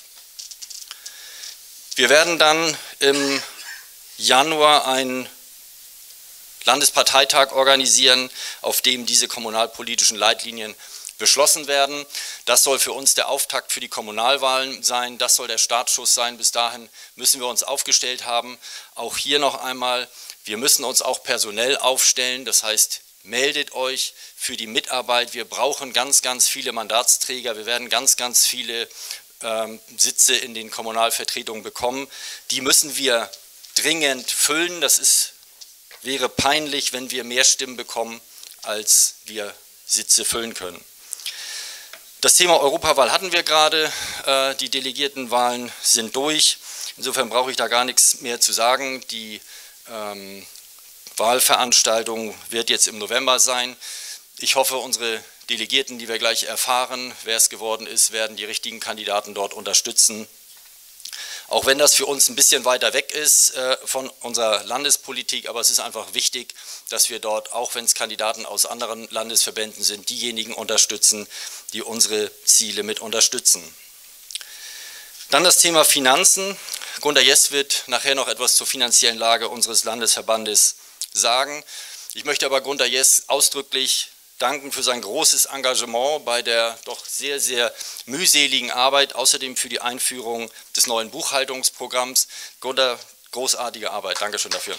Wir werden dann im Januar einen Landesparteitag organisieren, auf dem diese kommunalpolitischen Leitlinien beschlossen werden. Das soll für uns der Auftakt für die Kommunalwahlen sein, das soll der Startschuss sein. Bis dahin müssen wir uns aufgestellt haben. Auch hier noch einmal, wir müssen uns auch personell aufstellen, das heißt, meldet euch für die Mitarbeit. Wir brauchen ganz, ganz viele Mandatsträger, wir werden ganz, ganz viele ähm, Sitze in den Kommunalvertretungen bekommen. Die müssen wir dringend füllen, das ist, wäre peinlich, wenn wir mehr Stimmen bekommen, als wir Sitze füllen können. Das Thema Europawahl hatten wir gerade, äh, die Delegiertenwahlen sind durch. Insofern brauche ich da gar nichts mehr zu sagen. Die ähm, Wahlveranstaltung wird jetzt im November sein. Ich hoffe, unsere Delegierten, die wir gleich erfahren, wer es geworden ist, werden die richtigen Kandidaten dort unterstützen. Auch wenn das für uns ein bisschen weiter weg ist äh, von unserer Landespolitik, aber es ist einfach wichtig, dass wir dort, auch wenn es Kandidaten aus anderen Landesverbänden sind, diejenigen unterstützen, die unsere Ziele mit unterstützen. Dann das Thema Finanzen. Gunter Jess wird nachher noch etwas zur finanziellen Lage unseres Landesverbandes sagen. Ich möchte aber Gunter Jess ausdrücklich danken für sein großes Engagement bei der doch sehr, sehr mühseligen Arbeit, außerdem für die Einführung des neuen Buchhaltungsprogramms. Gunter, großartige Arbeit. Dankeschön dafür.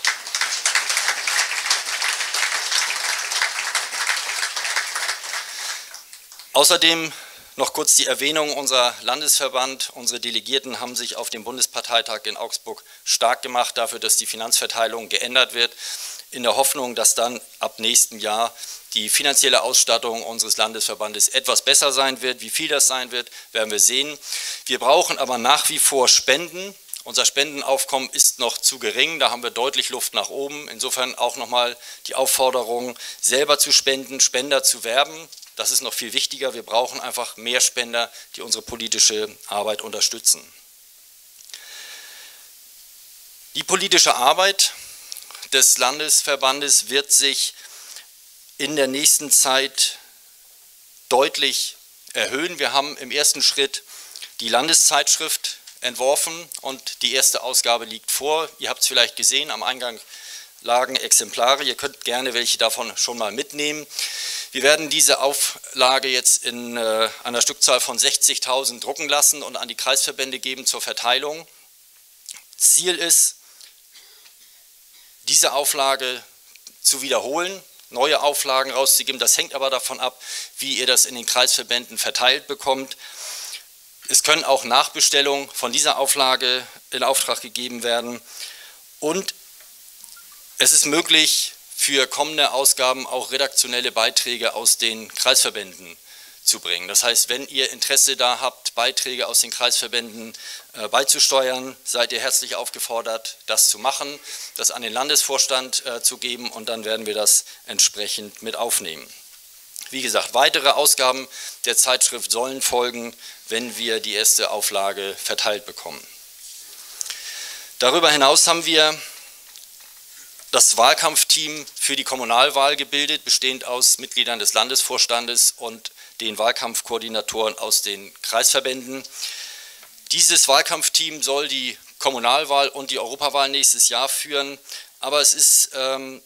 Außerdem noch kurz die Erwähnung, unser Landesverband, unsere Delegierten haben sich auf dem Bundesparteitag in Augsburg stark gemacht dafür, dass die Finanzverteilung geändert wird, in der Hoffnung, dass dann ab nächstem Jahr die finanzielle Ausstattung unseres Landesverbandes etwas besser sein wird. Wie viel das sein wird, werden wir sehen. Wir brauchen aber nach wie vor Spenden. Unser Spendenaufkommen ist noch zu gering, da haben wir deutlich Luft nach oben. Insofern auch nochmal die Aufforderung, selber zu spenden, Spender zu werben. Das ist noch viel wichtiger. Wir brauchen einfach mehr Spender, die unsere politische Arbeit unterstützen. Die politische Arbeit des Landesverbandes wird sich in der nächsten Zeit deutlich erhöhen. Wir haben im ersten Schritt die Landeszeitschrift entworfen und die erste Ausgabe liegt vor. Ihr habt es vielleicht gesehen, am Eingang lagen Exemplare. Ihr könnt gerne welche davon schon mal mitnehmen. Wir werden diese Auflage jetzt in äh, einer Stückzahl von sechzigtausend drucken lassen und an die Kreisverbände geben zur Verteilung. Ziel ist, diese Auflage zu wiederholen, neue Auflagen rauszugeben. Das hängt aber davon ab, wie ihr das in den Kreisverbänden verteilt bekommt. Es können auch Nachbestellungen von dieser Auflage in Auftrag gegeben werden. Und es ist möglich, für kommende Ausgaben auch redaktionelle Beiträge aus den Kreisverbänden zu bringen. Das heißt, wenn ihr Interesse da habt, Beiträge aus den Kreisverbänden äh, beizusteuern, seid ihr herzlich aufgefordert, das zu machen, das an den Landesvorstand äh, zu geben und dann werden wir das entsprechend mit aufnehmen. Wie gesagt, weitere Ausgaben der Zeitschrift sollen folgen, wenn wir die erste Auflage verteilt bekommen. Darüber hinaus haben wir das Wahlkampfteam für die Kommunalwahl gebildet, bestehend aus Mitgliedern des Landesvorstandes und den Wahlkampfkoordinatoren aus den Kreisverbänden. Dieses Wahlkampfteam soll die Kommunalwahl und die Europawahl nächstes Jahr führen, aber es ist, ähm,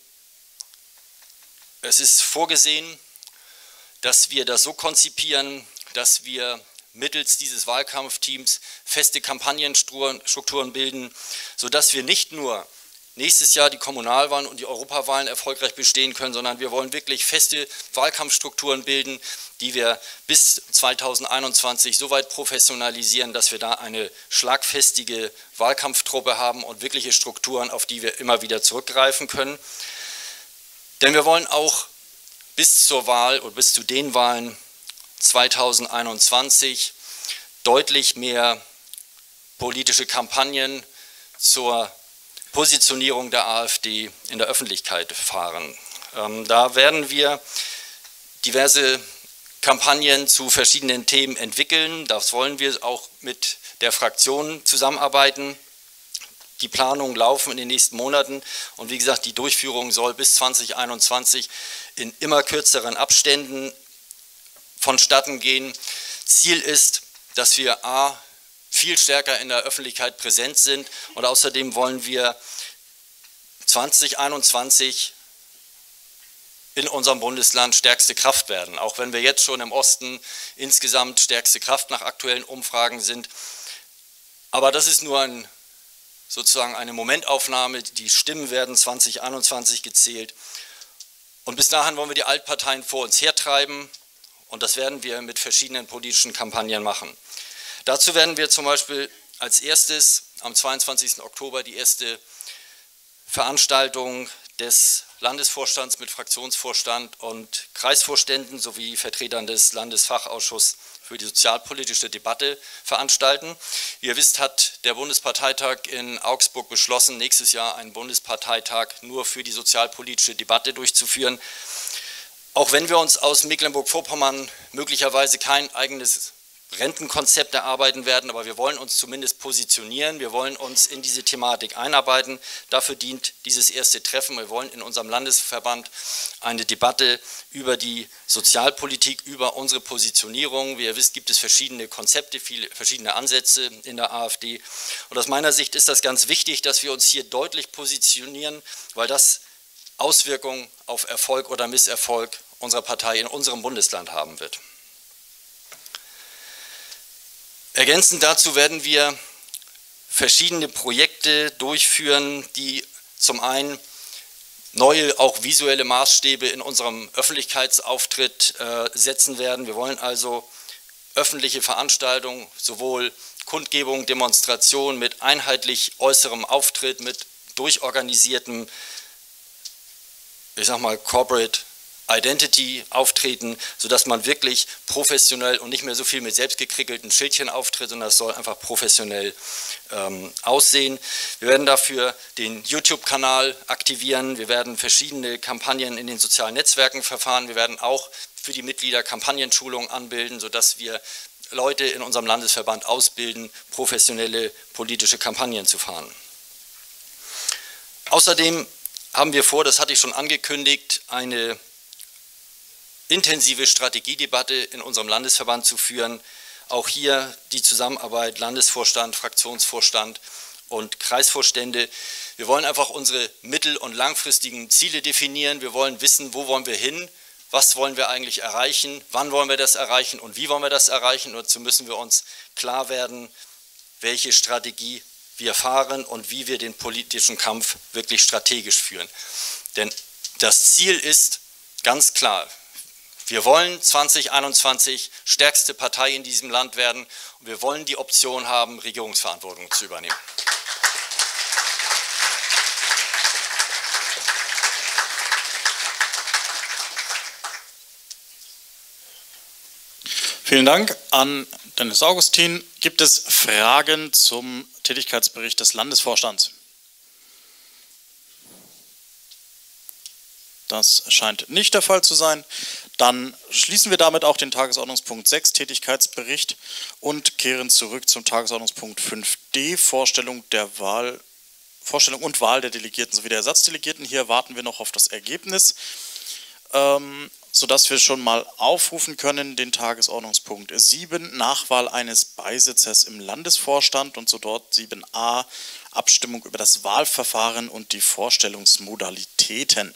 es ist vorgesehen, dass wir das so konzipieren, dass wir mittels dieses Wahlkampfteams feste Kampagnenstrukturen bilden, sodass wir nicht nur nächstes Jahr die Kommunalwahlen und die Europawahlen erfolgreich bestehen können, sondern wir wollen wirklich feste Wahlkampfstrukturen bilden, die wir bis zweitausendeinundzwanzig so weit professionalisieren, dass wir da eine schlagfestige Wahlkampftruppe haben und wirkliche Strukturen, auf die wir immer wieder zurückgreifen können. Denn wir wollen auch bis zur Wahl oder bis zu den Wahlen zweitausendeinundzwanzig deutlich mehr politische Kampagnen zur Positionierung der AfD in der Öffentlichkeit fahren. Ähm, da werden wir diverse Kampagnen zu verschiedenen Themen entwickeln. Das wollen wir auch mit der Fraktion zusammenarbeiten. Die Planungen laufen in den nächsten Monaten und wie gesagt, die Durchführung soll bis zweitausendeinundzwanzig in immer kürzeren Abständen vonstatten gehen. Ziel ist, dass wir a. viel stärker in der Öffentlichkeit präsent sind und außerdem wollen wir zweitausendeinundzwanzig in unserem Bundesland stärkste Kraft werden, auch wenn wir jetzt schon im Osten insgesamt stärkste Kraft nach aktuellen Umfragen sind. Aber das ist nur ein, sozusagen eine Momentaufnahme, die Stimmen werden zweitausendeinundzwanzig gezählt und bis dahin wollen wir die Altparteien vor uns hertreiben und das werden wir mit verschiedenen politischen Kampagnen machen. Dazu werden wir zum Beispiel als erstes am zweiundzwanzigsten Oktober die erste Veranstaltung des Landesvorstands mit Fraktionsvorstand und Kreisvorständen sowie Vertretern des Landesfachausschusses für die sozialpolitische Debatte veranstalten. Wie ihr wisst, hat der Bundesparteitag in Augsburg beschlossen, nächstes Jahr einen Bundesparteitag nur für die sozialpolitische Debatte durchzuführen. Auch wenn wir uns aus Mecklenburg-Vorpommern möglicherweise kein eigenes Rentenkonzept erarbeiten werden, aber wir wollen uns zumindest positionieren, wir wollen uns in diese Thematik einarbeiten. Dafür dient dieses erste Treffen. Wir wollen in unserem Landesverband eine Debatte über die Sozialpolitik, über unsere Positionierung. Wie ihr wisst, gibt es verschiedene Konzepte, viele verschiedene Ansätze in der AfD. Und aus meiner Sicht ist das ganz wichtig, dass wir uns hier deutlich positionieren, weil das Auswirkungen auf Erfolg oder Misserfolg unserer Partei in unserem Bundesland haben wird. Ergänzend dazu werden wir verschiedene Projekte durchführen, die zum einen neue, auch visuelle Maßstäbe in unserem Öffentlichkeitsauftritt äh, setzen werden. Wir wollen also öffentliche Veranstaltungen, sowohl Kundgebungen, Demonstrationen mit einheitlich äußerem Auftritt, mit durchorganisiertem, ich sag mal, Corporate Identity auftreten, sodass man wirklich professionell und nicht mehr so viel mit selbstgekrickelten Schildchen auftritt, sondern das soll einfach professionell ähm, aussehen. Wir werden dafür den YouTube-Kanal aktivieren, wir werden verschiedene Kampagnen in den sozialen Netzwerken verfahren, wir werden auch für die Mitglieder Kampagnenschulungen anbilden, sodass wir Leute in unserem Landesverband ausbilden, professionelle politische Kampagnen zu fahren. Außerdem haben wir vor, das hatte ich schon angekündigt, eine intensive Strategiedebatte in unserem Landesverband zu führen. Auch hier die Zusammenarbeit Landesvorstand, Fraktionsvorstand und Kreisvorstände. Wir wollen einfach unsere mittel- und langfristigen Ziele definieren. Wir wollen wissen, wo wollen wir hin, was wollen wir eigentlich erreichen, wann wollen wir das erreichen und wie wollen wir das erreichen. Und dazu müssen wir uns klar werden, welche Strategie wir fahren und wie wir den politischen Kampf wirklich strategisch führen. Denn das Ziel ist ganz klar, wir wollen zweitausendeinundzwanzig stärkste Partei in diesem Land werden und wir wollen die Option haben, Regierungsverantwortung zu übernehmen.
Vielen Dank an Dennis Augustin. Gibt es Fragen zum Tätigkeitsbericht des Landesvorstands? Das scheint nicht der Fall zu sein. Dann schließen wir damit auch den Tagesordnungspunkt sechs, Tätigkeitsbericht, und kehren zurück zum Tagesordnungspunkt fünf d, Vorstellung der Wahl Vorstellung und Wahl der Delegierten sowie der Ersatzdelegierten. Hier warten wir noch auf das Ergebnis, ähm, sodass wir schon mal aufrufen können, den Tagesordnungspunkt sieben, Nachwahl eines Beisitzers im Landesvorstand, und so dort sieben a, Abstimmung über das Wahlverfahren und die Vorstellungsmodalitäten.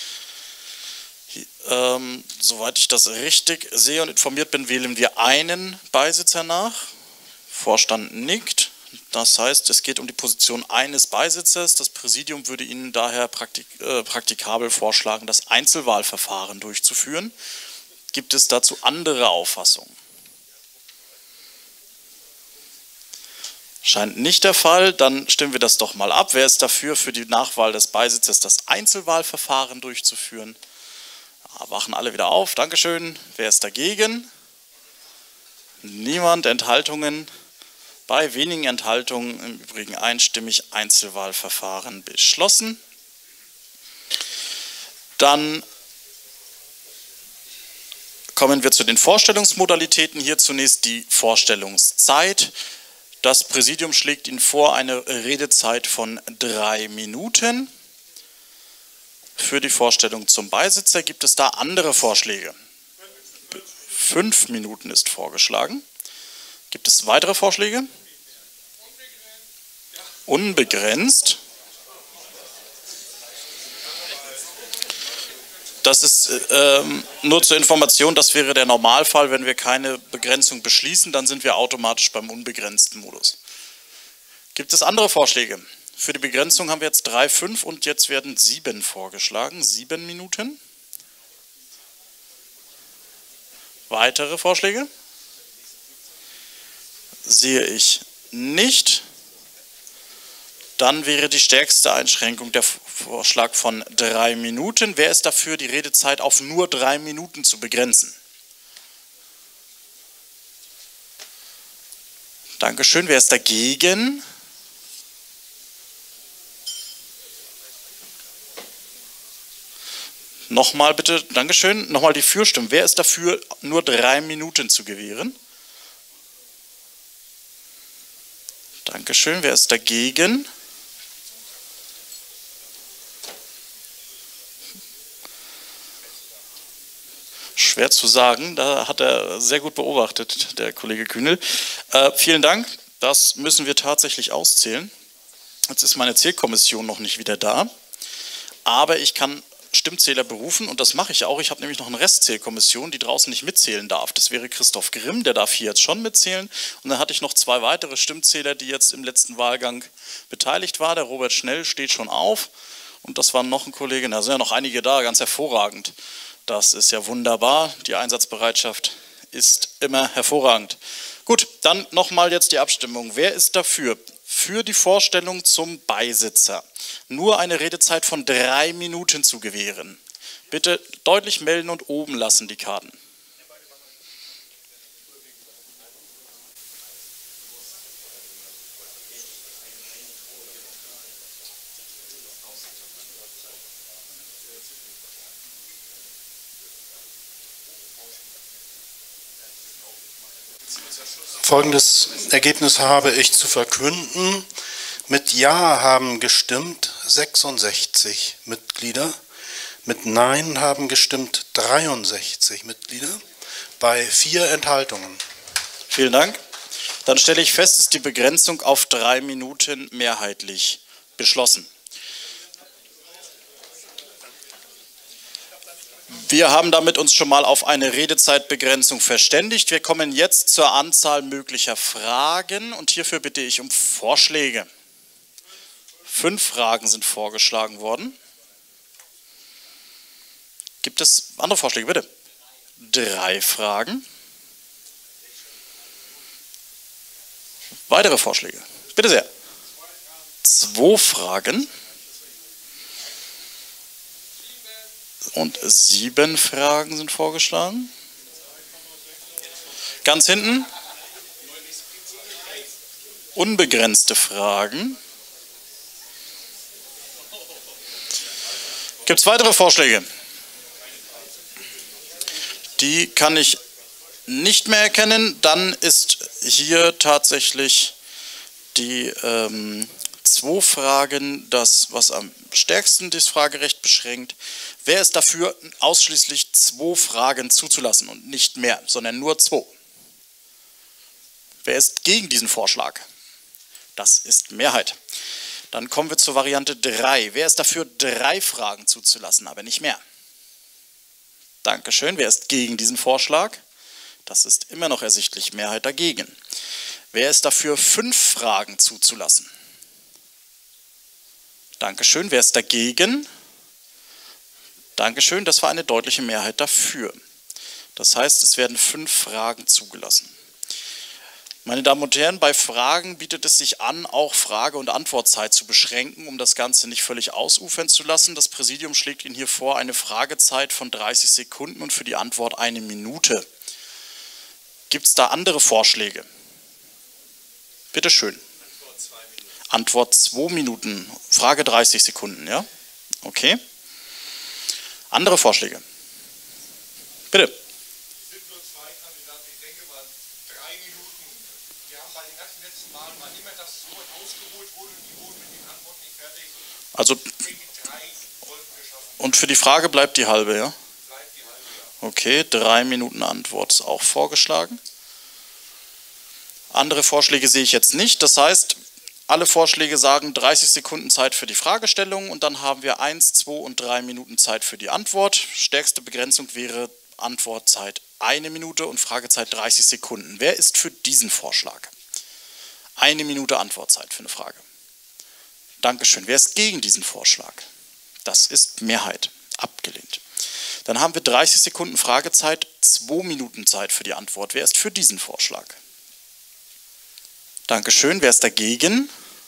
Ähm, soweit ich das richtig sehe und informiert bin, wählen wir einen Beisitzer nach. Vorstand nickt. Das heißt, es geht um die Position eines Beisitzers. Das Präsidium würde Ihnen daher praktik äh, praktikabel vorschlagen, das Einzelwahlverfahren durchzuführen. Gibt es dazu andere Auffassungen? Scheint nicht der Fall. Dann stimmen wir das doch mal ab. Wer ist dafür, für die Nachwahl des Beisitzers das Einzelwahlverfahren durchzuführen? Wachen alle wieder auf. Dankeschön. Wer ist dagegen? Niemand. Enthaltungen? Bei wenigen Enthaltungen im Übrigen einstimmig Einzelwahlverfahren beschlossen. Dann kommen wir zu den Vorstellungsmodalitäten. Hier zunächst die Vorstellungszeit. Das Präsidium schlägt Ihnen vor eine Redezeit von drei Minuten. Für die Vorstellung zum Beisitzer gibt es da andere Vorschläge. Fünf Minuten ist vorgeschlagen. Gibt es weitere Vorschläge? Unbegrenzt. Das ist ähm, nur zur Information, das wäre der Normalfall. Wenn wir keine Begrenzung beschließen, dann sind wir automatisch beim unbegrenzten Modus. Gibt es andere Vorschläge? Für die Begrenzung haben wir jetzt drei, fünf und jetzt werden sieben vorgeschlagen. Sieben Minuten. Weitere Vorschläge? Sehe ich nicht. Dann wäre die stärkste Einschränkung der Vorschlag von drei Minuten. Wer ist dafür, die Redezeit auf nur drei Minuten zu begrenzen? Dankeschön. Wer ist dagegen? Nochmal bitte, Dankeschön, nochmal die Fürstimmen. Wer ist dafür, nur drei Minuten zu gewähren? Dankeschön. Wer ist dagegen? Schwer zu sagen, da hat er sehr gut beobachtet, der Kollege Kühnel. Äh, vielen Dank, das müssen wir tatsächlich auszählen. Jetzt ist meine Zählkommission noch nicht wieder da, aber ich kann Stimmzähler berufen und das mache ich auch. Ich habe nämlich noch eine Restzählkommission, die draußen nicht mitzählen darf. Das wäre Christoph Grimm, der darf hier jetzt schon mitzählen. Und dann hatte ich noch zwei weitere Stimmzähler, die jetzt im letzten Wahlgang beteiligt waren. Der Robert Schnell steht schon auf und das war noch ein Kollege, da sind ja noch einige da, ganz hervorragend. Das ist ja wunderbar, die Einsatzbereitschaft ist immer hervorragend. Gut, dann nochmal jetzt die Abstimmung. Wer ist dafür? Für die Vorstellung zum Beisitzer nur eine Redezeit von drei Minuten zu gewähren. Bitte deutlich melden und oben lassen die Karten.
Folgendes Ergebnis habe ich zu verkünden. Mit Ja haben gestimmt sechsundsechzig Mitglieder, mit Nein haben gestimmt dreiundsechzig Mitglieder, bei vier Enthaltungen.
Vielen Dank. Dann stelle ich fest, ist die Begrenzung auf drei Minuten mehrheitlich beschlossen. Wir haben damit uns schon mal auf eine Redezeitbegrenzung verständigt. Wir kommen jetzt zur Anzahl möglicher Fragen und hierfür bitte ich um Vorschläge. Fünf Fragen sind vorgeschlagen worden. Gibt es andere Vorschläge, bitte? Drei Fragen. Weitere Vorschläge? Bitte sehr. Zwei Fragen. Und sieben Fragen sind vorgeschlagen. Ganz hinten. Unbegrenzte Fragen. Gibt es weitere Vorschläge? Die kann ich nicht mehr erkennen. Dann ist hier tatsächlich die ähm, zwei Fragen, das, was am stärksten das Fragerecht beschränkt. Wer ist dafür, ausschließlich zwei Fragen zuzulassen und nicht mehr, sondern nur zwei? Wer ist gegen diesen Vorschlag? Das ist Mehrheit. Dann kommen wir zur Variante drei. Wer ist dafür, drei Fragen zuzulassen, aber nicht mehr? Dankeschön. Wer ist gegen diesen Vorschlag? Das ist immer noch ersichtlich Mehrheit dagegen. Wer ist dafür, fünf Fragen zuzulassen? Dankeschön. Wer ist dagegen? Dankeschön. Das war eine deutliche Mehrheit dafür. Das heißt, es werden fünf Fragen zugelassen. Meine Damen und Herren, bei Fragen bietet es sich an, auch Frage- und Antwortzeit zu beschränken, um das Ganze nicht völlig ausufern zu lassen. Das Präsidium schlägt Ihnen hier vor, eine Fragezeit von dreißig Sekunden und für die Antwort eine Minute. Gibt es da andere Vorschläge? Bitte schön. Antwort zwei Minuten. Frage dreißig Sekunden, ja? Okay. Andere Vorschläge? Bitte. Also, und für die Frage bleibt die halbe, ja? Okay, drei Minuten Antwort ist auch vorgeschlagen. Andere Vorschläge sehe ich jetzt nicht. Das heißt, alle Vorschläge sagen dreißig Sekunden Zeit für die Fragestellung und dann haben wir eins, zwei und drei Minuten Zeit für die Antwort. Stärkste Begrenzung wäre Antwortzeit eine Minute und Fragezeit dreißig Sekunden. Wer ist für diesen Vorschlag? Eine Minute Antwortzeit für eine Frage. Dankeschön. Wer ist gegen diesen Vorschlag? Das ist Mehrheit. Abgelehnt. Dann haben wir dreißig Sekunden Fragezeit, zwei Minuten Zeit für die Antwort. Wer ist für diesen Vorschlag? Dankeschön. Wer ist dagegen?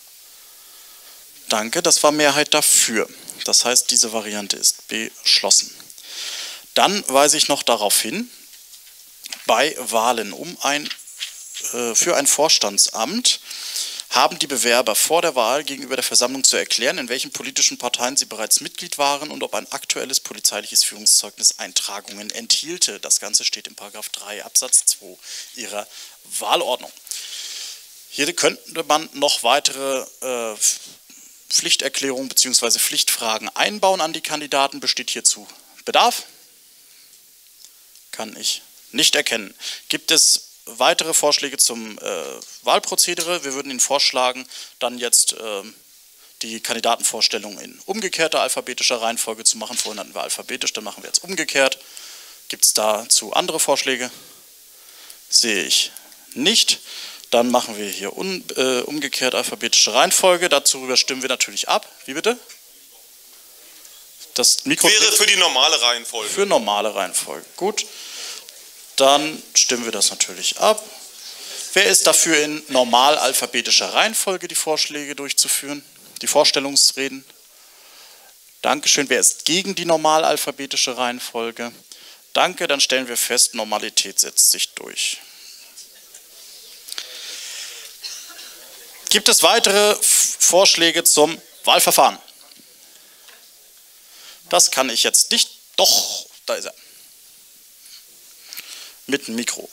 Danke, das war Mehrheit dafür. Das heißt, diese Variante ist beschlossen. Dann weise ich noch darauf hin, bei Wahlen um ein, äh, für ein Vorstandsamt haben die Bewerber vor der Wahl gegenüber der Versammlung zu erklären, in welchen politischen Parteien sie bereits Mitglied waren und ob ein aktuelles polizeiliches Führungszeugnis Eintragungen enthielte. Das Ganze steht in Paragraph drei Absatz zwei Ihrer Wahlordnung. Hier könnte man noch weitere äh, Pflichterklärungen bzw. Pflichtfragen einbauen an die Kandidaten. Besteht hierzu Bedarf? Kann ich nicht erkennen. Gibt es weitere Vorschläge zum äh, Wahlprozedere? Wir würden Ihnen vorschlagen, dann jetzt äh, die Kandidatenvorstellung in umgekehrter alphabetischer Reihenfolge zu machen. Vorhin hatten wir alphabetisch, dann machen wir jetzt umgekehrt. Gibt es dazu andere Vorschläge? Sehe ich nicht. Dann machen wir hier un, äh, umgekehrt alphabetische Reihenfolge. Dazu stimmen wir natürlich ab. Wie bitte? Das Mikro
wäre für die normale Reihenfolge.
Für normale Reihenfolge. Gut. Dann stimmen wir das natürlich ab. Wer ist dafür, in normal alphabetischer Reihenfolge die Vorschläge durchzuführen? Die Vorstellungsreden? Dankeschön. Wer ist gegen die normal alphabetische Reihenfolge? Danke, dann stellen wir fest, Normalität setzt sich durch. Gibt es weitere Vorschläge zum Wahlverfahren? Das kann ich jetzt nicht. Doch, da ist er. Mit dem Mikro.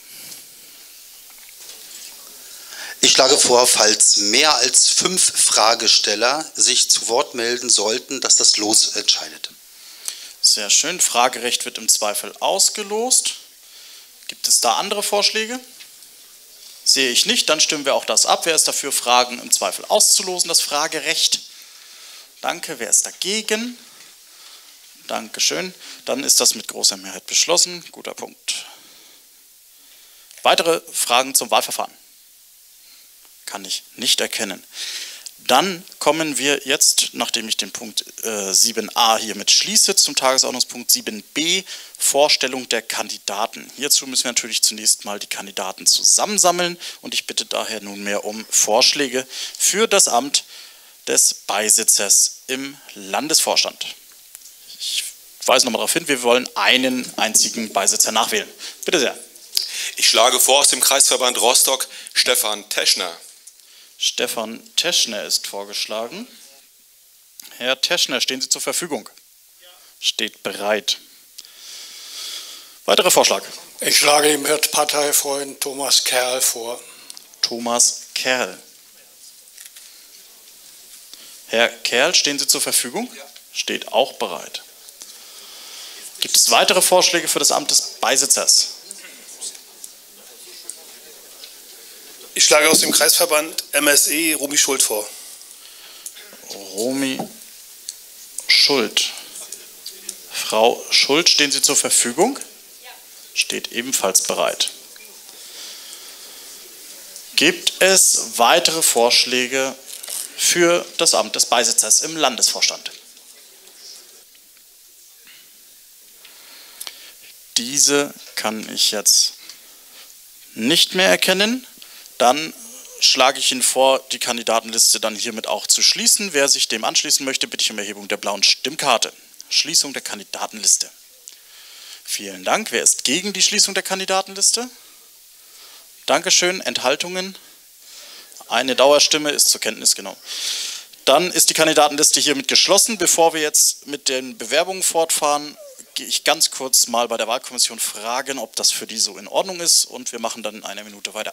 Ich schlage vor, falls mehr als fünf Fragesteller sich zu Wort melden sollten, dass das Los entscheidet.
Sehr schön. Fragerecht wird im Zweifel ausgelost. Gibt es da andere Vorschläge? Sehe ich nicht. Dann stimmen wir auch das ab. Wer ist dafür, Fragen im Zweifel auszulosen? Das Fragerecht. Danke. Wer ist dagegen? Dankeschön. Dann ist das mit großer Mehrheit beschlossen. Guter Punkt. Weitere Fragen zum Wahlverfahren? Kann ich nicht erkennen. Dann kommen wir jetzt, nachdem ich den Punkt äh, sieben a hiermit schließe, zum Tagesordnungspunkt sieben b, Vorstellung der Kandidaten. Hierzu müssen wir natürlich zunächst mal die Kandidaten zusammensammeln und ich bitte daher nunmehr um Vorschläge für das Amt des Beisitzers im Landesvorstand. Ich weise nochmal darauf hin, wir wollen einen einzigen Beisitzer nachwählen. Bitte sehr.
Ich schlage vor, aus dem Kreisverband Rostock Stefan Teschner.
Stefan Teschner ist vorgeschlagen. Herr Teschner, stehen Sie zur Verfügung? Ja. Steht bereit. Weiterer Vorschlag.
Ich schlage dem Parteifreund Thomas Kerl vor.
Thomas Kerl. Herr Kerl, stehen Sie zur Verfügung? Ja. Steht auch bereit. Gibt es weitere Vorschläge für das Amt des Beisitzers?
Ich schlage aus dem Kreisverband M S E Romy Schuld vor.
Romy Schuld. Frau Schuld, stehen Sie zur Verfügung? Ja. Steht ebenfalls bereit. Gibt es weitere Vorschläge für das Amt des Beisitzers im Landesvorstand? Diese kann ich jetzt nicht mehr erkennen. Dann schlage ich Ihnen vor, die Kandidatenliste dann hiermit auch zu schließen. Wer sich dem anschließen möchte, bitte ich um Erhebung der blauen Stimmkarte. Schließung der Kandidatenliste. Vielen Dank. Wer ist gegen die Schließung der Kandidatenliste? Dankeschön. Enthaltungen? Eine Dauerstimme ist zur Kenntnis genommen. Dann ist die Kandidatenliste hiermit geschlossen. Bevor wir jetzt mit den Bewerbungen fortfahren, gehe ich ganz kurz mal bei der Wahlkommission fragen, ob das für die so in Ordnung ist, und wir machen dann in einer Minute weiter.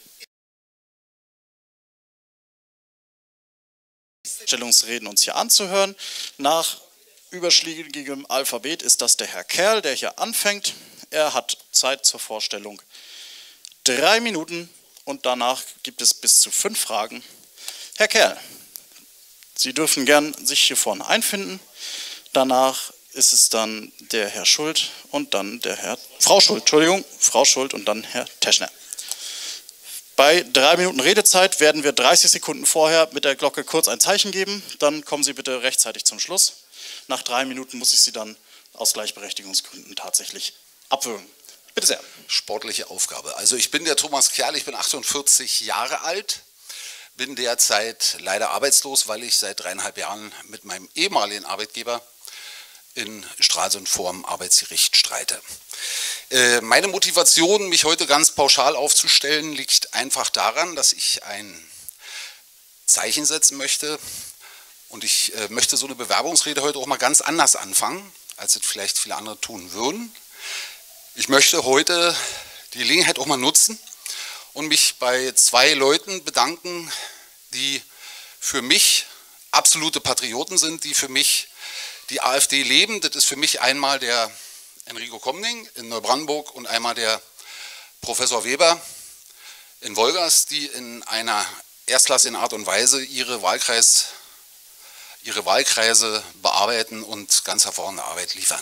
Stellungsreden uns hier anzuhören. Nach überschlägigem Alphabet ist das der Herr Kerl, der hier anfängt. Er hat Zeit zur Vorstellung drei Minuten und danach gibt es bis zu fünf Fragen. Herr Kerl, Sie dürfen gern sich hier vorne einfinden. Danach ist es dann der Herr Schuld und dann der Herr, Frau Schuld, Entschuldigung, Frau Schuld und dann Herr Teschner. Bei drei Minuten Redezeit werden wir dreißig Sekunden vorher mit der Glocke kurz ein Zeichen geben. Dann kommen Sie bitte rechtzeitig zum Schluss. Nach drei Minuten muss ich Sie dann aus Gleichberechtigungsgründen tatsächlich abwürgen. Bitte sehr.
Sportliche Aufgabe. Also ich bin der Thomas Kerl, ich bin achtundvierzig Jahre alt, bin derzeit leider arbeitslos, weil ich seit dreieinhalb Jahren mit meinem ehemaligen Arbeitgeber in Stralsund vorm Arbeitsgericht streite. Meine Motivation, mich heute ganz pauschal aufzustellen, liegt einfach daran, dass ich ein Zeichen setzen möchte, und ich möchte so eine Bewerbungsrede heute auch mal ganz anders anfangen, als es vielleicht viele andere tun würden. Ich möchte heute die Gelegenheit auch mal nutzen und mich bei zwei Leuten bedanken, die für mich absolute Patrioten sind, die für mich die AfD leben. Das ist für mich einmal der Enrico Komning in Neubrandenburg und einmal der Professor Weber in Wolgast, die in einer erstklassigen Art und Weise ihre, Wahlkreis, ihre Wahlkreise bearbeiten und ganz hervorragende Arbeit liefern.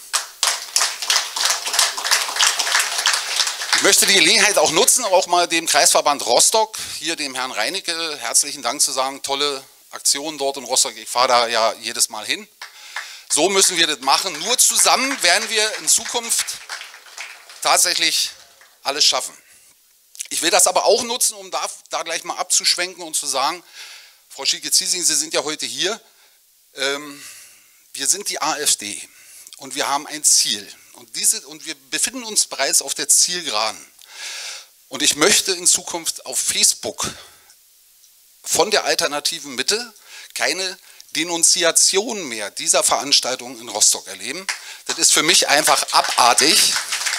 Ich möchte die Gelegenheit auch nutzen, auch mal dem Kreisverband Rostock, hier dem Herrn Reinecke, herzlichen Dank zu sagen. Tolle Aktion dort in Rostock, ich fahre da ja jedes Mal hin. So müssen wir das machen. Nur zusammen werden wir in Zukunft tatsächlich alles schaffen. Ich will das aber auch nutzen, um da, da gleich mal abzuschwenken und zu sagen, Frau Schieke-Ziesing, Sie sind ja heute hier. Ähm, wir sind die AfD und wir haben ein Ziel. Und, diese, und wir befinden uns bereits auf der Zielgeraden. Und ich möchte in Zukunft auf Facebook von der alternativen Mitte keine Denunziation mehr dieser Veranstaltung in Rostock erleben. Das ist für mich einfach abartig.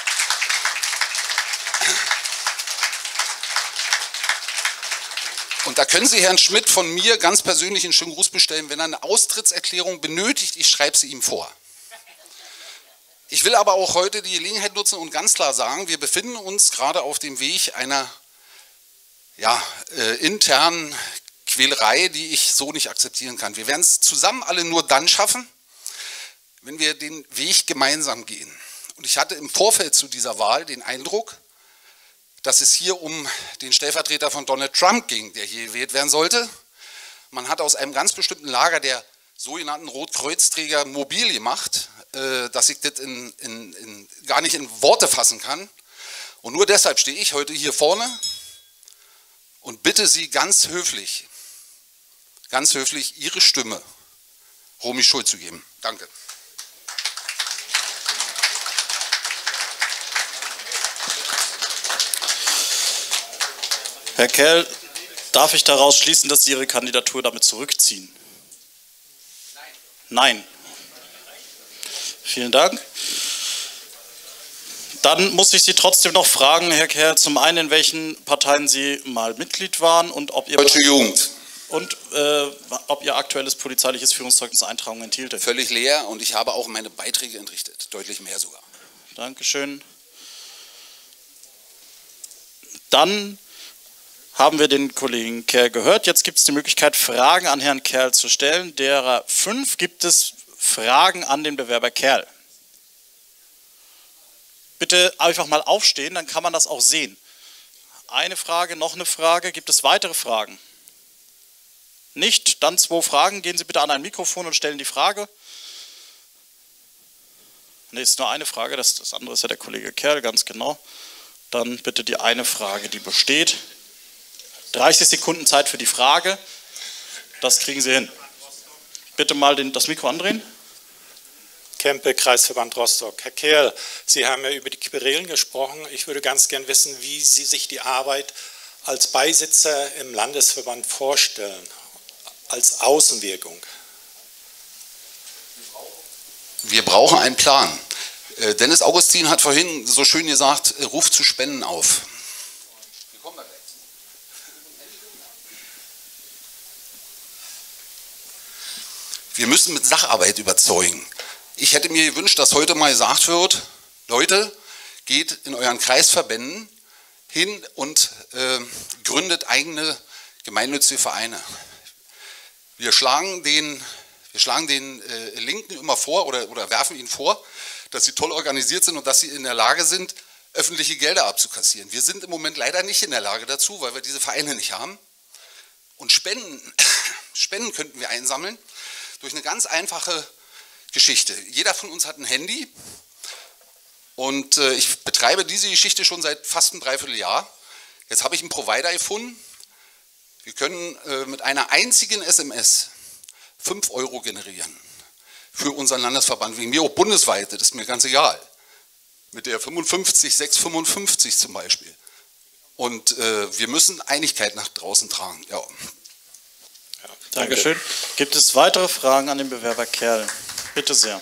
Und da können Sie Herrn Schmidt von mir ganz persönlich einen schönen Gruß bestellen. Wenn er eine Austrittserklärung benötigt, ich schreibe sie ihm vor. Ich will aber auch heute die Gelegenheit nutzen und ganz klar sagen, wir befinden uns gerade auf dem Weg einer ja, äh, internen Quälerei, die ich so nicht akzeptieren kann. Wir werden es zusammen alle nur dann schaffen, wenn wir den Weg gemeinsam gehen. Und ich hatte im Vorfeld zu dieser Wahl den Eindruck, dass es hier um den Stellvertreter von Donald Trump ging, der hier gewählt werden sollte. Man hat aus einem ganz bestimmten Lager der sogenannten Rotkreuzträger mobil gemacht, äh, dass ich das in, in, in, gar nicht in Worte fassen kann. Und nur deshalb stehe ich heute hier vorne und bitte Sie ganz höflich, ganz höflich Ihre Stimme Romy Schuld zu geben. Danke.
Herr Kerl, darf ich daraus schließen, dass Sie Ihre Kandidatur damit zurückziehen? Nein. Nein. Vielen Dank. Dann muss ich Sie trotzdem noch fragen, Herr Kerl, zum einen, in welchen Parteien Sie mal Mitglied waren und ob Ihr...
Deutsche Jugend.
Und äh, ob Ihr aktuelles polizeiliches Führungszeugnis Eintragung enthielt?
Völlig leer und ich habe auch meine Beiträge entrichtet, deutlich mehr sogar.
Dankeschön. Dann haben wir den Kollegen Kerl gehört. Jetzt gibt es die Möglichkeit, Fragen an Herrn Kerl zu stellen. Derer fünf gibt es Fragen an den Bewerber Kerl. Bitte einfach mal aufstehen, dann kann man das auch sehen. Eine Frage, noch eine Frage. Gibt es weitere Fragen? Nicht? Dann zwei Fragen. Gehen Sie bitte an ein Mikrofon und stellen die Frage. Ne, ist nur eine Frage. Das, das andere ist ja der Kollege Kerl, ganz genau. Dann bitte die eine Frage, die besteht. dreißig Sekunden Zeit für die Frage. Das kriegen Sie hin. Bitte mal den, das Mikro andrehen.
Kempe, Kreisverband Rostock. Herr Kerl, Sie haben ja über die Querelen gesprochen. Ich würde ganz gern wissen, wie Sie sich die Arbeit als Beisitzer im Landesverband vorstellen, als Außenwirkung.
Wir brauchen einen Plan. Äh, Dennis Augustin hat vorhin so schön gesagt, äh, ruft zu Spenden auf. Wir kommen da gleich zu. Wir müssen mit Sacharbeit überzeugen. Ich hätte mir gewünscht, dass heute mal gesagt wird, Leute, geht in euren Kreisverbänden hin und äh, gründet eigene gemeinnützige Vereine. Wir schlagen den, wir schlagen den äh, Linken immer vor oder, oder werfen ihnen vor, dass sie toll organisiert sind und dass sie in der Lage sind, öffentliche Gelder abzukassieren. Wir sind im Moment leider nicht in der Lage dazu, weil wir diese Vereine nicht haben. Und Spenden, Spenden könnten wir einsammeln durch eine ganz einfache Geschichte. Jeder von uns hat ein Handy und äh, ich betreibe diese Geschichte schon seit fast einem Dreivierteljahr. Jetzt habe ich einen Provider gefunden. Wir können äh, mit einer einzigen S M S fünf Euro generieren für unseren Landesverband, wegen mir auch bundesweit, das ist mir ganz egal. Mit der fünfundfünfzig sechshundertfünfundfünfzig zum Beispiel. Und äh, wir müssen Einigkeit nach draußen tragen. Ja.
Ja, Dankeschön. Gibt es weitere Fragen an den Bewerber Kerl? Bitte sehr.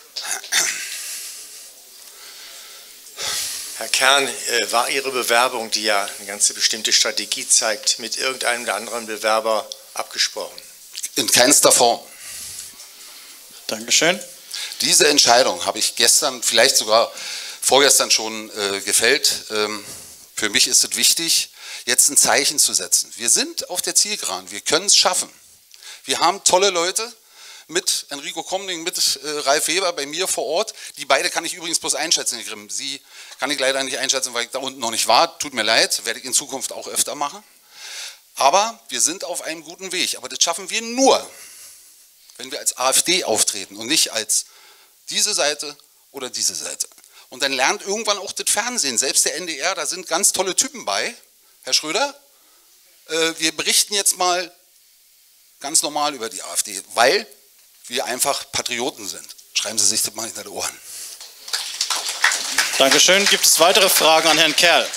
Herr Kern, äh, war Ihre Bewerbung, die ja eine ganz bestimmte Strategie zeigt, mit irgendeinem der anderen Bewerber abgesprochen?
In keinster Form.
Dankeschön.
Diese Entscheidung habe ich gestern, vielleicht sogar vorgestern schon äh, gefällt. Ähm, für mich ist es wichtig, jetzt ein Zeichen zu setzen. Wir sind auf der Zielgeraden, wir können es schaffen. Wir haben tolle Leute mit Enrico Komning, mit äh, Ralf Weber bei mir vor Ort. Die beide kann ich übrigens bloß einschätzen, Herr Grimm. Sie kann ich leider nicht einschätzen, weil ich da unten noch nicht war. Tut mir leid, werde ich in Zukunft auch öfter machen. Aber wir sind auf einem guten Weg. Aber das schaffen wir nur, wenn wir als AfD auftreten und nicht als diese Seite oder diese Seite. Und dann lernt irgendwann auch das Fernsehen, selbst der N D R, da sind ganz tolle Typen bei. Herr Schröder, äh, wir berichten jetzt mal ganz normal über die AfD, weil wir einfach Patrioten sind. Schreiben Sie sich das mal hinter die Ohren.
Dankeschön. Gibt es weitere Fragen an Herrn Kerl?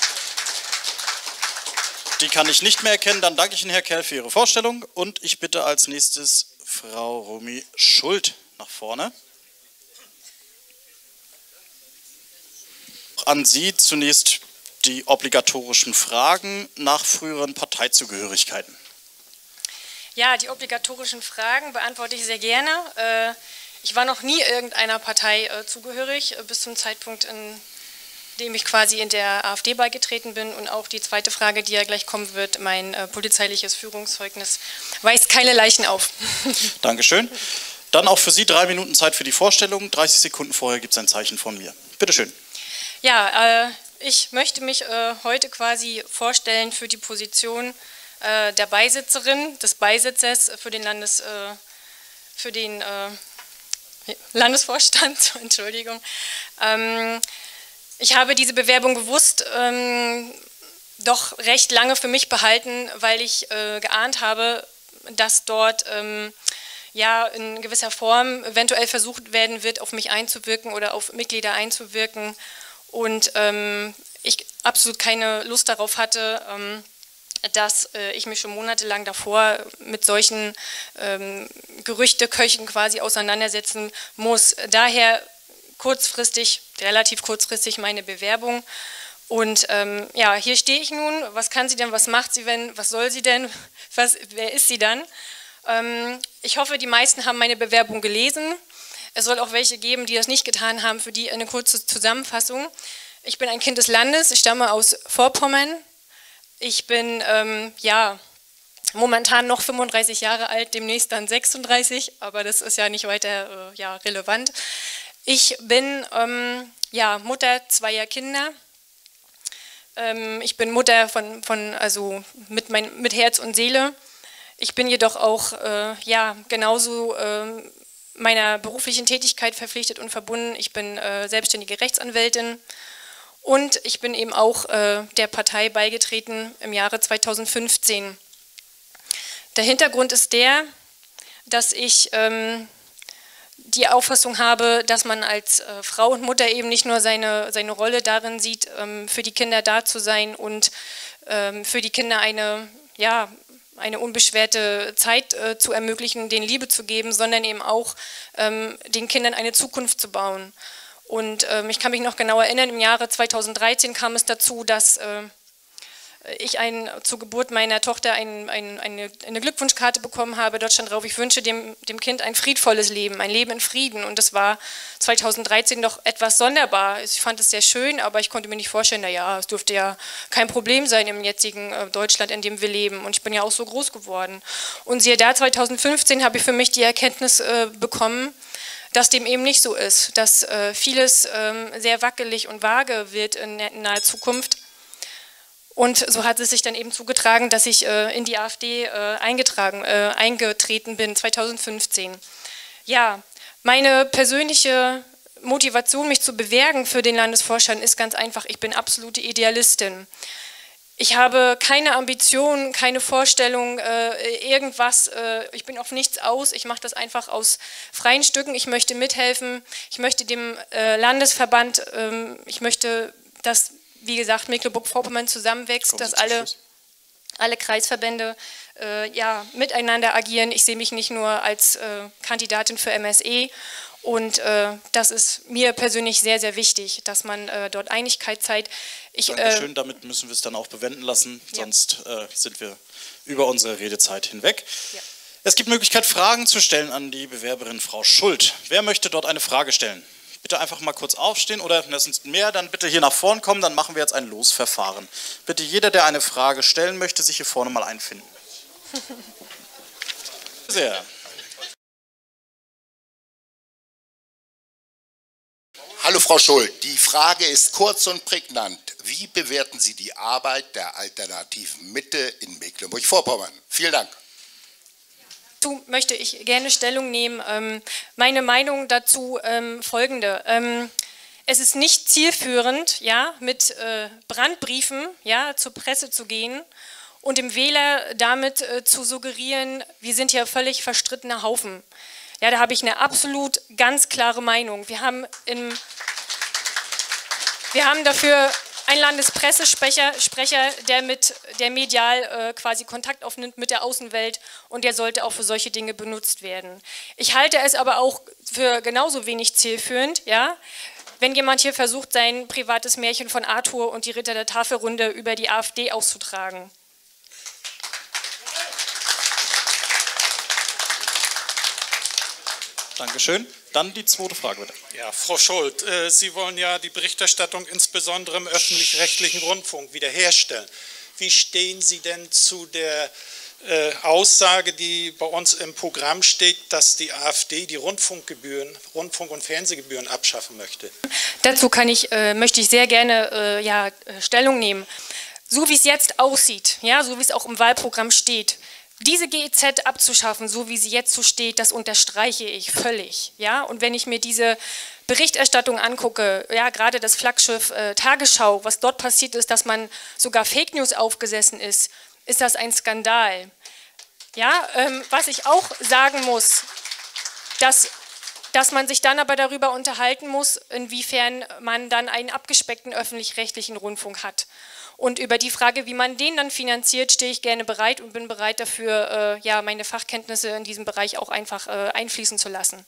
Die kann ich nicht mehr erkennen. Dann danke ich Ihnen, Herr Kerl, für Ihre Vorstellung. Und ich bitte als nächstes Frau Romy Schuld nach vorne. An Sie zunächst die obligatorischen Fragen nach früheren Parteizugehörigkeiten.
Ja, die obligatorischen Fragen beantworte ich sehr gerne. Ich war noch nie irgendeiner Partei zugehörig, bis zum Zeitpunkt, in dem ich quasi in der AfD beigetreten bin. Und auch die zweite Frage, die ja gleich kommen wird, mein polizeiliches Führungszeugnis, weist keine Leichen auf.
Dankeschön. Dann auch für Sie drei Minuten Zeit für die Vorstellung. dreißig Sekunden vorher gibt es ein Zeichen von mir. Bitte schön.
Ja, ich möchte mich heute quasi vorstellen für die Position der Beisitzerin, des Beisitzers für den, Landes, äh, für den äh, Landesvorstand. Entschuldigung. Ähm, ich habe diese Bewerbung bewusst ähm, doch recht lange für mich behalten, weil ich äh, geahnt habe, dass dort ähm, ja in gewisser Form eventuell versucht werden wird, auf mich einzuwirken oder auf Mitglieder einzuwirken. Und ähm, ich absolut keine Lust darauf hatte, ähm, dass äh, ich mich schon monatelang davor mit solchen ähm, Gerüchteköchen quasi auseinandersetzen muss. Daher kurzfristig, relativ kurzfristig meine Bewerbung. Und ähm, ja, hier stehe ich nun. Was kann sie denn, was macht sie denn, was soll sie denn, was, wer ist sie dann? Ähm, ich hoffe, die meisten haben meine Bewerbung gelesen. Es soll auch welche geben, die das nicht getan haben, für die eine kurze Zusammenfassung. Ich bin ein Kind des Landes, ich stamme aus Vorpommern. Ich bin ähm, ja, momentan noch fünfunddreißig Jahre alt, demnächst dann sechsunddreißig, aber das ist ja nicht weiter äh, ja, relevant. Ich bin ähm, ja, Mutter zweier Kinder. Ähm, ich bin Mutter von, von also mit, mein, mit Herz und Seele. Ich bin jedoch auch äh, ja, genauso äh, meiner beruflichen Tätigkeit verpflichtet und verbunden. Ich bin äh, selbstständige Rechtsanwältin und ich bin eben auch äh, der Partei beigetreten im Jahre zweitausendfünfzehn. Der Hintergrund ist der, dass ich ähm, die Auffassung habe, dass man als äh, Frau und Mutter eben nicht nur seine, seine Rolle darin sieht, ähm, für die Kinder da zu sein und ähm, für die Kinder eine, ja, eine unbeschwerte Zeit äh, zu ermöglichen, denen Liebe zu geben, sondern eben auch ähm, den Kindern eine Zukunft zu bauen. Und ähm, ich kann mich noch genau erinnern, im Jahre zweitausenddreizehn kam es dazu, dass äh, ich ein, zur Geburt meiner Tochter ein, ein, eine, eine Glückwunschkarte bekommen habe. Dort stand drauf, ich wünsche dem, dem Kind ein friedvolles Leben, ein Leben in Frieden. Und das war zweitausenddreizehn doch etwas sonderbar. Ich fand es sehr schön, aber ich konnte mir nicht vorstellen, naja, es dürfte ja kein Problem sein im jetzigen äh, Deutschland, in dem wir leben. Und ich bin ja auch so groß geworden. Und siehe da, zweitausendfünfzehn habe ich für mich die Erkenntnis äh, bekommen, dass dem eben nicht so ist, dass äh, vieles äh, sehr wackelig und vage wird in, in naher Zukunft. Und so hat es sich dann eben zugetragen, dass ich äh, in die AfD äh, eingetragen, äh, eingetreten bin, zweitausendfünfzehn. Ja, meine persönliche Motivation, mich zu bewerben für den Landesvorstand, ist ganz einfach, ich bin absolute Idealistin. Ich habe keine Ambitionen, keine Vorstellung, äh, irgendwas, äh, ich bin auf nichts aus, ich mache das einfach aus freien Stücken, ich möchte mithelfen, ich möchte dem äh, Landesverband, äh, ich möchte, dass, wie gesagt, Mecklenburg-Vorpommern zusammenwächst, dass alle, alle Kreisverbände äh, ja, miteinander agieren. Ich sehe mich nicht nur als äh, Kandidatin für M S E und äh, das ist mir persönlich sehr, sehr wichtig, dass man äh, dort Einigkeit zeigt. Ich,
Dankeschön,
äh,
damit müssen wir es dann auch bewenden lassen,
ja.
sonst äh, sind wir über unsere Redezeit hinweg.
Ja.
Es gibt Möglichkeit, Fragen zu stellen an die Bewerberin Frau Schuld. Wer möchte dort eine Frage stellen? Bitte einfach mal kurz aufstehen oder wenn das sind mehr, dann bitte hier nach vorn kommen, dann machen wir jetzt ein Losverfahren. Bitte jeder, der eine Frage stellen möchte, sich hier vorne mal einfinden. Sehr.
Hallo Frau Schuld, die Frage ist kurz und prägnant. Wie bewerten Sie die Arbeit der Alternativen Mitte in Mecklenburg-Vorpommern? Vielen Dank.
Dazu möchte ich gerne Stellung nehmen. Ähm, meine Meinung dazu ähm, folgende. Ähm, es ist nicht zielführend, ja, mit äh, Brandbriefen ja, zur Presse zu gehen und dem Wähler damit äh, zu suggerieren, wir sind hier völlig verstrittener Haufen. Ja, da habe ich eine absolut ganz klare Meinung. Wir haben, im, wir haben dafür einen Landespressesprecher, Sprecher, der, mit, der medial äh, quasi Kontakt aufnimmt mit der Außenwelt und der sollte auch für solche Dinge benutzt werden. Ich halte es aber auch für genauso wenig zielführend, ja, wenn jemand hier versucht, sein privates Märchen von Arthur und die Ritter der Tafelrunde über die AfD auszutragen.
Dankeschön. Dann die zweite Frage, bitte.
Ja, Frau Schuld, äh, Sie wollen ja die Berichterstattung insbesondere im öffentlich-rechtlichen Rundfunk wiederherstellen. Wie stehen Sie denn zu der äh, Aussage, die bei uns im Programm steht, dass die AfD die Rundfunkgebühren, Rundfunk- und Fernsehgebühren abschaffen möchte?
Dazu kann ich, äh, möchte ich sehr gerne äh, ja, Stellung nehmen. So wie es jetzt aussieht, ja, so wie es auch im Wahlprogramm steht, diese G E Z abzuschaffen, so wie sie jetzt so steht, das unterstreiche ich völlig. Ja? Und wenn ich mir diese Berichterstattung angucke, ja, gerade das Flaggschiff äh, Tagesschau, was dort passiert ist, dass man sogar Fake News aufgesessen ist, ist das ein Skandal. Ja? Ähm, was ich auch sagen muss, dass, dass man sich dann aber darüber unterhalten muss, inwiefern man dann einen abgespeckten öffentlich-rechtlichen Rundfunk hat. Und über die Frage, wie man den dann finanziert, stehe ich gerne bereit und bin bereit dafür, äh, ja, meine Fachkenntnisse in diesem Bereich auch einfach äh, einfließen zu lassen.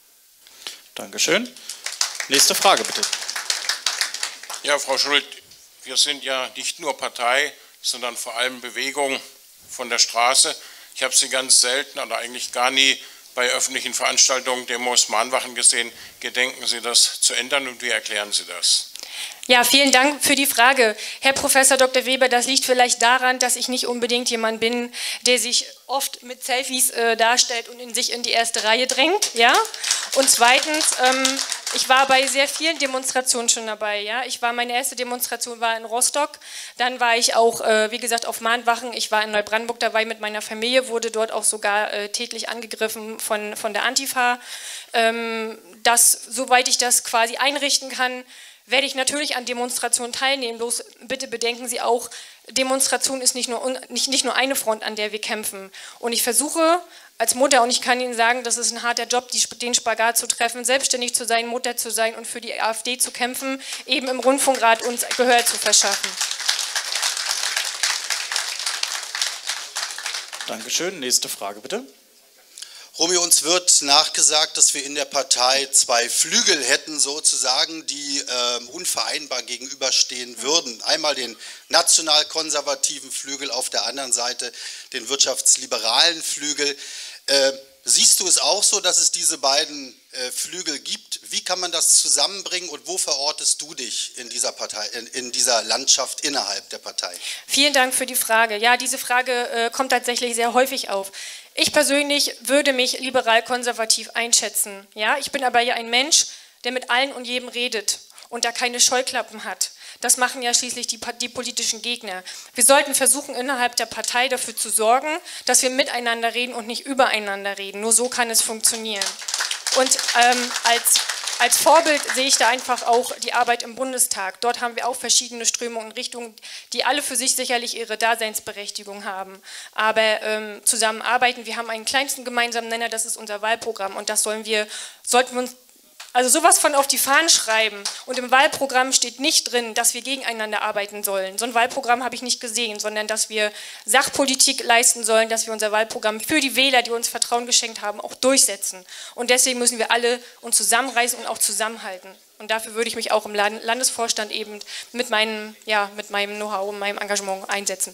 Dankeschön. Nächste Frage, bitte.
Ja, Frau Schuld, wir sind ja nicht nur Partei, sondern vor allem Bewegung von der Straße. Ich habe Sie ganz selten oder eigentlich gar nie bei öffentlichen Veranstaltungen, Demos, Mahnwachen gesehen. Gedenken Sie das zu ändern und wie erklären Sie das?
Ja, vielen Dank für die Frage. Herr Professor Doktor Weber, das liegt vielleicht daran, dass ich nicht unbedingt jemand bin, der sich oft mit Selfies äh, darstellt und in sich in die erste Reihe drängt. Ja? Und zweitens, ähm, ich war bei sehr vielen Demonstrationen schon dabei. Ja? Ich war, meine erste Demonstration war in Rostock, dann war ich auch, äh, wie gesagt, auf Mahnwachen. Ich war in Neubrandenburg dabei mit meiner Familie, wurde dort auch sogar äh, tätlich angegriffen von, von der Antifa. Ähm, das, soweit ich das quasi einrichten kann, werde ich natürlich an Demonstrationen teilnehmen. Bloß bitte bedenken Sie auch, Demonstration ist nicht nur, nicht, nicht nur eine Front, an der wir kämpfen. Und ich versuche als Mutter, und ich kann Ihnen sagen, das ist ein harter Job, die, den Spagat zu treffen, selbstständig zu sein, Mutter zu sein und für die AfD zu kämpfen, eben im Rundfunkrat uns Gehör zu verschaffen.
Dankeschön. Nächste Frage bitte.
Romy, uns wird nachgesagt, dass wir in der Partei zwei Flügel hätten, sozusagen, die äh, unvereinbar gegenüberstehen würden. Einmal den national-konservativen Flügel, auf der anderen Seite den wirtschaftsliberalen Flügel. Äh, siehst du es auch so, dass es diese beiden äh, Flügel gibt? Wie kann man das zusammenbringen und wo verortest du dich in dieser Partei, in, in dieser Landschaft innerhalb der Partei?
Vielen Dank für die Frage. Ja, diese Frage äh, kommt tatsächlich sehr häufig auf. Ich persönlich würde mich liberal-konservativ einschätzen. Ja? Ich bin aber ja ein Mensch, der mit allen und jedem redet und da keine Scheuklappen hat. Das machen ja schließlich die, die politischen Gegner. Wir sollten versuchen, innerhalb der Partei dafür zu sorgen, dass wir miteinander reden und nicht übereinander reden. Nur so kann es funktionieren. Und ähm, als, als Vorbild sehe ich da einfach auch die Arbeit im Bundestag. Dort haben wir auch verschiedene Strömungen und Richtungen, die alle für sich sicherlich ihre Daseinsberechtigung haben. Aber ähm, zusammenarbeiten, wir haben einen kleinsten gemeinsamen Nenner, das ist unser Wahlprogramm. Und das sollen wir, sollten wir uns also sowas von auf die Fahnen schreiben. Und im Wahlprogramm steht nicht drin, dass wir gegeneinander arbeiten sollen. So ein Wahlprogramm habe ich nicht gesehen, sondern dass wir Sachpolitik leisten sollen, dass wir unser Wahlprogramm für die Wähler, die uns Vertrauen geschenkt haben, auch durchsetzen. Und deswegen müssen wir alle uns zusammenreißen und auch zusammenhalten. Und dafür würde ich mich auch im Landesvorstand eben mit meinem, ja, mit meinem Know-how und meinem Engagement einsetzen.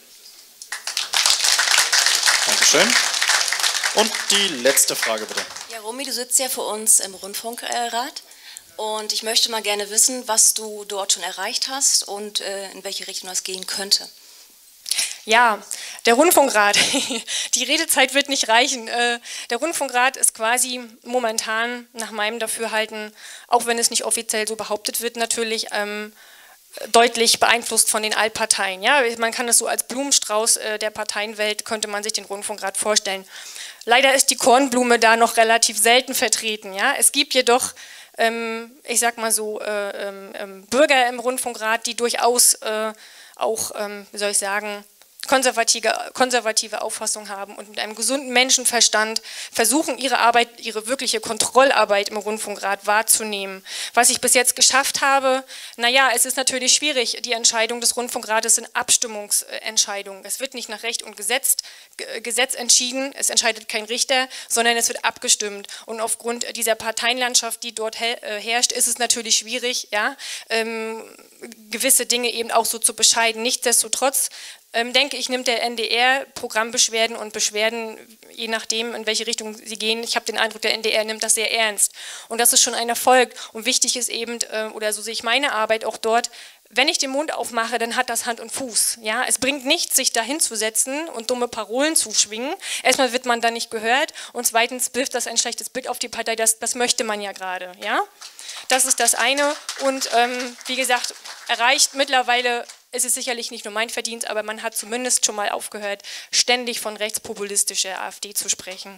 Dankeschön. Und die letzte Frage bitte.
Ja, Romy, du sitzt ja für uns im Rundfunkrat und ich möchte mal gerne wissen, was du dort schon erreicht hast und äh, in welche Richtung das gehen könnte.
Ja, der Rundfunkrat, die Redezeit wird nicht reichen. Der Rundfunkrat ist quasi momentan nach meinem Dafürhalten, auch wenn es nicht offiziell so behauptet wird, natürlich ähm, deutlich beeinflusst von den Altparteien. Ja, man kann es so als Blumenstrauß der Parteienwelt, könnte man sich den Rundfunkrat vorstellen. Leider ist die Kornblume da noch relativ selten vertreten. Ja? Es gibt jedoch, ähm, ich sag mal so, äh, ähm, Bürger im Rundfunkrat, die durchaus äh, auch, ähm, wie soll ich sagen, konservative, konservative Auffassung haben und mit einem gesunden Menschenverstand versuchen, ihre Arbeit, ihre wirkliche Kontrollarbeit im Rundfunkrat wahrzunehmen. Was ich bis jetzt geschafft habe, naja, es ist natürlich schwierig, die Entscheidung des Rundfunkrates sind Abstimmungsentscheidungen. Es wird nicht nach Recht und Gesetz, Gesetz entschieden, es entscheidet kein Richter, sondern es wird abgestimmt. Und aufgrund dieser Parteienlandschaft, die dort herrscht, ist es natürlich schwierig, ja, ähm, gewisse Dinge eben auch so zu bescheiden. Nichtsdestotrotz Ähm, denke ich, nimmt der N D R Programmbeschwerden und Beschwerden, je nachdem, in welche Richtung sie gehen, ich habe den Eindruck, der N D R nimmt das sehr ernst. Und das ist schon ein Erfolg. Und wichtig ist eben, äh, oder so sehe ich meine Arbeit auch dort, wenn ich den Mund aufmache, dann hat das Hand und Fuß. Ja? Es bringt nichts, sich da hinzusetzen und dumme Parolen zu schwingen. Erstmal wird man da nicht gehört und zweitens wirft das ein schlechtes Bild auf die Partei, das, das möchte man ja gerade. Ja? Das ist das eine und ähm, wie gesagt, erreicht mittlerweile. Es ist sicherlich nicht nur mein Verdienst, aber man hat zumindest schon mal aufgehört, ständig von rechtspopulistischer AfD zu sprechen.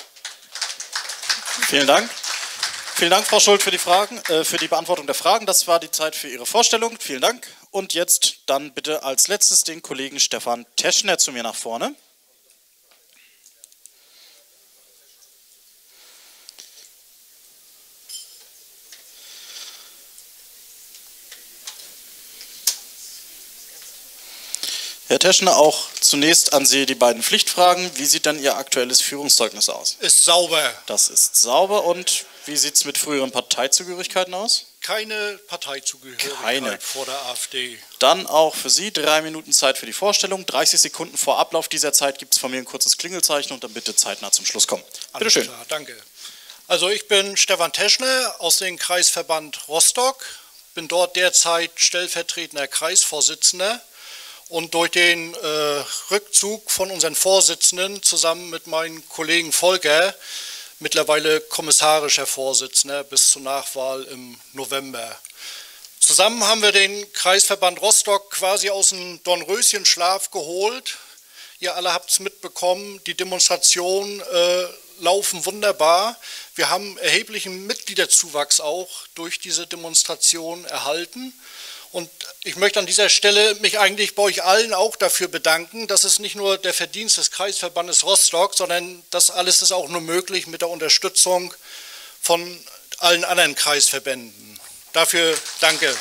Vielen Dank. Vielen Dank, Frau Schuld, für die Fragen, äh, für die Beantwortung der Fragen. Das war die Zeit für Ihre Vorstellung. Vielen Dank. Und jetzt dann bitte als letztes den Kollegen Stefan Teschner zu mir nach vorne. Herr Teschner, auch zunächst an Sie die beiden Pflichtfragen. Wie sieht dann Ihr aktuelles Führungszeugnis aus?
Ist sauber.
Das ist sauber. Und wie sieht es mit früheren Parteizugehörigkeiten aus?
keine Parteizugehörigkeit
Keine.
vor der AfD.
Dann auch für Sie drei Minuten Zeit für die Vorstellung. dreißig Sekunden vor Ablauf dieser Zeit gibt es von mir ein kurzes Klingelzeichen und dann bitte zeitnah zum Schluss kommen. Bitte schön.
Klar, danke. Also ich bin Stefan Teschner aus dem Kreisverband Rostock, bin dort derzeit stellvertretender Kreisvorsitzender und durch den äh, Rückzug von unseren Vorsitzenden zusammen mit meinem Kollegen Volker mittlerweile kommissarischer Vorsitzender bis zur Nachwahl im November. Zusammen haben wir den Kreisverband Rostock quasi aus dem Dornröschenschlaf geholt. Ihr alle habt es mitbekommen, die Demonstrationen äh, laufen wunderbar. Wir haben erheblichen Mitgliederzuwachs auch durch diese Demonstration erhalten. Und ich möchte an dieser Stelle mich eigentlich bei euch allen auch dafür bedanken. Das ist nicht nur der Verdienst des Kreisverbandes Rostock, sondern das alles ist auch nur möglich mit der Unterstützung von allen anderen Kreisverbänden. Dafür danke.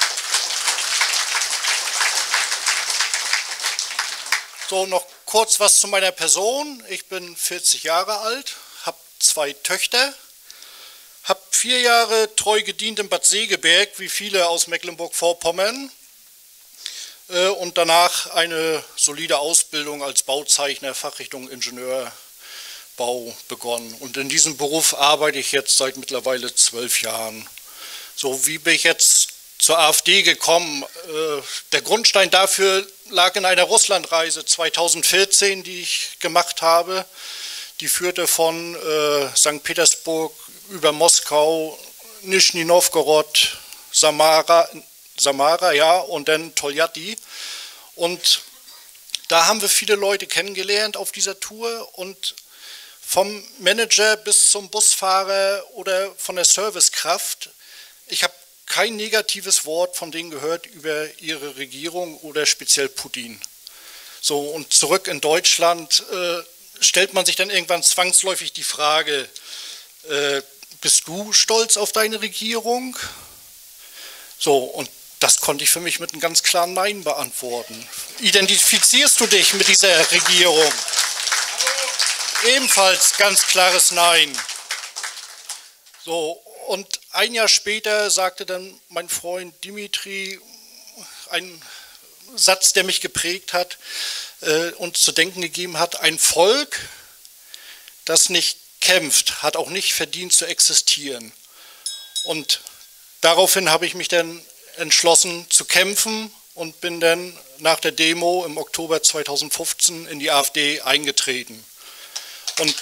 So, noch kurz was zu meiner Person. Ich bin vierzig Jahre alt, habe zwei Töchter. Habe vier Jahre treu gedient in Bad Segeberg, wie viele aus Mecklenburg-Vorpommern, äh, und danach eine solide Ausbildung als Bauzeichner, Fachrichtung Ingenieurbau begonnen. Und in diesem Beruf arbeite ich jetzt seit mittlerweile zwölf Jahren. So, wie bin ich jetzt zur AfD gekommen? Äh, der Grundstein dafür lag in einer Russlandreise zweitausendvierzehn, die ich gemacht habe. Die führte von äh, Sankt Petersburg über Moskau, Nischni Novgorod, Samara, Samara, ja, und dann Toljatti. Und da haben wir viele Leute kennengelernt auf dieser Tour und vom Manager bis zum Busfahrer oder von der Servicekraft. Ich habe kein negatives Wort von denen gehört über ihre Regierung oder speziell Putin. So, und zurück in Deutschland äh, stellt man sich dann irgendwann zwangsläufig die Frage, äh, bist du stolz auf deine Regierung? So, und das konnte ich für mich mit einem ganz klaren Nein beantworten. Identifizierst du dich mit dieser Regierung? Ebenfalls ganz klares Nein. So, und ein Jahr später sagte dann mein Freund Dimitri einen Satz, der mich geprägt hat äh, und zu denken gegeben hat: Ein Volk, das nicht kämpft, hat auch nicht verdient zu existieren. Und daraufhin habe ich mich dann entschlossen zu kämpfen und bin dann nach der Demo im Oktober zweitausendfünfzehn in die AfD eingetreten. Und,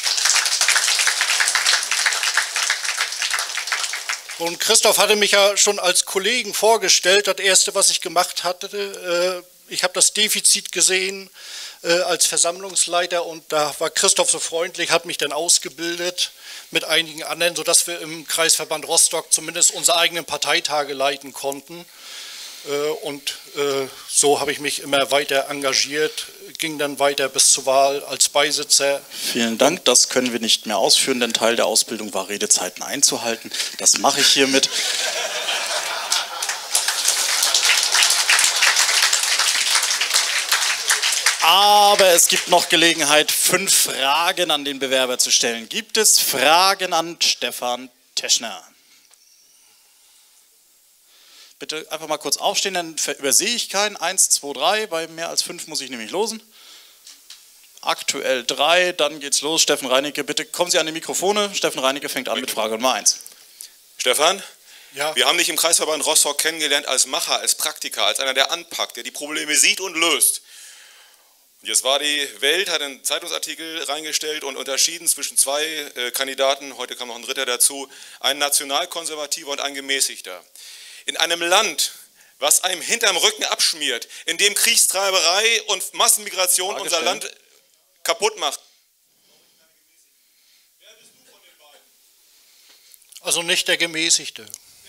und Christoph hatte mich ja schon als Kollegen vorgestellt. Das Erste, was ich gemacht hatte, äh, ich habe das Defizit gesehen äh, als Versammlungsleiter und da war Christoph so freundlich, hat mich dann ausgebildet mit einigen anderen, sodass wir im Kreisverband Rostock zumindest unsere eigenen Parteitage leiten konnten. Äh, und äh, so habe ich mich immer weiter engagiert, ging dann weiter bis zur Wahl als Beisitzer.
Vielen Dank, das können wir nicht mehr ausführen, denn Teil der Ausbildung war, Redezeiten einzuhalten. Das mache ich hiermit. Aber es gibt noch Gelegenheit, fünf Fragen an den Bewerber zu stellen. Gibt es Fragen an Stefan Teschner? Bitte einfach mal kurz aufstehen, dann übersehe ich keinen. Eins, zwei, drei, bei mehr als fünf muss ich nämlich losen. Aktuell drei, dann geht's los. Steffen Reinicke, bitte kommen Sie an die Mikrofone. Steffen Reinicke fängt an mit Frage Nummer eins.
Stefan?
Ja.
Wir haben dich im Kreisverband Rostock kennengelernt als Macher, als Praktiker, als einer, der anpackt, der die Probleme sieht und löst. Und jetzt war die Welt, hat einen Zeitungsartikel reingestellt und unterschieden zwischen zwei äh, Kandidaten, heute kam noch ein dritter dazu, ein Nationalkonservativer und ein Gemäßigter. In einem Land, was einem hinterm Rücken abschmiert, in dem Kriegstreiberei und Massenmigration
Frage
unser
stellen.
Land kaputt macht.
Also nicht der Gemäßigte.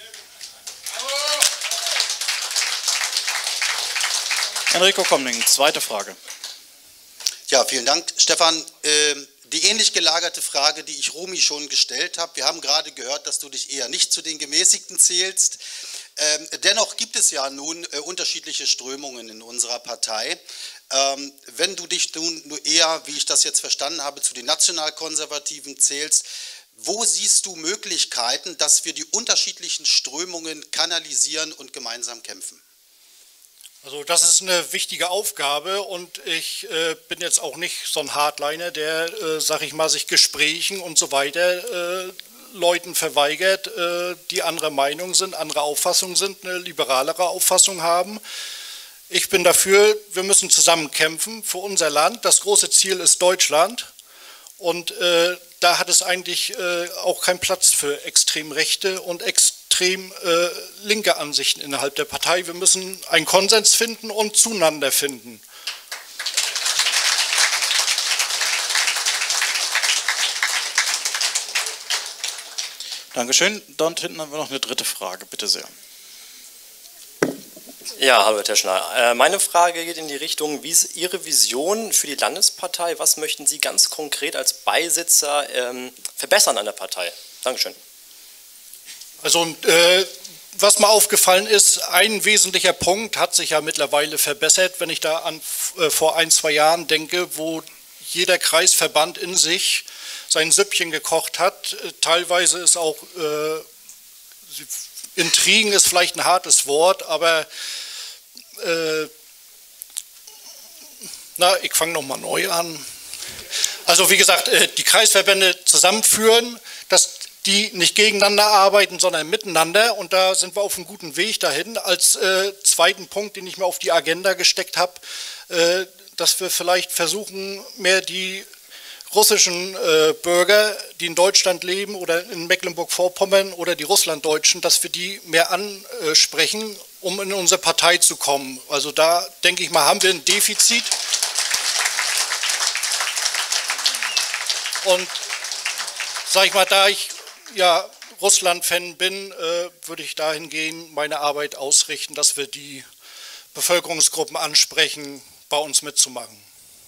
Enrico Komning, zweite Frage.
Ja, vielen Dank, Stefan. Ähm, die ähnlich gelagerte Frage, die ich Romy schon gestellt habe. Wir haben gerade gehört, dass du dich eher nicht zu den Gemäßigten zählst. Ähm, dennoch gibt es ja nun äh, unterschiedliche Strömungen in unserer Partei. Ähm, wenn du dich nun nur eher, wie ich das jetzt verstanden habe, zu den Nationalkonservativen zählst, wo siehst du Möglichkeiten, dass wir die unterschiedlichen Strömungen kanalisieren und gemeinsam kämpfen?
Also das ist eine wichtige Aufgabe und ich äh, bin jetzt auch nicht so ein Hardliner, der, äh, sag ich mal, sich Gesprächen und so weiter äh, Leuten verweigert, äh, die anderer Meinung sind, andere Auffassung sind, eine liberalere Auffassung haben. Ich bin dafür, wir müssen zusammen kämpfen für unser Land. Das große Ziel ist Deutschland und äh, da hat es eigentlich äh, auch keinen Platz für extrem rechte und extrem äh, linke Ansichten innerhalb der Partei. Wir müssen einen Konsens finden und zueinander finden.
Dankeschön. Dort hinten haben wir noch eine dritte Frage. Bitte sehr.
Ja, hallo Herr Teschner. Äh, meine Frage geht in die Richtung, wie ist Ihre Vision für die Landespartei? Was möchten Sie ganz konkret als Beisitzer ähm, verbessern an der Partei? Dankeschön.
Also äh, was mir aufgefallen ist, ein wesentlicher Punkt hat sich ja mittlerweile verbessert, wenn ich da an äh, vor ein, zwei Jahren denke, wo jeder Kreisverband in sich sein Süppchen gekocht hat. Äh, teilweise ist auch, äh, Intrigen ist vielleicht ein hartes Wort, aber äh, na, ich fange nochmal neu an. Also wie gesagt, äh, die Kreisverbände zusammenführen, dass die nicht gegeneinander arbeiten, sondern miteinander und da sind wir auf einem guten Weg dahin. Als äh, zweiten Punkt, den ich mir auf die Agenda gesteckt habe, äh, dass wir vielleicht versuchen, mehr die russischen äh, Bürger, die in Deutschland leben oder in Mecklenburg-Vorpommern oder die Russlanddeutschen, dass wir die mehr ansprechen, um in unsere Partei zu kommen. Also da denke ich mal, haben wir ein Defizit. Und sage ich mal, da ich ja Russland-Fan bin, äh, würde ich dahingehend meine Arbeit ausrichten, dass wir die Bevölkerungsgruppen ansprechen, bei uns mitzumachen.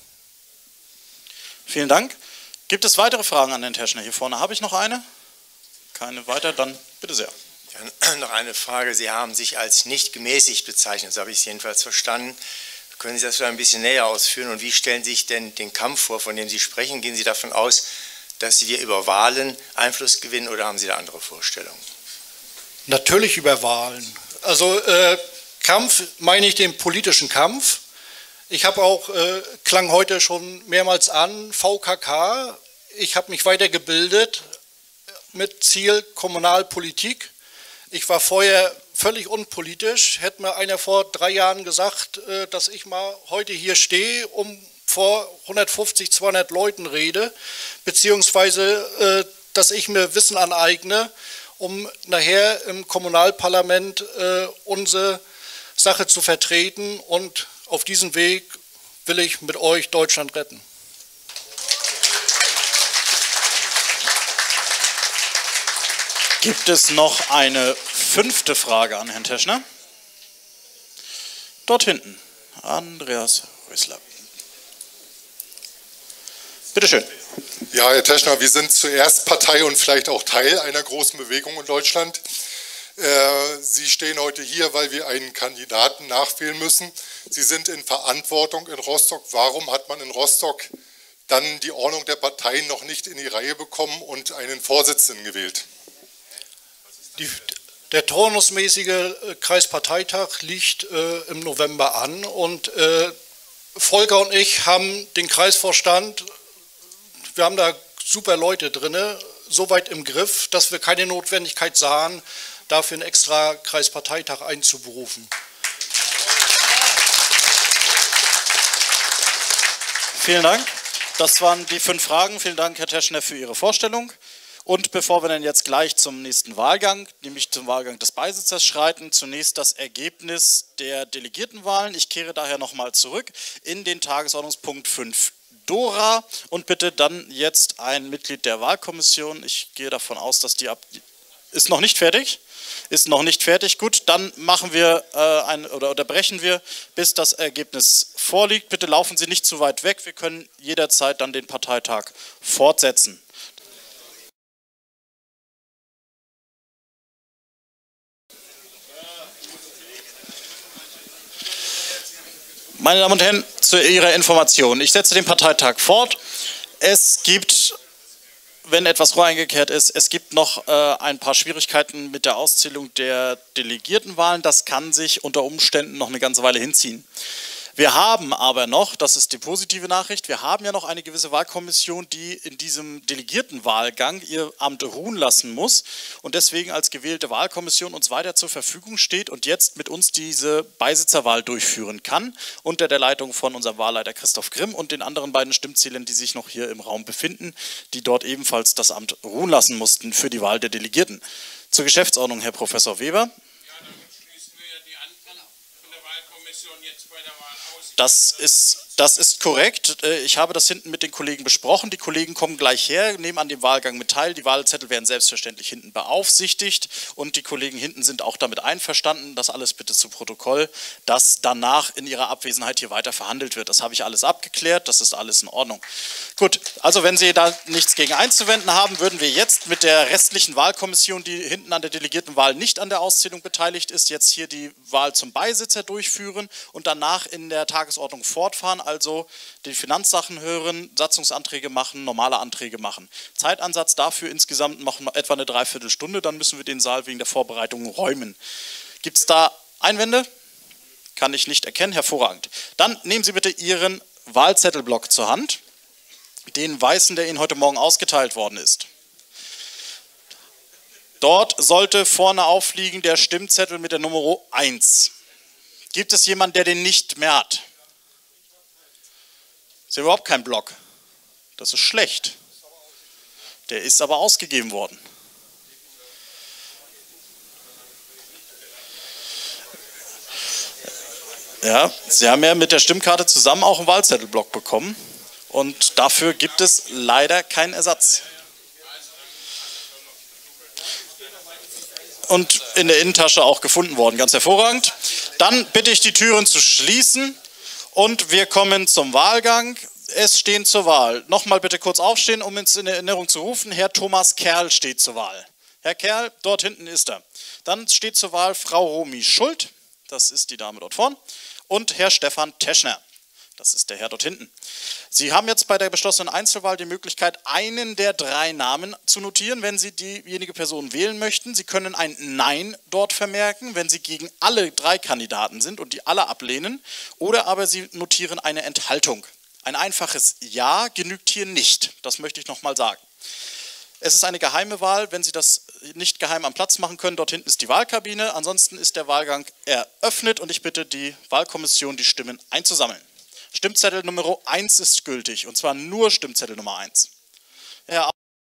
Vielen Dank. Gibt es weitere Fragen an Herrn Teschner? Hier vorne habe ich noch eine. Keine weiter, dann bitte sehr.
Ja, noch eine Frage. Sie haben sich als nicht gemäßigt bezeichnet, so habe ich es jedenfalls verstanden. Können Sie das vielleicht ein bisschen näher ausführen? Und wie stellen Sie sich denn den Kampf vor, von dem Sie sprechen? Gehen Sie davon aus, dass Sie über Wahlen Einfluss gewinnen oder haben Sie da andere Vorstellungen?
Natürlich über Wahlen. Also äh, Kampf meine ich den politischen Kampf. Ich habe auch, äh, klang heute schon mehrmals an, V K K. Ich habe mich weitergebildet mit Ziel Kommunalpolitik. Ich war vorher völlig unpolitisch. Hätte mir einer vor drei Jahren gesagt, äh, dass ich mal heute hier stehe, um vor hundertfünfzig, zweihundert Leuten rede, beziehungsweise, äh, dass ich mir Wissen aneigne, um nachher im Kommunalparlament äh, unsere Sache zu vertreten und auf diesem Weg will ich mit euch Deutschland retten.
Gibt es noch eine fünfte Frage an Herrn Teschner? Dort hinten, Andreas Rösler. Bitte schön.
Ja, Herr Teschner, wir sind zuerst Partei und vielleicht auch Teil einer großen Bewegung in Deutschland. Sie stehen heute hier, weil wir einen Kandidaten nachwählen müssen. Sie sind in Verantwortung in Rostock. Warum hat man in Rostock dann die Ordnung der Parteien noch nicht in die Reihe bekommen und einen Vorsitzenden gewählt?
Die, der turnusmäßige Kreisparteitag liegt äh, im November an und äh, Volker und ich haben den Kreisvorstand, wir haben da super Leute drin, so weit im Griff, dass wir keine Notwendigkeit sahen, dafür einen extra Kreisparteitag einzuberufen.
Vielen Dank. Das waren die fünf Fragen. Vielen Dank, Herr Teschner, für Ihre Vorstellung. Und bevor wir dann jetzt gleich zum nächsten Wahlgang, nämlich zum Wahlgang des Beisitzers schreiten, zunächst das Ergebnis der Delegiertenwahlen. Ich kehre daher nochmal zurück in den Tagesordnungspunkt fünf Dora und bitte dann jetzt ein Mitglied der Wahlkommission. Ich gehe davon aus, dass die ab... Ist noch nicht fertig? Ist noch nicht fertig. Gut, dann machen wir äh, ein, oder unterbrechen wir, bis das Ergebnis vorliegt. Bitte laufen Sie nicht zu weit weg. Wir können jederzeit dann den Parteitag fortsetzen. Meine Damen und Herren, zu Ihrer Information. Ich setze den Parteitag fort. Es gibt wenn etwas Rohr eingekehrt ist, es gibt noch äh, ein paar Schwierigkeiten mit der Auszählung der Delegiertenwahlen. Das kann sich unter Umständen noch eine ganze Weile hinziehen. Wir haben aber noch, das ist die positive Nachricht, wir haben ja noch eine gewisse Wahlkommission, die in diesem Delegiertenwahlgang ihr Amt ruhen lassen muss und deswegen als gewählte Wahlkommission uns weiter zur Verfügung steht und jetzt mit uns diese Beisitzerwahl durchführen kann, unter der Leitung von unserem Wahlleiter Christoph Grimm und den anderen beiden Stimmzählern, die sich noch hier im Raum befinden, die dort ebenfalls das Amt ruhen lassen mussten für die Wahl der Delegierten. Zur Geschäftsordnung, Herr Professor Weber. Das ist, das ist korrekt. Ich habe das hinten mit den Kollegen besprochen. Die Kollegen kommen gleich her, nehmen an dem Wahlgang mit teil. Die Wahlzettel werden selbstverständlich hinten beaufsichtigt und die Kollegen hinten sind auch damit einverstanden, das alles bitte zu Protokoll, dass danach in ihrer Abwesenheit hier weiter verhandelt wird. Das habe ich alles abgeklärt, das ist alles in Ordnung. Gut, also wenn Sie da nichts gegen einzuwenden haben, würden wir jetzt mit der restlichen Wahlkommission, die hinten an der Delegiertenwahl nicht an der Auszählung beteiligt ist, jetzt hier die Wahl zum Beisitzer durchführen und danach in der Tagesordnung fortfahren, also die Finanzsachen hören, Satzungsanträge machen, normale Anträge machen. Zeitansatz dafür insgesamt noch etwa eine Dreiviertelstunde, dann müssen wir den Saal wegen der Vorbereitung räumen. Gibt es da Einwände? Kann ich nicht erkennen, hervorragend. Dann nehmen Sie bitte Ihren Wahlzettelblock zur Hand, den weißen, der Ihnen heute Morgen ausgeteilt worden ist. Dort sollte vorne aufliegen der Stimmzettel mit der Nummer eins. Gibt es jemanden, der den nicht mehr hat? Ist ja überhaupt kein Block. Das ist schlecht. Der ist aber ausgegeben worden. Ja, Sie haben ja mit der Stimmkarte zusammen auch einen Wahlzettelblock bekommen und dafür gibt es leider keinen Ersatz. Und in der Innentasche auch gefunden worden, ganz hervorragend. Dann bitte ich die Türen zu schließen und wir kommen zum Wahlgang. Es stehen zur Wahl. Nochmal bitte kurz aufstehen, um uns in Erinnerung zu rufen. Herr Thomas Kerl steht zur Wahl. Herr Kerl, dort hinten ist er. Dann steht zur Wahl Frau Romy Schult, das ist die Dame dort vorn, und Herr Stefan Teschner. Das ist der Herr dort hinten. Sie haben jetzt bei der beschlossenen Einzelwahl die Möglichkeit, einen der drei Namen zu notieren, wenn Sie diejenige Person wählen möchten. Sie können ein Nein dort vermerken, wenn Sie gegen alle drei Kandidaten sind und die alle ablehnen. Oder aber Sie notieren eine Enthaltung. Ein einfaches Ja genügt hier nicht. Das möchte ich nochmal sagen. Es ist eine geheime Wahl. Wenn Sie das nicht geheim am Platz machen können, dort hinten ist die Wahlkabine. Ansonsten ist der Wahlgang eröffnet und ich bitte die Wahlkommission, die Stimmen einzusammeln. Stimmzettel Nummer eins ist gültig, und zwar nur Stimmzettel Nummer eins. Ja,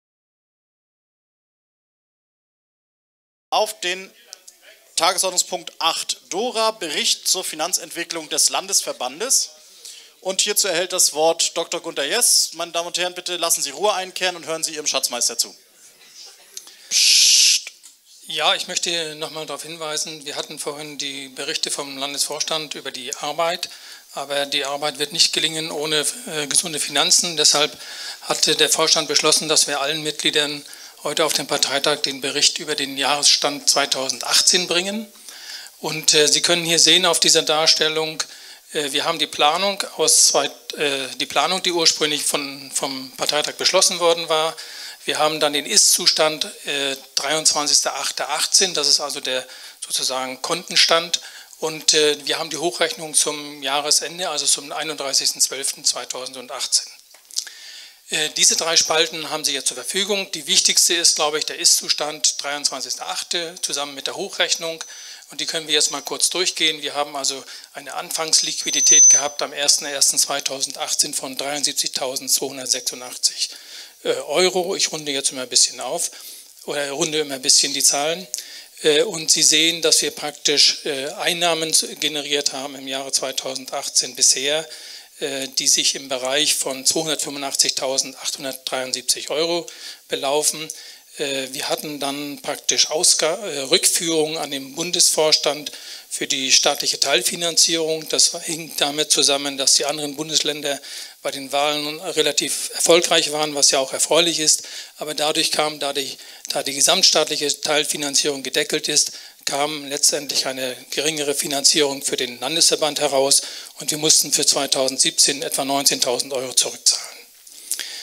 auf den Tagesordnungspunkt acht, Dora, Bericht zur Finanzentwicklung des Landesverbandes. Und hierzu erhält das Wort Doktor Gunter Jess. Meine Damen und Herren, bitte lassen Sie Ruhe einkehren und hören Sie Ihrem Schatzmeister zu.
Psst. Ja, ich möchte nochmal darauf hinweisen, wir hatten vorhin die Berichte vom Landesvorstand über die Arbeit. Aber die Arbeit wird nicht gelingen ohne äh, gesunde Finanzen. Deshalb hatte der Vorstand beschlossen, dass wir allen Mitgliedern heute auf dem Parteitag den Bericht über den Jahresstand zweitausendachtzehn bringen. Und äh, Sie können hier sehen auf dieser Darstellung, äh, wir haben die Planung, aus zwei, äh, die Planung, die ursprünglich von, vom Parteitag beschlossen worden war. Wir haben dann den Ist-Zustand äh, dreiundzwanzigster achter achtzehn, das ist also der sozusagen Kontenstand. Und äh, wir haben die Hochrechnung zum Jahresende, also zum einunddreißigsten zwölften zweitausendachtzehn. Äh, diese drei Spalten haben Sie jetzt zur Verfügung. Die wichtigste ist, glaube ich, der Ist-Zustand dreiundzwanzigster achter zusammen mit der Hochrechnung. Und die können wir jetzt mal kurz durchgehen. Wir haben also eine Anfangsliquidität gehabt am ersten ersten zweitausendachtzehn von dreiundsiebzigtausendzweihundertsechsundachtzig äh, Euro. Ich runde jetzt immer ein bisschen auf oder runde immer ein bisschen die Zahlen. Und Sie sehen, dass wir praktisch Einnahmen generiert haben im Jahre zweitausendachtzehn bisher, die sich im Bereich von zweihundertfünfundachtzigtausendachthundertdreiundsiebzig Euro belaufen. Wir hatten dann praktisch Ausg- Rückführungen an den Bundesvorstand für die staatliche Teilfinanzierung. Das hing damit zusammen, dass die anderen Bundesländer bei den Wahlen relativ erfolgreich waren, was ja auch erfreulich ist. Aber dadurch kam, da die, da die gesamtstaatliche Teilfinanzierung gedeckelt ist, kam letztendlich eine geringere Finanzierung für den Landesverband heraus und wir mussten für zweitausendsiebzehn etwa neunzehntausend Euro zurückzahlen.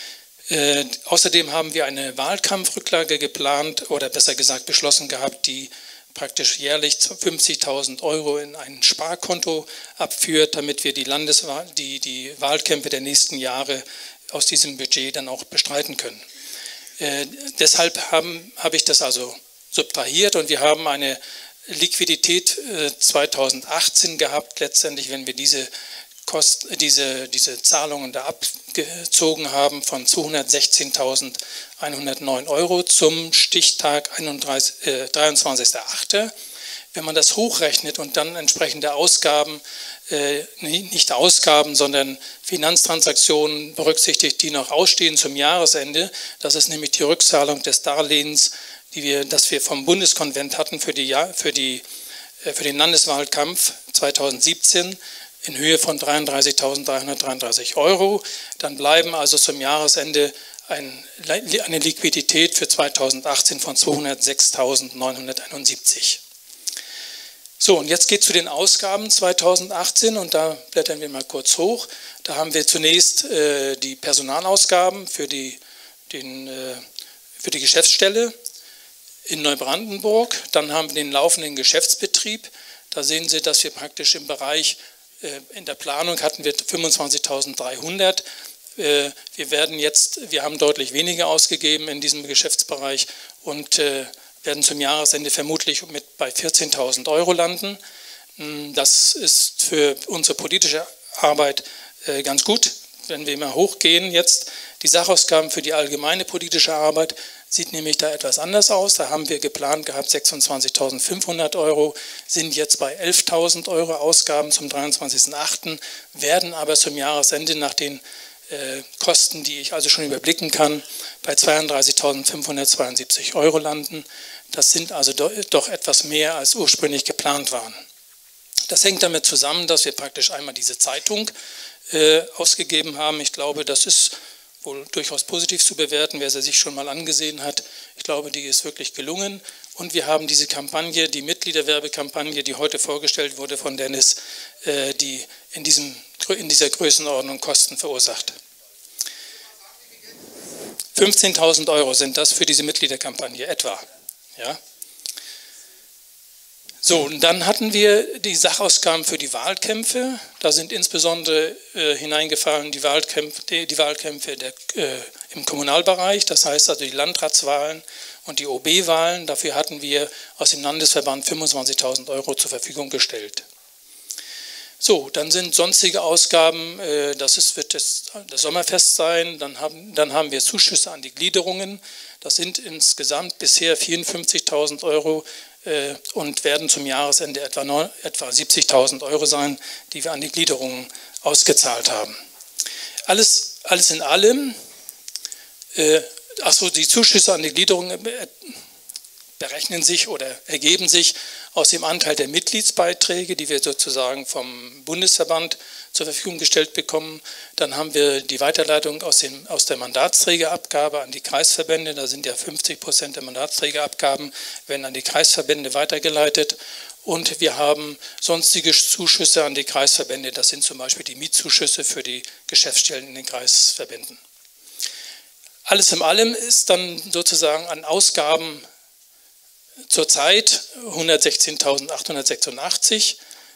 Äh, außerdem haben wir eine Wahlkampfrücklage geplant oder besser gesagt beschlossen gehabt, die praktisch jährlich fünfzigtausend Euro in ein Sparkonto abführt, damit wir die, Landeswahl, die, die Wahlkämpfe der nächsten Jahre aus diesem Budget dann auch bestreiten können. Äh, deshalb habe hab ich das also subtrahiert und wir haben eine Liquidität äh, zweitausendachtzehn gehabt, letztendlich, wenn wir diese, Kost, diese, diese Zahlungen da abgezogen haben, von zweihundertsechzehntausendeinhundertneun Euro zum Stichtag dreiundzwanzigster achter Wenn man das hochrechnet und dann entsprechende Ausgaben, äh, nicht Ausgaben, sondern Finanztransaktionen berücksichtigt, die noch ausstehen zum Jahresende, das ist nämlich die Rückzahlung des Darlehens, die wir, das wir vom Bundeskonvent hatten für, die, für, die, für den Landeswahlkampf zweitausendsiebzehn in Höhe von dreiunddreißigtausenddreihundertdreiunddreißig Euro. Dann bleiben also zum Jahresende ein, eine Liquidität für zweitausendachtzehn von zweihundertsechstausendneunhunderteinundsiebzig. So, und jetzt geht es zu den Ausgaben zweitausendachtzehn und da blättern wir mal kurz hoch. Da haben wir zunächst äh, die Personalausgaben für die, den, äh, für die Geschäftsstelle in Neubrandenburg. Dann haben wir den laufenden Geschäftsbetrieb. Da sehen Sie, dass wir praktisch im Bereich, äh, in der Planung hatten wir fünfundzwanzigtausenddreihundert. Äh, wir werden jetzt, wir haben deutlich weniger ausgegeben in diesem Geschäftsbereich und äh, werden zum Jahresende vermutlich mit bei vierzehntausend Euro landen. Das ist für unsere politische Arbeit äh, ganz gut, wenn wir mal hochgehen jetzt. Die Sachausgaben für die allgemeine politische Arbeit sieht nämlich da etwas anders aus. Da haben wir geplant gehabt sechsundzwanzigtausendfünfhundert Euro, sind jetzt bei elftausend Euro Ausgaben zum dreiundzwanzigsten achten, werden aber zum Jahresende nach den äh, Kosten, die ich also schon überblicken kann, bei zweiunddreißigtausendfünfhundertzweiundsiebzig Euro landen. Das sind also do, doch etwas mehr, als ursprünglich geplant waren. Das hängt damit zusammen, dass wir praktisch einmal diese Zeitung äh, ausgegeben haben. Ich glaube, das ist wohl durchaus positiv zu bewerten, wer sie sich schon mal angesehen hat. Ich glaube, die ist wirklich gelungen. Und wir haben diese Kampagne, die Mitgliederwerbekampagne, die heute vorgestellt wurde von Dennis, äh, die in, diesem, in dieser Größenordnung Kosten verursacht. fünfzehntausend Euro sind das für diese Mitgliederkampagne etwa. Ja. So, und dann hatten wir die Sachausgaben für die Wahlkämpfe. Da sind insbesondere äh, hineingefallen die Wahlkämpfe, die, die Wahlkämpfe der, äh, im Kommunalbereich, das heißt also die Landratswahlen und die O B-Wahlen. Dafür hatten wir aus dem Landesverband fünfundzwanzigtausend Euro zur Verfügung gestellt. So, dann sind sonstige Ausgaben, äh, das ist, wird das, das Sommerfest sein, dann haben, dann haben wir Zuschüsse an die Gliederungen. Das sind insgesamt bisher vierundfünfzigtausend Euro äh, und werden zum Jahresende etwa, etwa siebzigtausend Euro sein, die wir an die Gliederungen ausgezahlt haben. Alles, alles in allem, äh, achso, die Zuschüsse an die Gliederungen äh, berechnen sich oder ergeben sich aus dem Anteil der Mitgliedsbeiträge, die wir sozusagen vom Bundesverband zur Verfügung gestellt bekommen. Dann haben wir die Weiterleitung aus, dem, aus der Mandatsträgerabgabe an die Kreisverbände. Da sind ja fünfzig Prozent der Mandatsträgerabgaben, werden an die Kreisverbände weitergeleitet. Und wir haben sonstige Zuschüsse an die Kreisverbände. Das sind zum Beispiel die Mietzuschüsse für die Geschäftsstellen in den Kreisverbänden. Alles in allem ist dann sozusagen an Ausgaben zurzeit hundertsechzehntausendachthundertsechsundachtzig.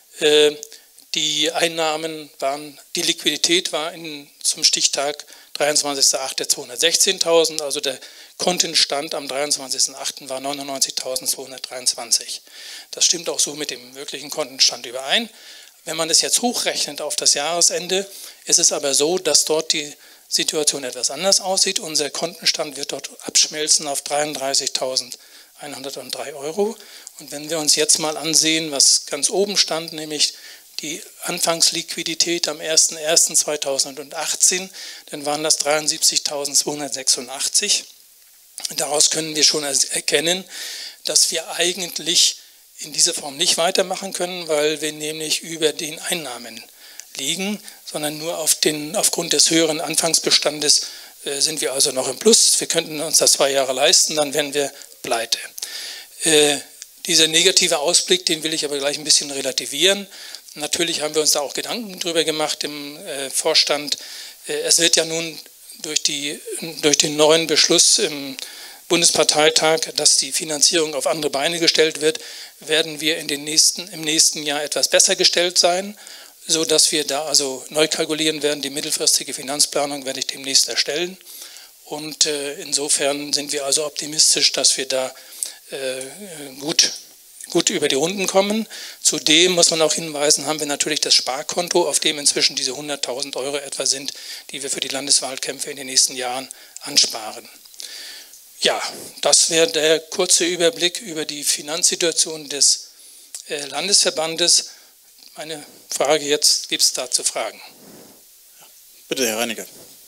Die Einnahmen waren, die Liquidität war in, zum Stichtag dreiundzwanzigster achter zweihundertsechzehntausend, also der Kontenstand am dreiundzwanzigsten achten war neunundneunzigtausendzweihundertdreiundzwanzig. Das stimmt auch so mit dem wirklichen Kontenstand überein. Wenn man das jetzt hochrechnet auf das Jahresende, ist es aber so, dass dort die Situation etwas anders aussieht. Unser Kontenstand wird dort abschmelzen auf dreiunddreißigtausendeinhundertdrei Euro. Und wenn wir uns jetzt mal ansehen, was ganz oben stand, nämlich die Anfangsliquidität am ersten ersten zweitausendachtzehn, dann waren das dreiundsiebzigtausendzweihundertsechsundachtzig. Daraus können wir schon erkennen, dass wir eigentlich in dieser Form nicht weitermachen können, weil wir nämlich über den Einnahmen liegen, sondern nur auf den, aufgrund des höheren Anfangsbestandes äh, sind wir also noch im Plus. Wir könnten uns das zwei Jahre leisten, dann wären wir pleite. Äh, dieser negative Ausblick, den will ich aber gleich ein bisschen relativieren. Natürlich haben wir uns da auch Gedanken drüber gemacht im äh, Vorstand. Äh, es wird ja nun durch, die, durch den neuen Beschluss im Bundesparteitag, dass die Finanzierung auf andere Beine gestellt wird, werden wir in den nächsten, im nächsten Jahr etwas besser gestellt sein, sodass wir da also neu kalkulieren werden. Die mittelfristige Finanzplanung werde ich demnächst erstellen. Und äh, insofern sind wir also optimistisch, dass wir da äh, gut, gut über die Runden kommen. Zudem muss man auch hinweisen, haben wir natürlich das Sparkonto, auf dem inzwischen diese hunderttausend Euro etwa sind, die wir für die Landeswahlkämpfe in den nächsten Jahren ansparen. Ja, das wäre der kurze Überblick über die Finanzsituation des äh, Landesverbandes. Meine Frage jetzt, gibt es dazu Fragen?
Bitte, Herr Reinicke.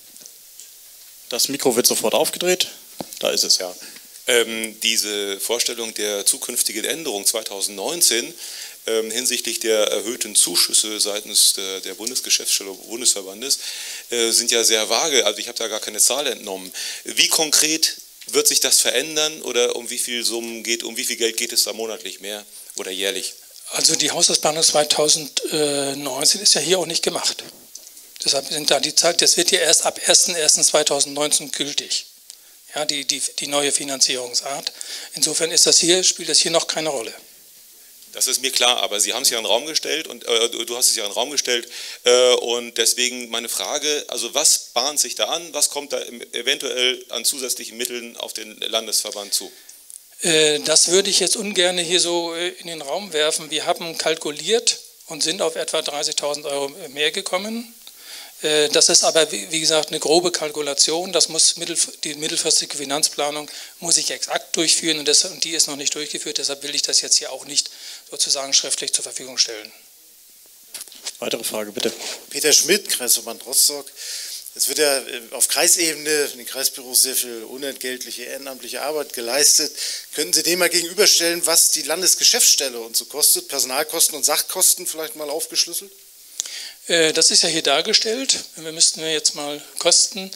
Das Mikro wird sofort aufgedreht. Da ist es, ja.
Ähm, diese Vorstellung der zukünftigen Änderung zweitausendneunzehn ähm, hinsichtlich der erhöhten Zuschüsse seitens der, der Bundesgeschäftsstelle Bundesverbandes äh, sind ja sehr vage. Also ich habe da gar keine Zahl entnommen. Wie konkret wird sich das verändern oder um wie viel Summen geht, um wie viel Geld geht es da monatlich mehr oder jährlich?
Also die Haushaltsplanung zweitausendneunzehn ist ja hier auch nicht gemacht. Deshalb sind da die Zeit, das wird ja erst ab erster erster zweitausendneunzehn gültig. Ja, die, die, die neue Finanzierungsart. Insofern ist das hier, spielt das hier noch keine Rolle.
Das ist mir klar, aber Sie haben es ja in den Raum gestellt und äh, du hast es ja in den Raum gestellt äh, und deswegen meine Frage, also was bahnt sich da an, was kommt da eventuell an zusätzlichen Mitteln auf den Landesverband zu?
Äh, das würde ich jetzt ungern hier so äh, in den Raum werfen. Wir haben kalkuliert und sind auf etwa dreißigtausend Euro mehr gekommen. Äh, das ist aber, wie, wie gesagt, eine grobe Kalkulation. Das muss mittel, die mittelfristige Finanzplanung muss ich exakt durchführen und, das, und die ist noch nicht durchgeführt. Deshalb will ich das jetzt hier auch nicht sozusagen schriftlich zur Verfügung stellen.
Weitere Frage, bitte.
Peter Schmidt, Kreisverband Rostock. Es wird ja auf Kreisebene in den Kreisbüros sehr viel unentgeltliche, ehrenamtliche Arbeit geleistet. Könnten Sie dem mal gegenüberstellen, was die Landesgeschäftsstelle uns so kostet? Personalkosten und Sachkosten vielleicht mal aufgeschlüsselt?
Äh, das ist ja hier dargestellt. Wir müssten jetzt mal Kosten...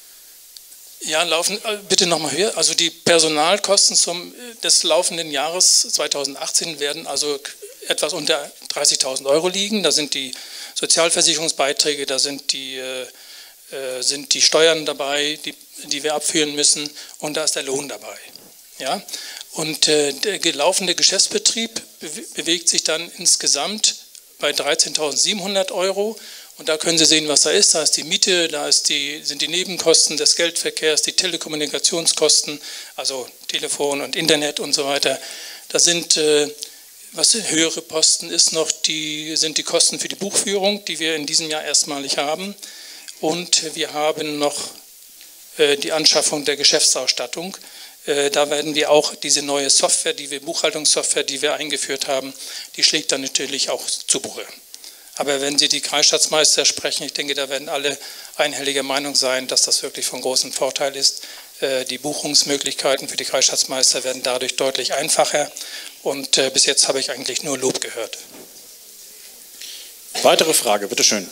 Ja, laufen, bitte nochmal höher. Also die Personalkosten zum, des laufenden Jahres zweitausendachtzehn werden also etwas unter dreißigtausend Euro liegen. Da sind die Sozialversicherungsbeiträge, da sind die, äh, sind die Steuern dabei, die, die wir abführen müssen und da ist der Lohn dabei. Ja? Und äh, der laufende Geschäftsbetrieb bewegt sich dann insgesamt bei dreizehntausendsiebenhundert Euro. Und da können Sie sehen, was da ist. Da ist die Miete, da ist die, sind die Nebenkosten des Geldverkehrs, die Telekommunikationskosten, also Telefon und Internet und so weiter. Da sind, äh, was höhere Posten ist noch, die, sind die Kosten für die Buchführung, die wir in diesem Jahr erstmalig haben. Und wir haben noch äh, die Anschaffung der Geschäftsausstattung. Äh, da werden wir auch diese neue Software, die wir, Buchhaltungssoftware, die wir eingeführt haben, die schlägt dann natürlich auch zu Buche. Aber wenn Sie die Kreisstaatsmeister sprechen, ich denke, da werden alle einhelliger Meinung sein, dass das wirklich von großem Vorteil ist. Die Buchungsmöglichkeiten für die Kreisstaatsmeister werden dadurch deutlich einfacher. Und bis jetzt habe ich eigentlich nur Lob gehört.
Weitere Frage, bitteschön.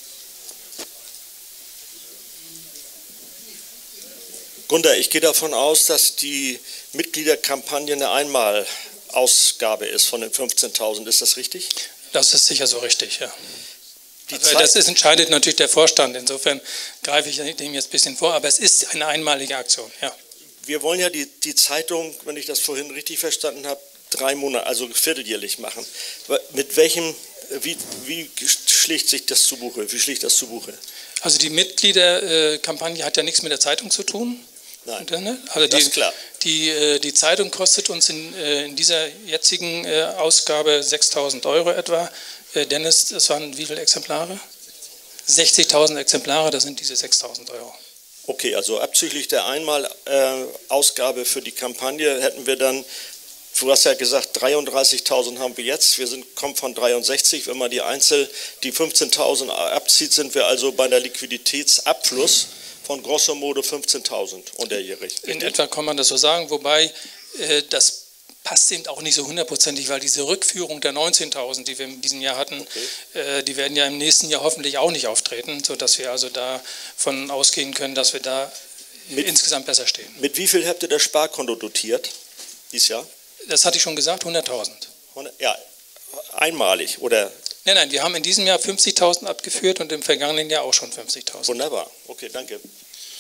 Gunter, ich gehe davon aus, dass die Mitgliederkampagne eine Einmalausgabe ist von den fünfzehntausend. Ist das richtig?
Das ist sicher so richtig, ja. Also das ist, entscheidet natürlich der Vorstand. Insofern greife ich dem jetzt ein bisschen vor, aber es ist eine einmalige Aktion, ja.
Wir wollen ja die, die Zeitung, wenn ich das vorhin richtig verstanden habe, drei Monate, also vierteljährlich machen. Mit welchem, wie, wie schlägt sich das zu Buche? Wie schlägt das zu Buche?
Also die Mitgliederkampagne hat ja nichts mit der Zeitung zu tun.
Nein,
also
das
die,
ist klar.
Die, die Zeitung kostet uns in, in dieser jetzigen Ausgabe sechstausend Euro etwa. Dennis, das waren wie viele Exemplare? sechzigtausend Exemplare, das sind diese sechstausend Euro.
Okay, also abzüglich der Einmalausgabe für die Kampagne hätten wir dann, du hast ja gesagt, dreiunddreißigtausend haben wir jetzt, wir sind, kommen von dreiundsechzig, wenn man die Einzel, die fünfzehntausend abzieht, sind wir also bei der Liquiditätsabfluss von grosso modo fünfzehntausend unterjährig.
In etwa kann man das so sagen, wobei äh, das passt eben auch nicht so hundertprozentig, weil diese Rückführung der neunzehntausend, die wir in diesem Jahr hatten, okay. äh, die werden ja im nächsten Jahr hoffentlich auch nicht auftreten, sodass wir also davon ausgehen können, dass wir da mit, insgesamt besser stehen.
Mit wie viel habt ihr das Sparkonto dotiert dieses Jahr?
Das hatte ich schon gesagt, hunderttausend.
Ja, einmalig, oder?
Nein, nein, wir haben in diesem Jahr fünfzigtausend abgeführt und im vergangenen Jahr auch schon fünfzigtausend.
Wunderbar, okay, danke.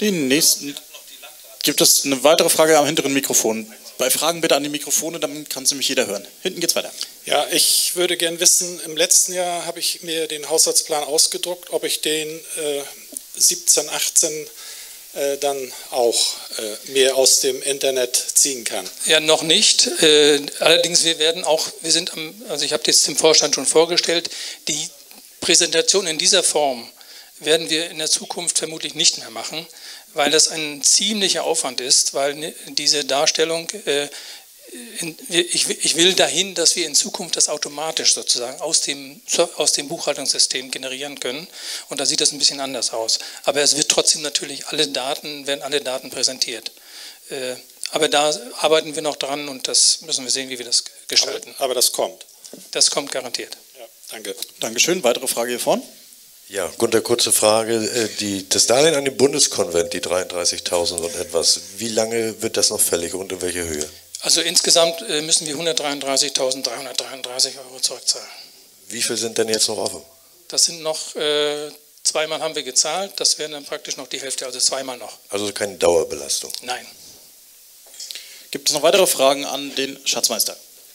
Den nächsten. Gibt es eine weitere Frage am hinteren Mikrofon? Bei Fragen bitte an die Mikrofone, dann kann es nämlich jeder hören. Hinten geht's weiter.
Ja, ich würde gern wissen, im letzten Jahr habe ich mir den Haushaltsplan ausgedruckt, ob ich den äh, siebzehn, achtzehn äh, dann auch äh, mir aus dem Internet ziehen kann.
Ja, noch nicht. Äh, allerdings, wir werden auch, wir sind am, also ich habe jetzt dem Vorstand schon vorgestellt, die Präsentation in dieser Form werden wir in der Zukunft vermutlich nicht mehr machen, weil das ein ziemlicher Aufwand ist, weil diese Darstellung, äh, in, ich, ich will dahin, dass wir in Zukunft das automatisch sozusagen aus dem, aus dem Buchhaltungssystem generieren können, und da sieht das ein bisschen anders aus. Aber es wird trotzdem natürlich, alle Daten, werden alle Daten präsentiert. Äh, aber da arbeiten wir noch dran, und das müssen wir sehen, wie wir das gestalten.
Aber, aber das kommt?
Das kommt garantiert.
Ja, danke.
Dankeschön. Weitere Frage hier vorne?
Ja, Gunter, kurze Frage. Die, das Darlehen an den Bundeskonvent, die dreiunddreißigtausend und etwas, wie lange wird das noch fällig und in welcher Höhe?
Also insgesamt müssen wir hundertdreiunddreißigtausenddreihundertdreiunddreißig Euro zurückzahlen.
Wie viel sind denn jetzt noch offen?
Das sind noch, äh, zweimal haben wir gezahlt, das wären dann praktisch noch die Hälfte, also zweimal noch.
Also keine Dauerbelastung?
Nein.
Gibt es noch weitere Fragen an den Schatzmeister?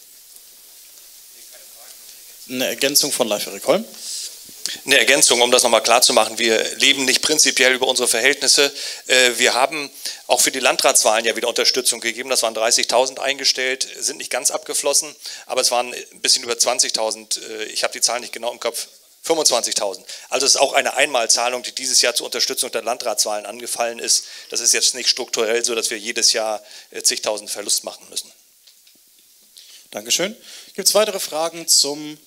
Eine Ergänzung von Leif Erik Holm.
Eine Ergänzung, um das nochmal klar zu machen. Wir leben nicht prinzipiell über unsere Verhältnisse. Wir haben auch für die Landratswahlen ja wieder Unterstützung gegeben. Das waren dreißigtausend eingestellt, sind nicht ganz abgeflossen, aber es waren ein bisschen über zwanzigtausend. Ich habe die Zahlen nicht genau im Kopf. fünfundzwanzigtausend. Also es ist auch eine Einmalzahlung, die dieses Jahr zur Unterstützung der Landratswahlen angefallen ist. Das ist jetzt nicht strukturell so, dass wir jedes Jahr zigtausend Verlust machen müssen.
Dankeschön. Gibt es weitere Fragen zum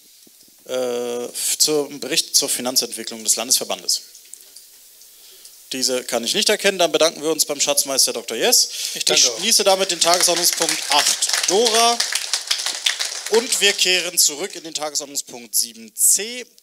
zum Bericht zur Finanzentwicklung des Landesverbandes? Diese kann ich nicht erkennen. Dann bedanken wir uns beim Schatzmeister Doktor Jess. Ich, ich schließe damit den Tagesordnungspunkt acht Dora und wir kehren zurück in den Tagesordnungspunkt sieben c.